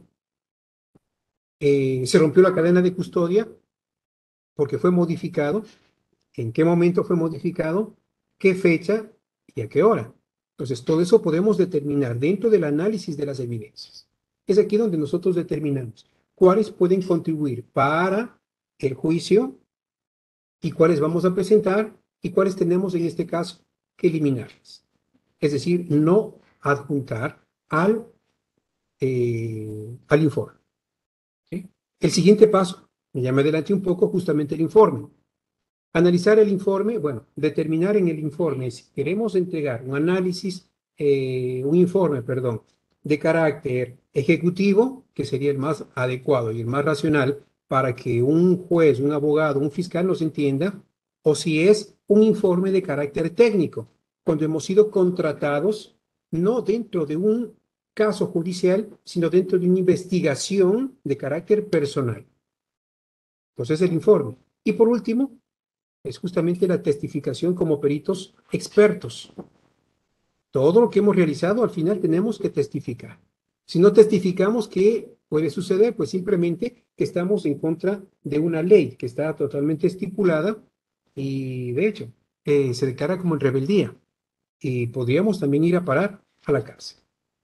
eh, se rompió la cadena de custodia porque fue modificado, en qué momento fue modificado, qué fecha y a qué hora. Entonces, todo eso podemos determinar dentro del análisis de las evidencias. Es aquí donde nosotros determinamos cuáles pueden contribuir para el juicio y cuáles vamos a presentar y cuáles tenemos en este caso que eliminarlas. Es decir, no adjuntar al, eh, al informe. ¿Sí? El siguiente paso, me llama adelante un poco justamente el informe. Analizar el informe, bueno, determinar en el informe si queremos entregar un análisis, eh, un informe, perdón, de carácter ejecutivo, que sería el más adecuado y el más racional para que un juez, un abogado, un fiscal nos entienda, o si es un informe de carácter técnico, cuando hemos sido contratados no dentro de un caso judicial, sino dentro de una investigación de carácter personal. Entonces, el informe. Y por último, es justamente la testificación como peritos expertos. Todo lo que hemos realizado, al final tenemos que testificar. Si no testificamos, ¿qué puede suceder? Pues simplemente que estamos en contra de una ley que está totalmente estipulada y, de hecho, eh, se declara como en rebeldía. Y podríamos también ir a parar a la cárcel.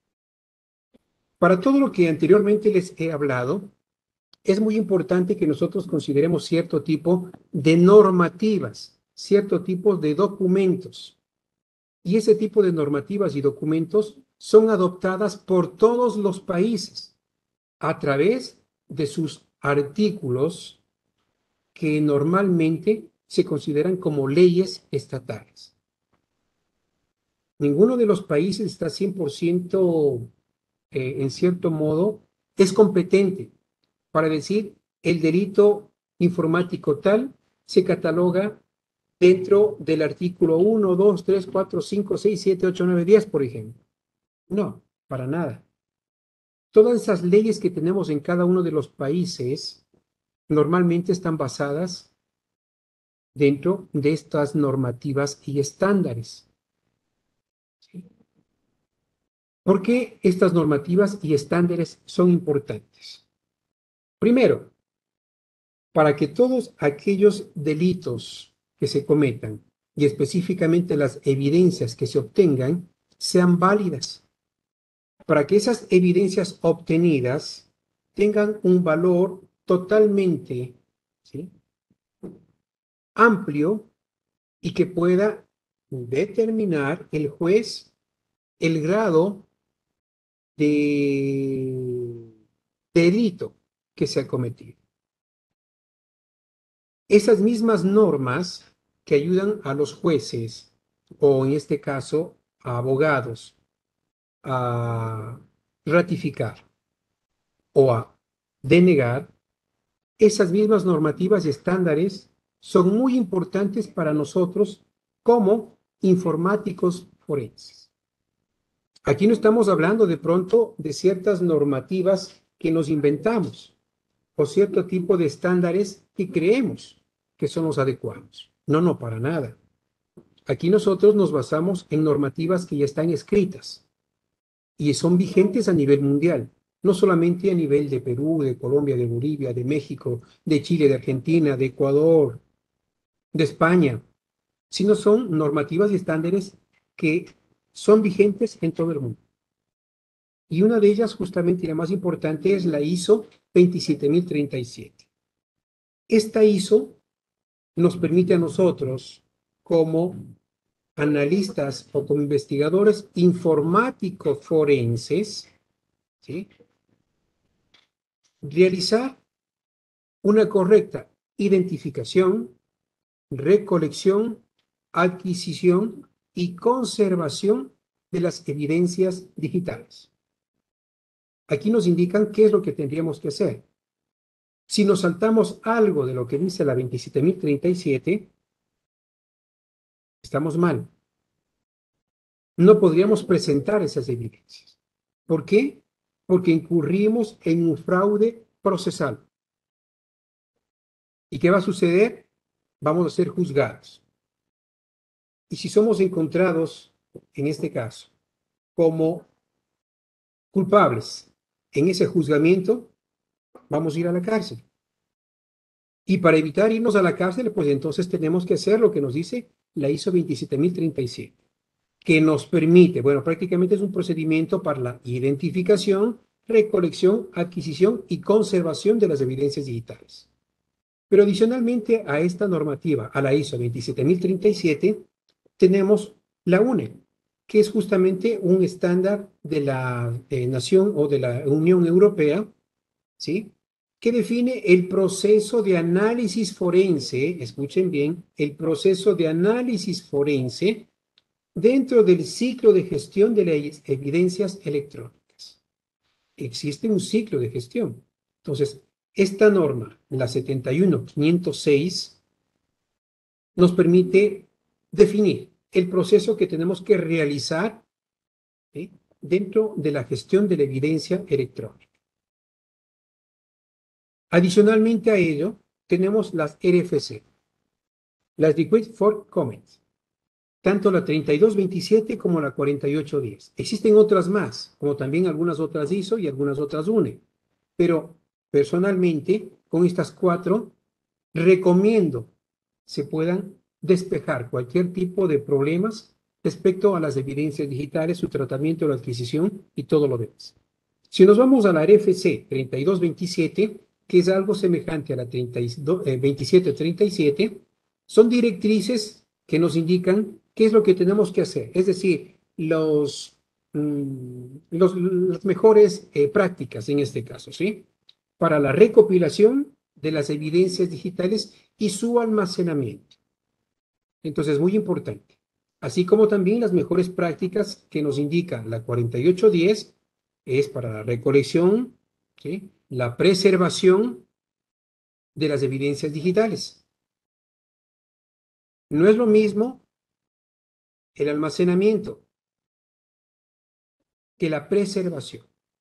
Para todo lo que anteriormente les he hablado, es muy importante que nosotros consideremos cierto tipo de normativas, cierto tipo de documentos. Y ese tipo de normativas y documentos son adoptadas por todos los países a través de sus artículos que normalmente se consideran como leyes estatales. Ninguno de los países está cien por ciento, eh, en cierto modo, es competente para decir el delito informático tal se cataloga dentro del artículo uno, dos, tres, cuatro, cinco, seis, siete, ocho, nueve, diez, por ejemplo. No, para nada. Todas esas leyes que tenemos en cada uno de los países normalmente están basadas dentro de estas normativas y estándares. ¿Sí? ¿Por qué estas normativas y estándares son importantes? Primero, para que todos aquellos delitos que se cometan y específicamente las evidencias que se obtengan sean válidas, para que esas evidencias obtenidas tengan un valor totalmente, ¿sí?, amplio y que pueda determinar el juez el grado de delito que se ha cometido. Esas mismas normas que ayudan a los jueces, o en este caso a abogados, a ratificar o a denegar, esas mismas normativas y estándares son muy importantes para nosotros como informáticos forenses. Aquí no estamos hablando de pronto de ciertas normativas que nos inventamos o cierto tipo de estándares que creemos que son los adecuados. No, no, para nada. Aquí nosotros nos basamos en normativas que ya están escritas y son vigentes a nivel mundial, no solamente a nivel de Perú, de Colombia, de Bolivia, de México, de Chile, de Argentina, de Ecuador, de España, sino son normativas y estándares que son vigentes en todo el mundo. Y una de ellas, justamente y la más importante, es la ISO veintisiete mil treinta y siete. Esta ISO nos permite a nosotros, como analistas o como investigadores informáticos forenses, ¿sí?, realizar una correcta identificación, recolección, adquisición y conservación de las evidencias digitales. Aquí nos indican qué es lo que tendríamos que hacer. Si nos saltamos algo de lo que dice la veintisiete mil treinta y siete, estamos mal. No podríamos presentar esas evidencias. ¿Por qué? Porque incurrimos en un fraude procesal. ¿Y qué va a suceder? Vamos a ser juzgados. Y si somos encontrados, en este caso, como culpables en ese juzgamiento, vamos a ir a la cárcel. Y para evitar irnos a la cárcel, pues entonces tenemos que hacer lo que nos dice la ISO veintisiete mil treinta y siete, que nos permite, bueno, prácticamente es un procedimiento para la identificación, recolección, adquisición y conservación de las evidencias digitales. Pero adicionalmente a esta normativa, a la ISO veintisiete mil treinta y siete, tenemos la U N E, que es justamente un estándar de la eh, nación o de la Unión Europea, ¿sí?, que define el proceso de análisis forense, escuchen bien, el proceso de análisis forense dentro del ciclo de gestión de las evidencias electrónicas. Existe un ciclo de gestión. Entonces, esta norma, la setenta y uno quinientos seis, nos permite definir el proceso que tenemos que realizar, ¿sí?, dentro de la gestión de la evidencia electrónica. Adicionalmente a ello, tenemos las R F C, las Request for Comment, tanto la treinta y dos veintisiete como la cuarenta y ocho diez. Existen otras más, como también algunas otras ISO y algunas otras U N E, pero personalmente, con estas cuatro, recomiendo se puedan despejar cualquier tipo de problemas respecto a las evidencias digitales, su tratamiento, la adquisición y todo lo demás. Si nos vamos a la R F C treinta y dos veintisiete, que es algo semejante a la veintisiete treinta y siete, son directrices que nos indican qué es lo que tenemos que hacer, es decir, los, mm, los, las mejores eh, prácticas en este caso, ¿sí?, para la recopilación de las evidencias digitales y su almacenamiento. Entonces, muy importante. Así como también las mejores prácticas que nos indica la cuarenta y ocho diez es para la recolección, ¿sí?, la preservación de las evidencias digitales. No es lo mismo el almacenamiento que la preservación.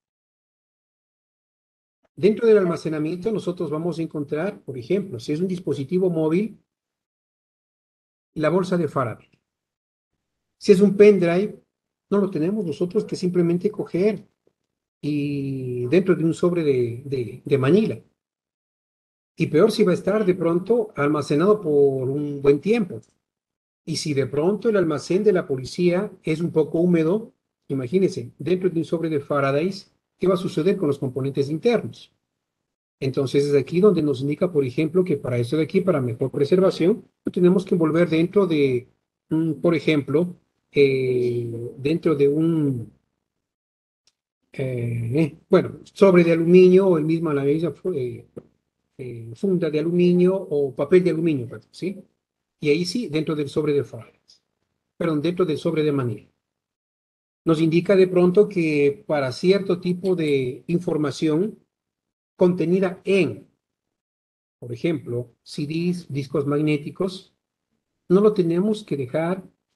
Dentro del almacenamiento nosotros vamos a encontrar, por ejemplo, si es un dispositivo móvil, la bolsa de Faraday. Si es un pendrive, no lo tenemos nosotros que simplemente coger y dentro de un sobre de, de, de Manila. Y peor si va a estar de pronto almacenado por un buen tiempo. Y si de pronto el almacén de la policía es un poco húmedo, imagínense, dentro de un sobre de Faraday, ¿qué va a suceder con los componentes internos? Entonces es aquí donde nos indica, por ejemplo, que para esto de aquí, para mejor preservación, tenemos que envolver dentro de, un, por ejemplo, eh, dentro de un, eh, bueno, sobre de aluminio o el mismo, la misma eh, eh, funda de aluminio o papel de aluminio, perdón, ¿sí? Y ahí sí, dentro del sobre de Faraday, perdón, dentro del sobre de Manila. Nos indica de pronto que para cierto tipo de información contenida en, por ejemplo, C Ds, discos magnéticos, no lo tenemos que dejar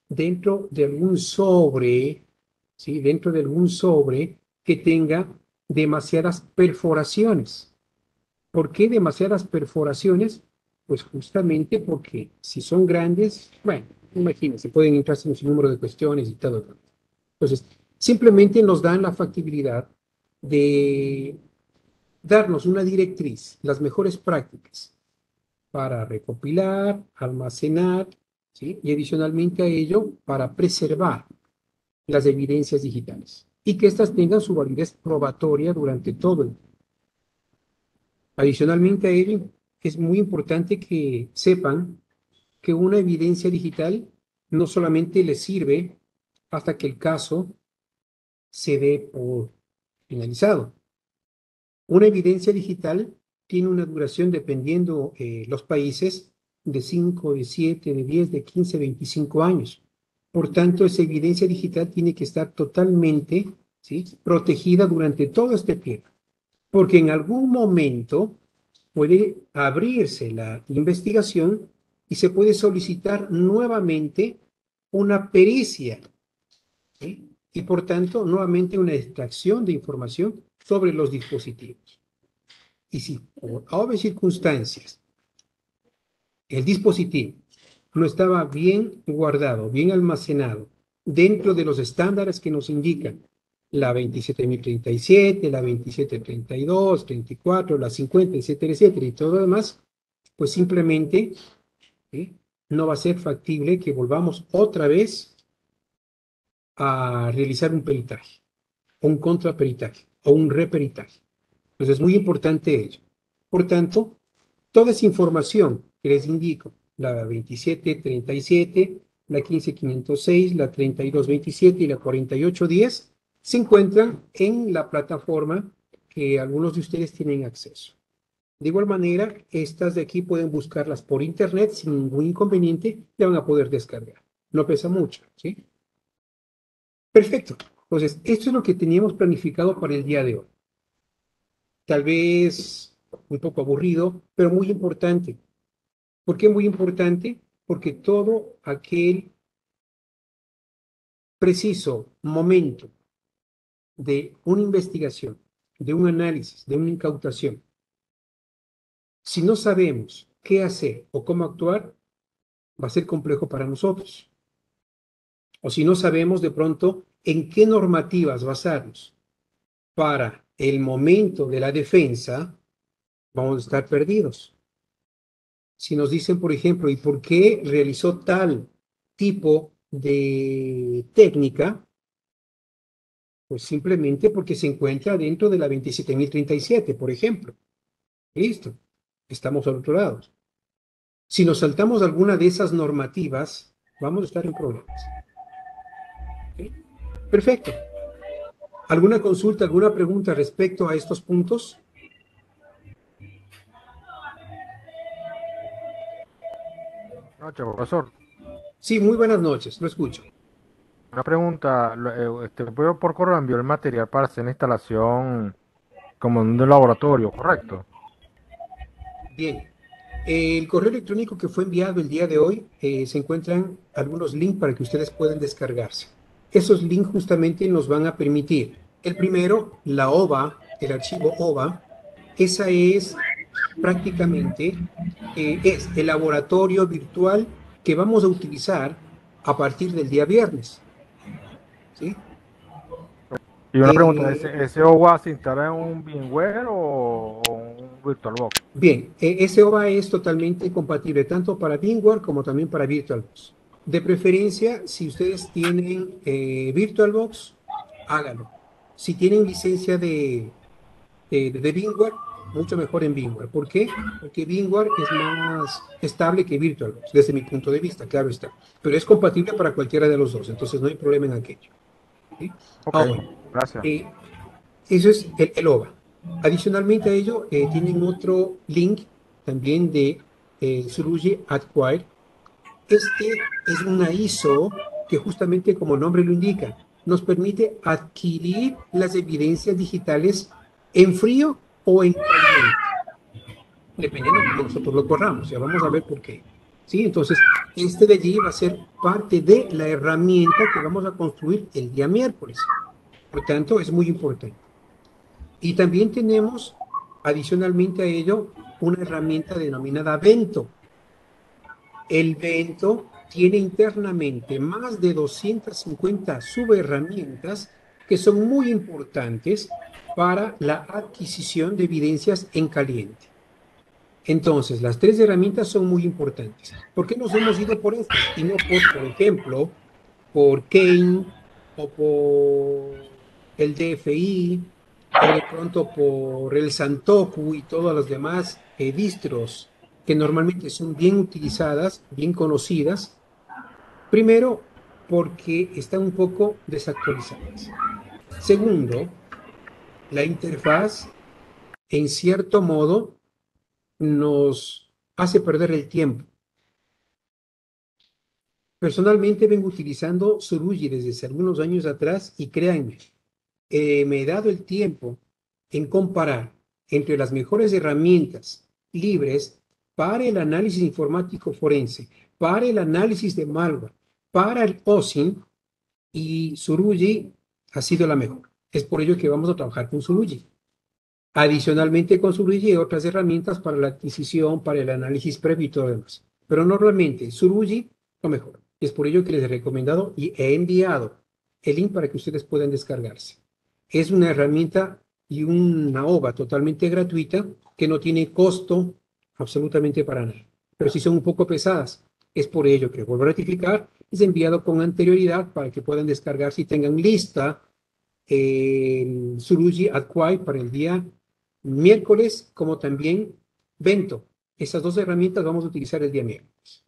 dentro de algún sobre, ¿sí? Dentro de algún sobre que tenga demasiadas perforaciones. ¿Por qué demasiadas perforaciones? Pues justamente porque si son grandes, bueno, imagínense, pueden entrar sin un número de cuestiones y todo. Entonces, simplemente nos dan la factibilidad de darnos una directriz, las mejores prácticas para recopilar, almacenar, ¿sí? Y adicionalmente a ello, para preservar las evidencias digitales y que éstas tengan su validez probatoria durante todo el tiempo. Adicionalmente a ello, es muy importante que sepan que una evidencia digital no solamente les sirve hasta que el caso se dé por finalizado. Una evidencia digital tiene una duración, dependiendo eh, los países, de cinco, de siete, de diez, de quince, veinticinco años. Por tanto, esa evidencia digital tiene que estar totalmente, ¿sí?, protegida durante todo este tiempo, porque en algún momento puede abrirse la investigación y se puede solicitar nuevamente una pericia, ¿sí?, y por tanto nuevamente una extracción de información sobre los dispositivos. Y si por obvias circunstancias el dispositivo no estaba bien guardado, bien almacenado, dentro de los estándares que nos indican la veintisiete mil treinta y siete, la veintisiete treinta y dos, treinta y cuatro, la cincuenta, etcétera, etcétera, y todo lo demás, pues simplemente, ¿sí?, no va a ser factible que volvamos otra vez a realizar un peritaje, un contraperitaje o un reperitaje. Entonces es muy importante ello. Por tanto, toda esa información que les indico, la veintisiete treinta y siete, la quince quinientos seis, la treinta y dos veintisiete y la cuarenta y ocho diez, se encuentran en la plataforma que algunos de ustedes tienen acceso. De igual manera, estas de aquí pueden buscarlas por internet sin ningún inconveniente, ya van a poder descargar. No pesa mucho, ¿sí? Perfecto. Entonces, esto es lo que teníamos planificado para el día de hoy. Tal vez un poco aburrido, pero muy importante. ¿Por qué muy importante? Porque todo aquel preciso momento de una investigación, de un análisis, de una incautación, si no sabemos qué hacer o cómo actuar, va a ser complejo para nosotros. O si no sabemos de pronto en qué normativas basarnos para el momento de la defensa, vamos a estar perdidos. Si nos dicen, por ejemplo, ¿y por qué realizó tal tipo de técnica? Pues simplemente porque se encuentra dentro de la veintisiete mil treinta y siete, por ejemplo. Listo, estamos al otro lado. Si nos saltamos alguna de esas normativas, vamos a estar en problemas. ¿Sí? Perfecto. ¿Alguna consulta, alguna pregunta respecto a estos puntos? Noches, profesor. Sí, muy buenas noches, lo escucho. Una pregunta, lo- eh, este, yo por correo envió el material para hacer la instalación como en un laboratorio, ¿correcto? Bien. El correo electrónico que fue enviado el día de hoy, eh, se encuentran algunos links para que ustedes puedan descargarse. Esos links justamente nos van a permitir, el primero, la O V A, el archivo O V A, esa es prácticamente, eh, es el laboratorio virtual que vamos a utilizar a partir del día viernes. ¿Sí? Y una Eh, pregunta, ¿ese, ese O W A se instala en un VMware o, o un VirtualBox? Bien, eh, ese O V A es totalmente compatible tanto para VMware como también para VirtualBox. De preferencia, si ustedes tienen eh, VirtualBox, háganlo. Si tienen licencia de, de, de VMware, mucho mejor en VMware. ¿Por qué? Porque VMware es más estable que VirtualBox, desde mi punto de vista, claro está. Pero es compatible para cualquiera de los dos, entonces no hay problema en aquello. ¿Sí? Ok, Ahora, gracias. eh, eso es el, el O V A. Adicionalmente a ello, eh, tienen otro link también de eh, Synology Acquire. Este es una I S O que justamente como el nombre lo indica, nos permite adquirir las evidencias digitales en frío o en caliente, dependiendo de cómo nosotros lo corramos. Ya vamos a ver por qué. ¿Sí? Entonces, Este de allí va a ser parte de la herramienta que vamos a construir el día miércoles. Por tanto, es muy importante. Y también tenemos, adicionalmente a ello, una herramienta denominada Vento. El Vento tiene internamente más de doscientas cincuenta subherramientas que son muy importantes para la adquisición de evidencias en caliente. Entonces, las tres herramientas son muy importantes. ¿Por qué nos hemos ido por estas y no por, por ejemplo, por Kane o por el D F I o de pronto por el Santoku y todas las demás eh, distros que normalmente son bien utilizadas, bien conocidas? Primero, porque están un poco desactualizadas. Segundo, la interfaz, en cierto modo, nos hace perder el tiempo. Personalmente vengo utilizando Surugi desde hace algunos años atrás y créanme, eh, me he dado el tiempo en comparar entre las mejores herramientas libres para el análisis informático forense, para el análisis de malware, para el O S I N, y Surugi ha sido la mejor. Es por ello que vamos a trabajar con Surugi. Adicionalmente con Surugi hay otras herramientas para la adquisición, para el análisis previo y todo lo demás. Pero normalmente Surugi lo mejor. Es por ello que les he recomendado y he enviado el link para que ustedes puedan descargarse. Es una herramienta y una O V A totalmente gratuita que no tiene costo absolutamente para nada. Pero sí son un poco pesadas. Es por ello que, vuelvo a ratificar, es enviado con anterioridad para que puedan descargarse y tengan lista el Surugi Acquire para el día miércoles, como también Vento. Esas dos herramientas vamos a utilizar el día miércoles.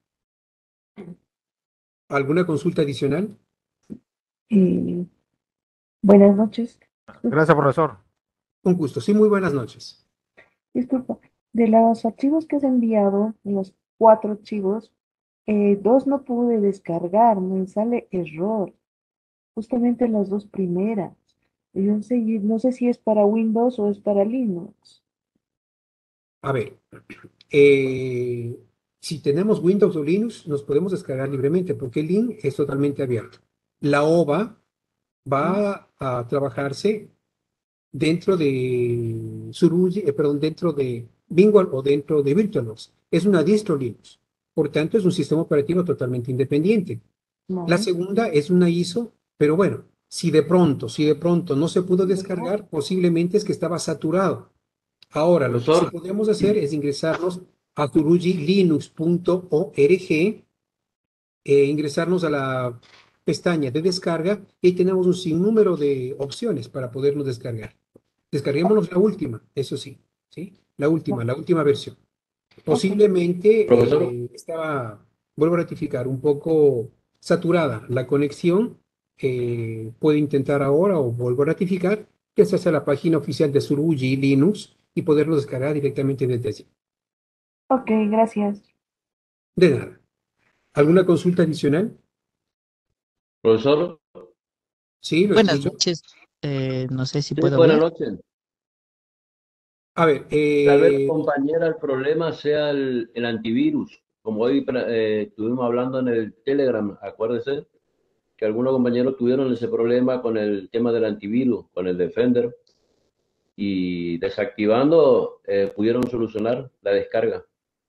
¿Alguna consulta adicional? Eh, buenas noches. Gracias, profesor. Un gusto. Sí, muy buenas noches. Disculpa, de los archivos que has enviado, los cuatro archivos, eh, dos no pude descargar, me sale error. Justamente las dos primeras. Yo no sé, no sé si es para Windows o es para Linux. A ver, eh, si tenemos Windows o Linux, nos podemos descargar libremente porque el link es totalmente abierto. La O V A va a trabajarse dentro de Surugi, eh, perdón, dentro de Bingwall o dentro de VirtualBox. Es una distro Linux. Por tanto, es un sistema operativo totalmente independiente. No. La segunda es una I S O, pero bueno, si de pronto, si de pronto no se pudo descargar, posiblemente es que estaba saturado. Ahora, lo que sí podemos hacer es ingresarnos a surugi linux punto org, eh, ingresarnos a la pestaña de descarga y tenemos un sinnúmero de opciones para podernos descargar. Descarguémonos la última, eso sí, ¿sí? La última, la última versión. Posiblemente eh, estaba, vuelvo a ratificar, un poco saturada la conexión. Eh, puede intentar ahora o vuelvo a ratificar que se hace la página oficial de Surugi Linux y poderlo descargar directamente desde allí. Ok, gracias. De nada. ¿Alguna consulta adicional? Profesor. Sí, lo Buenas escucho. noches. Eh, no sé si Sí, puedo buenas hablar. noches. A ver, eh... tal vez, compañera, el problema sea el, el antivirus. Como hoy eh, estuvimos hablando en el Telegram, acuérdese que algunos compañeros tuvieron ese problema con el tema del antivirus, con el Defender, y desactivando eh, pudieron solucionar la descarga.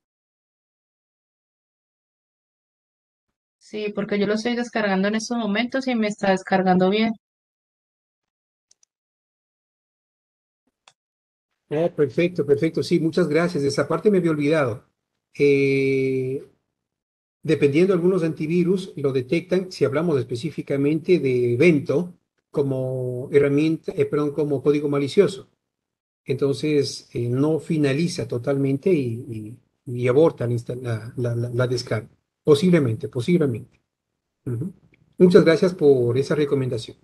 Sí, porque yo lo estoy descargando en estos momentos y me está descargando bien. Oh, perfecto, perfecto. Sí, muchas gracias. De esa parte me había olvidado. Eh, dependiendo de algunos antivirus, lo detectan, si hablamos específicamente de Vento, como herramienta, eh, perdón, como código malicioso. Entonces, eh, no finaliza totalmente y, y, y aborta la, la, la, la descarga. Posiblemente, posiblemente. Uh-huh. Muchas gracias por esa recomendación.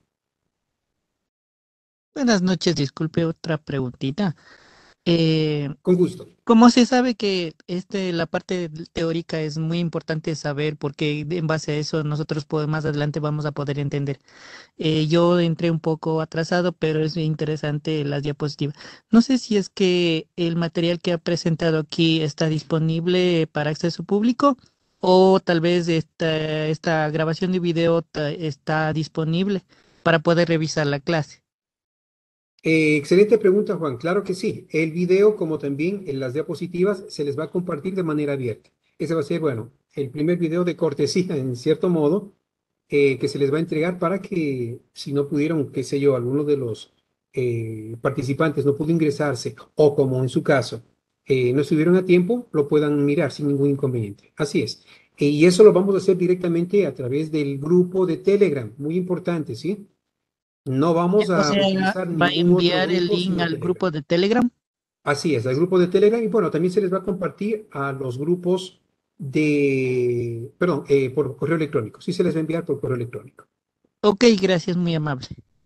Buenas noches, disculpe, otra preguntita. Eh, Con gusto. ¿Cómo se sabe que este, la parte teórica es muy importante saber? Porque en base a eso nosotros podemos, más adelante vamos a poder entender. Eh, yo entré un poco atrasado, pero es interesante las diapositivas. No sé si es que el material que ha presentado aquí está disponible para acceso público O tal vez esta, esta grabación de video ta- está disponible para poder revisar la clase. Eh, excelente pregunta, Juan. Claro que sí. El video, como también en las diapositivas, se les va a compartir de manera abierta. Ese va a ser, bueno, el primer video de cortesía, en cierto modo, eh, que se les va a entregar para que, si no pudieron, qué sé yo, alguno de los eh, participantes no pudo ingresarse, o como en su caso, eh, no estuvieron a tiempo, lo puedan mirar sin ningún inconveniente. Así es. Eh, y eso lo vamos a hacer directamente a través del grupo de Telegram. Muy importante, ¿sí? No vamos O a sea, utilizar va a ningún otro enviar el grupo link sino al Telegram. grupo de Telegram. Así es, al grupo de Telegram y bueno, también se les va a compartir a los grupos de, perdón, eh, por correo electrónico. Sí se les va a enviar por correo electrónico. Ok, gracias, muy amable.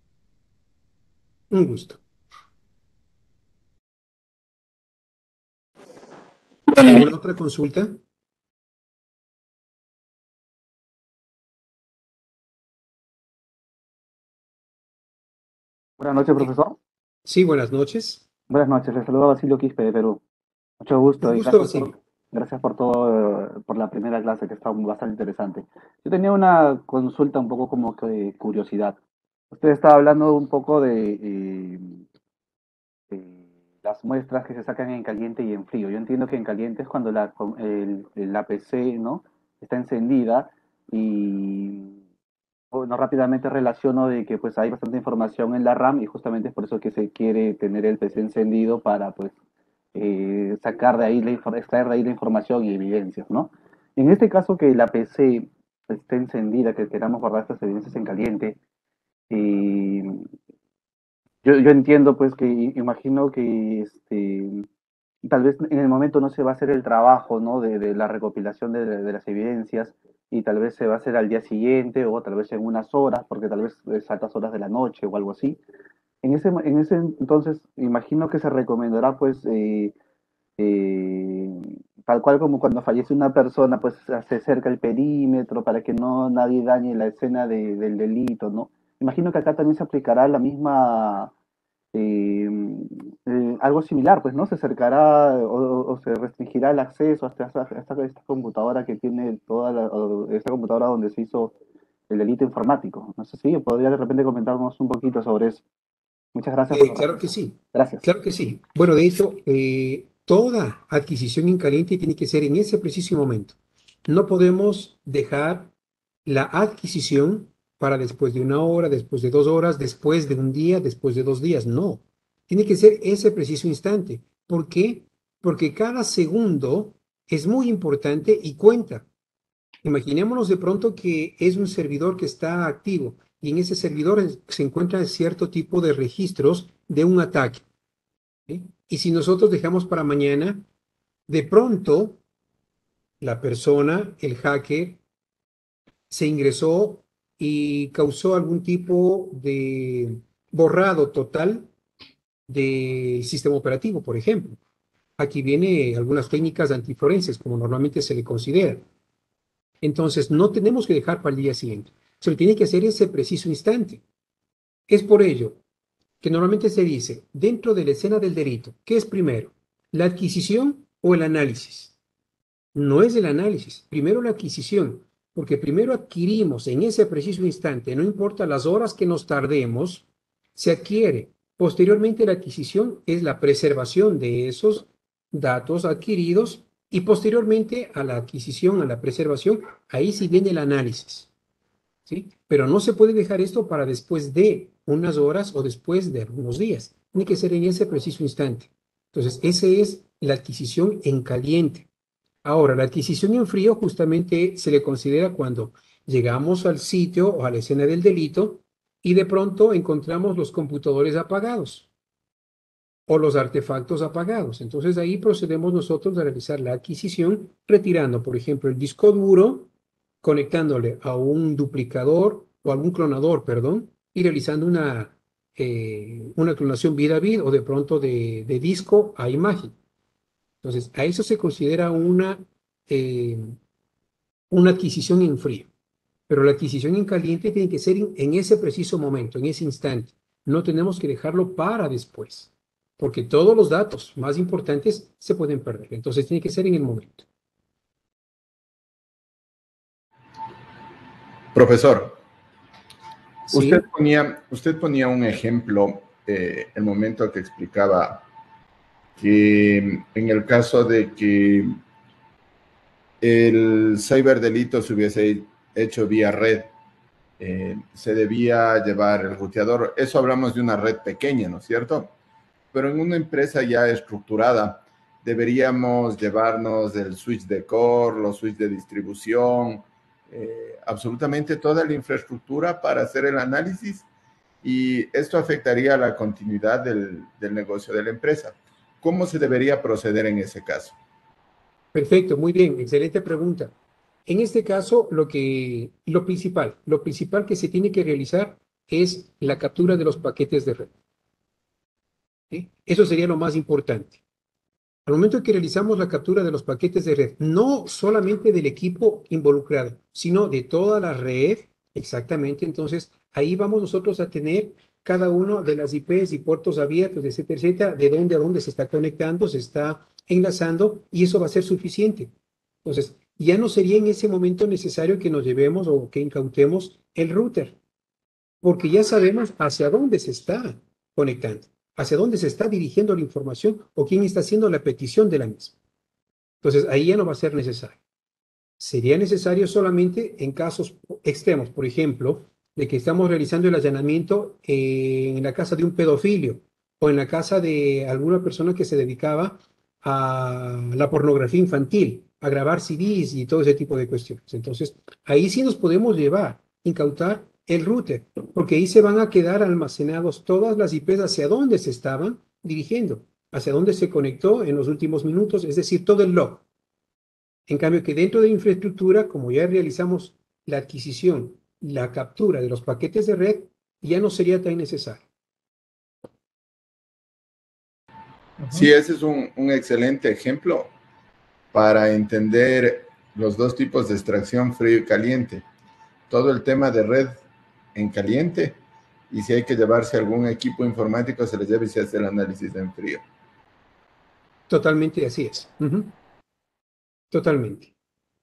Un gusto. ¿Alguna otra consulta? Buenas noches, profesor. Sí, buenas noches. Buenas noches, les saluda Basilio Quispe de Perú. Mucho gusto Un y gusto, gracias por, Basilio. gracias por todo, eh, por la primera clase que está bastante interesante. Yo tenía una consulta un poco como que de curiosidad. Usted estaba hablando un poco de, eh, de las muestras que se sacan en caliente y en frío. Yo entiendo que en caliente es cuando la, com- el- la P C, ¿no?, está encendida y bueno, rápidamente relaciono de que pues hay bastante información en la RAM y justamente es por eso que se quiere tener el P C encendido para pues eh, sacar de ahí, la, infor- extraer de ahí la información y evidencias, ¿no? En este caso que la P C esté encendida, que queramos guardar estas evidencias en caliente, eh, yo, yo entiendo pues que imagino que este, tal vez en el momento no se va a hacer el trabajo, ¿no?, de, de la recopilación de, de las evidencias y tal vez se va a hacer al día siguiente o tal vez en unas horas, porque tal vez es altas horas de la noche o algo así. En ese, en ese entonces, imagino que se recomendará, pues, eh, eh, tal cual como cuando fallece una persona, pues se cerca el perímetro para que no nadie dañe la escena de- del delito, ¿no? Imagino que acá también se aplicará la misma eh, eh, algo similar, pues, ¿no? Se acercará o, o se restringirá el acceso hasta esta, esta, esta computadora que tiene toda la, o esta computadora donde se hizo el delito informático. No sé si podría de repente comentarnos un poquito sobre eso. Muchas gracias por Eh, la claro que respuesta. sí. Gracias. Claro que sí. Bueno, de hecho, eh, toda adquisición en caliente tiene que ser en ese preciso momento. No podemos dejar la adquisición para después de una hora, después de dos horas, después de un día, después de dos días. No. Tiene que ser ese preciso instante. ¿Por qué? Porque cada segundo es muy importante y cuenta. Imaginémonos de pronto que es un servidor que está activo y en ese servidor es- se encuentran cierto tipo de registros de un ataque. ¿Sí? Y si nosotros dejamos para mañana, de pronto la persona, el hacker, se ingresó y causó algún tipo de borrado total del sistema operativo, por ejemplo. Aquí viene algunas técnicas antiforenses, como normalmente se le considera. Entonces, no tenemos que dejar para el día siguiente. Se lo tiene que hacer ese preciso instante. Es por ello que normalmente se dice, dentro de la escena del delito, ¿qué es primero? ¿La adquisición o el análisis? No es el análisis, primero la adquisición, porque primero adquirimos en ese preciso instante, no importa las horas que nos tardemos, se adquiere. Posteriormente la adquisición es la preservación de esos datos adquiridos y posteriormente a la adquisición, a la preservación, ahí sí viene el análisis. ¿Sí? Pero no se puede dejar esto para después de unas horas o después de algunos días. Tiene que ser en ese preciso instante. Entonces, esa es la adquisición en caliente. Ahora, la adquisición en frío justamente se le considera cuando llegamos al sitio o a la escena del delito y de pronto encontramos los computadores apagados o los artefactos apagados. Entonces ahí procedemos nosotros a realizar la adquisición retirando, por ejemplo, el disco duro, conectándole a un duplicador o a algún clonador, perdón, y realizando una, eh, una clonación vid a vid o de pronto de, de disco a imagen. Entonces, a eso se considera una, eh, una adquisición en frío. Pero la adquisición en caliente tiene que ser en, en ese preciso momento, en ese instante. No tenemos que dejarlo para después, porque todos los datos más importantes se pueden perder. Entonces, tiene que ser en el momento. Profesor, Sí. usted ponía, usted ponía un ejemplo, eh, el momento que explicaba que en el caso de que el ciberdelito se hubiese hecho vía red, eh, se debía llevar el ruteador. Eso hablamos de una red pequeña, ¿no es cierto? Pero en una empresa ya estructurada, deberíamos llevarnos el switch de core, los switches de distribución, eh, absolutamente toda la infraestructura para hacer el análisis, y esto afectaría a la continuidad del, del negocio de la empresa. ¿Cómo se debería proceder en ese caso? Perfecto, muy bien, excelente pregunta. En este caso, lo que, lo principal, lo principal que se tiene que realizar es la captura de los paquetes de red. ¿Sí? Eso sería lo más importante. Al momento en que realizamos la captura de los paquetes de red, no solamente del equipo involucrado, sino de toda la red, exactamente, entonces ahí vamos nosotros a tener cada uno de las I Pes y puertos abiertos, etcétera, etcétera, de dónde a dónde se está conectando, se está enlazando, y eso va a ser suficiente. Entonces, ya no sería en ese momento necesario que nos llevemos o que incautemos el router, porque ya sabemos hacia dónde se está conectando, hacia dónde se está dirigiendo la información o quién está haciendo la petición de la misma. Entonces, ahí ya no va a ser necesario. Sería necesario solamente en casos extremos, por ejemplo, de que estamos realizando el allanamiento en la casa de un pedofilio o en la casa de alguna persona que se dedicaba a la pornografía infantil, a grabar C Ds y todo ese tipo de cuestiones. Entonces, ahí sí nos podemos llevar, incautar el router, porque ahí se van a quedar almacenados todas las I Pes hacia dónde se estaban dirigiendo, hacia dónde se conectó en los últimos minutos, es decir, todo el log. En cambio, que dentro de infraestructura, como ya realizamos la adquisición, la captura de los paquetes de red, ya no sería tan necesario. Sí, ese es un, un excelente ejemplo para entender los dos tipos de extracción, frío y caliente. Todo el tema de red en caliente, y si hay que llevarse algún equipo informático, se le lleva y se hace el análisis en frío. Totalmente así es. Uh-huh. Totalmente.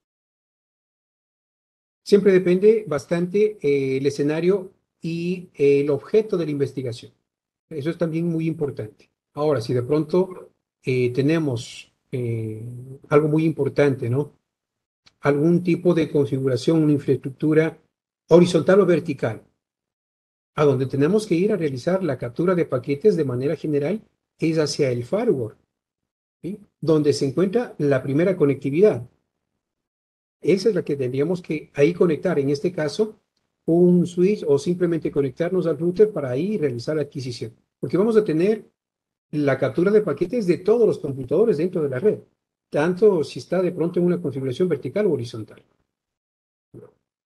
Siempre depende bastante eh, el escenario y eh, el objeto de la investigación. Eso es también muy importante. Ahora, si de pronto eh, tenemos eh, algo muy importante, ¿no? Algún tipo de configuración, una infraestructura horizontal o vertical, a donde tenemos que ir a realizar la captura de paquetes de manera general, es hacia el firewall, ¿sí? Donde se encuentra la primera conectividad. Esa es la que tendríamos que ahí conectar, en este caso, un switch o simplemente conectarnos al router para ahí realizar la adquisición. Porque vamos a tener la captura de paquetes de todos los computadores dentro de la red, tanto si está de pronto en una configuración vertical o horizontal.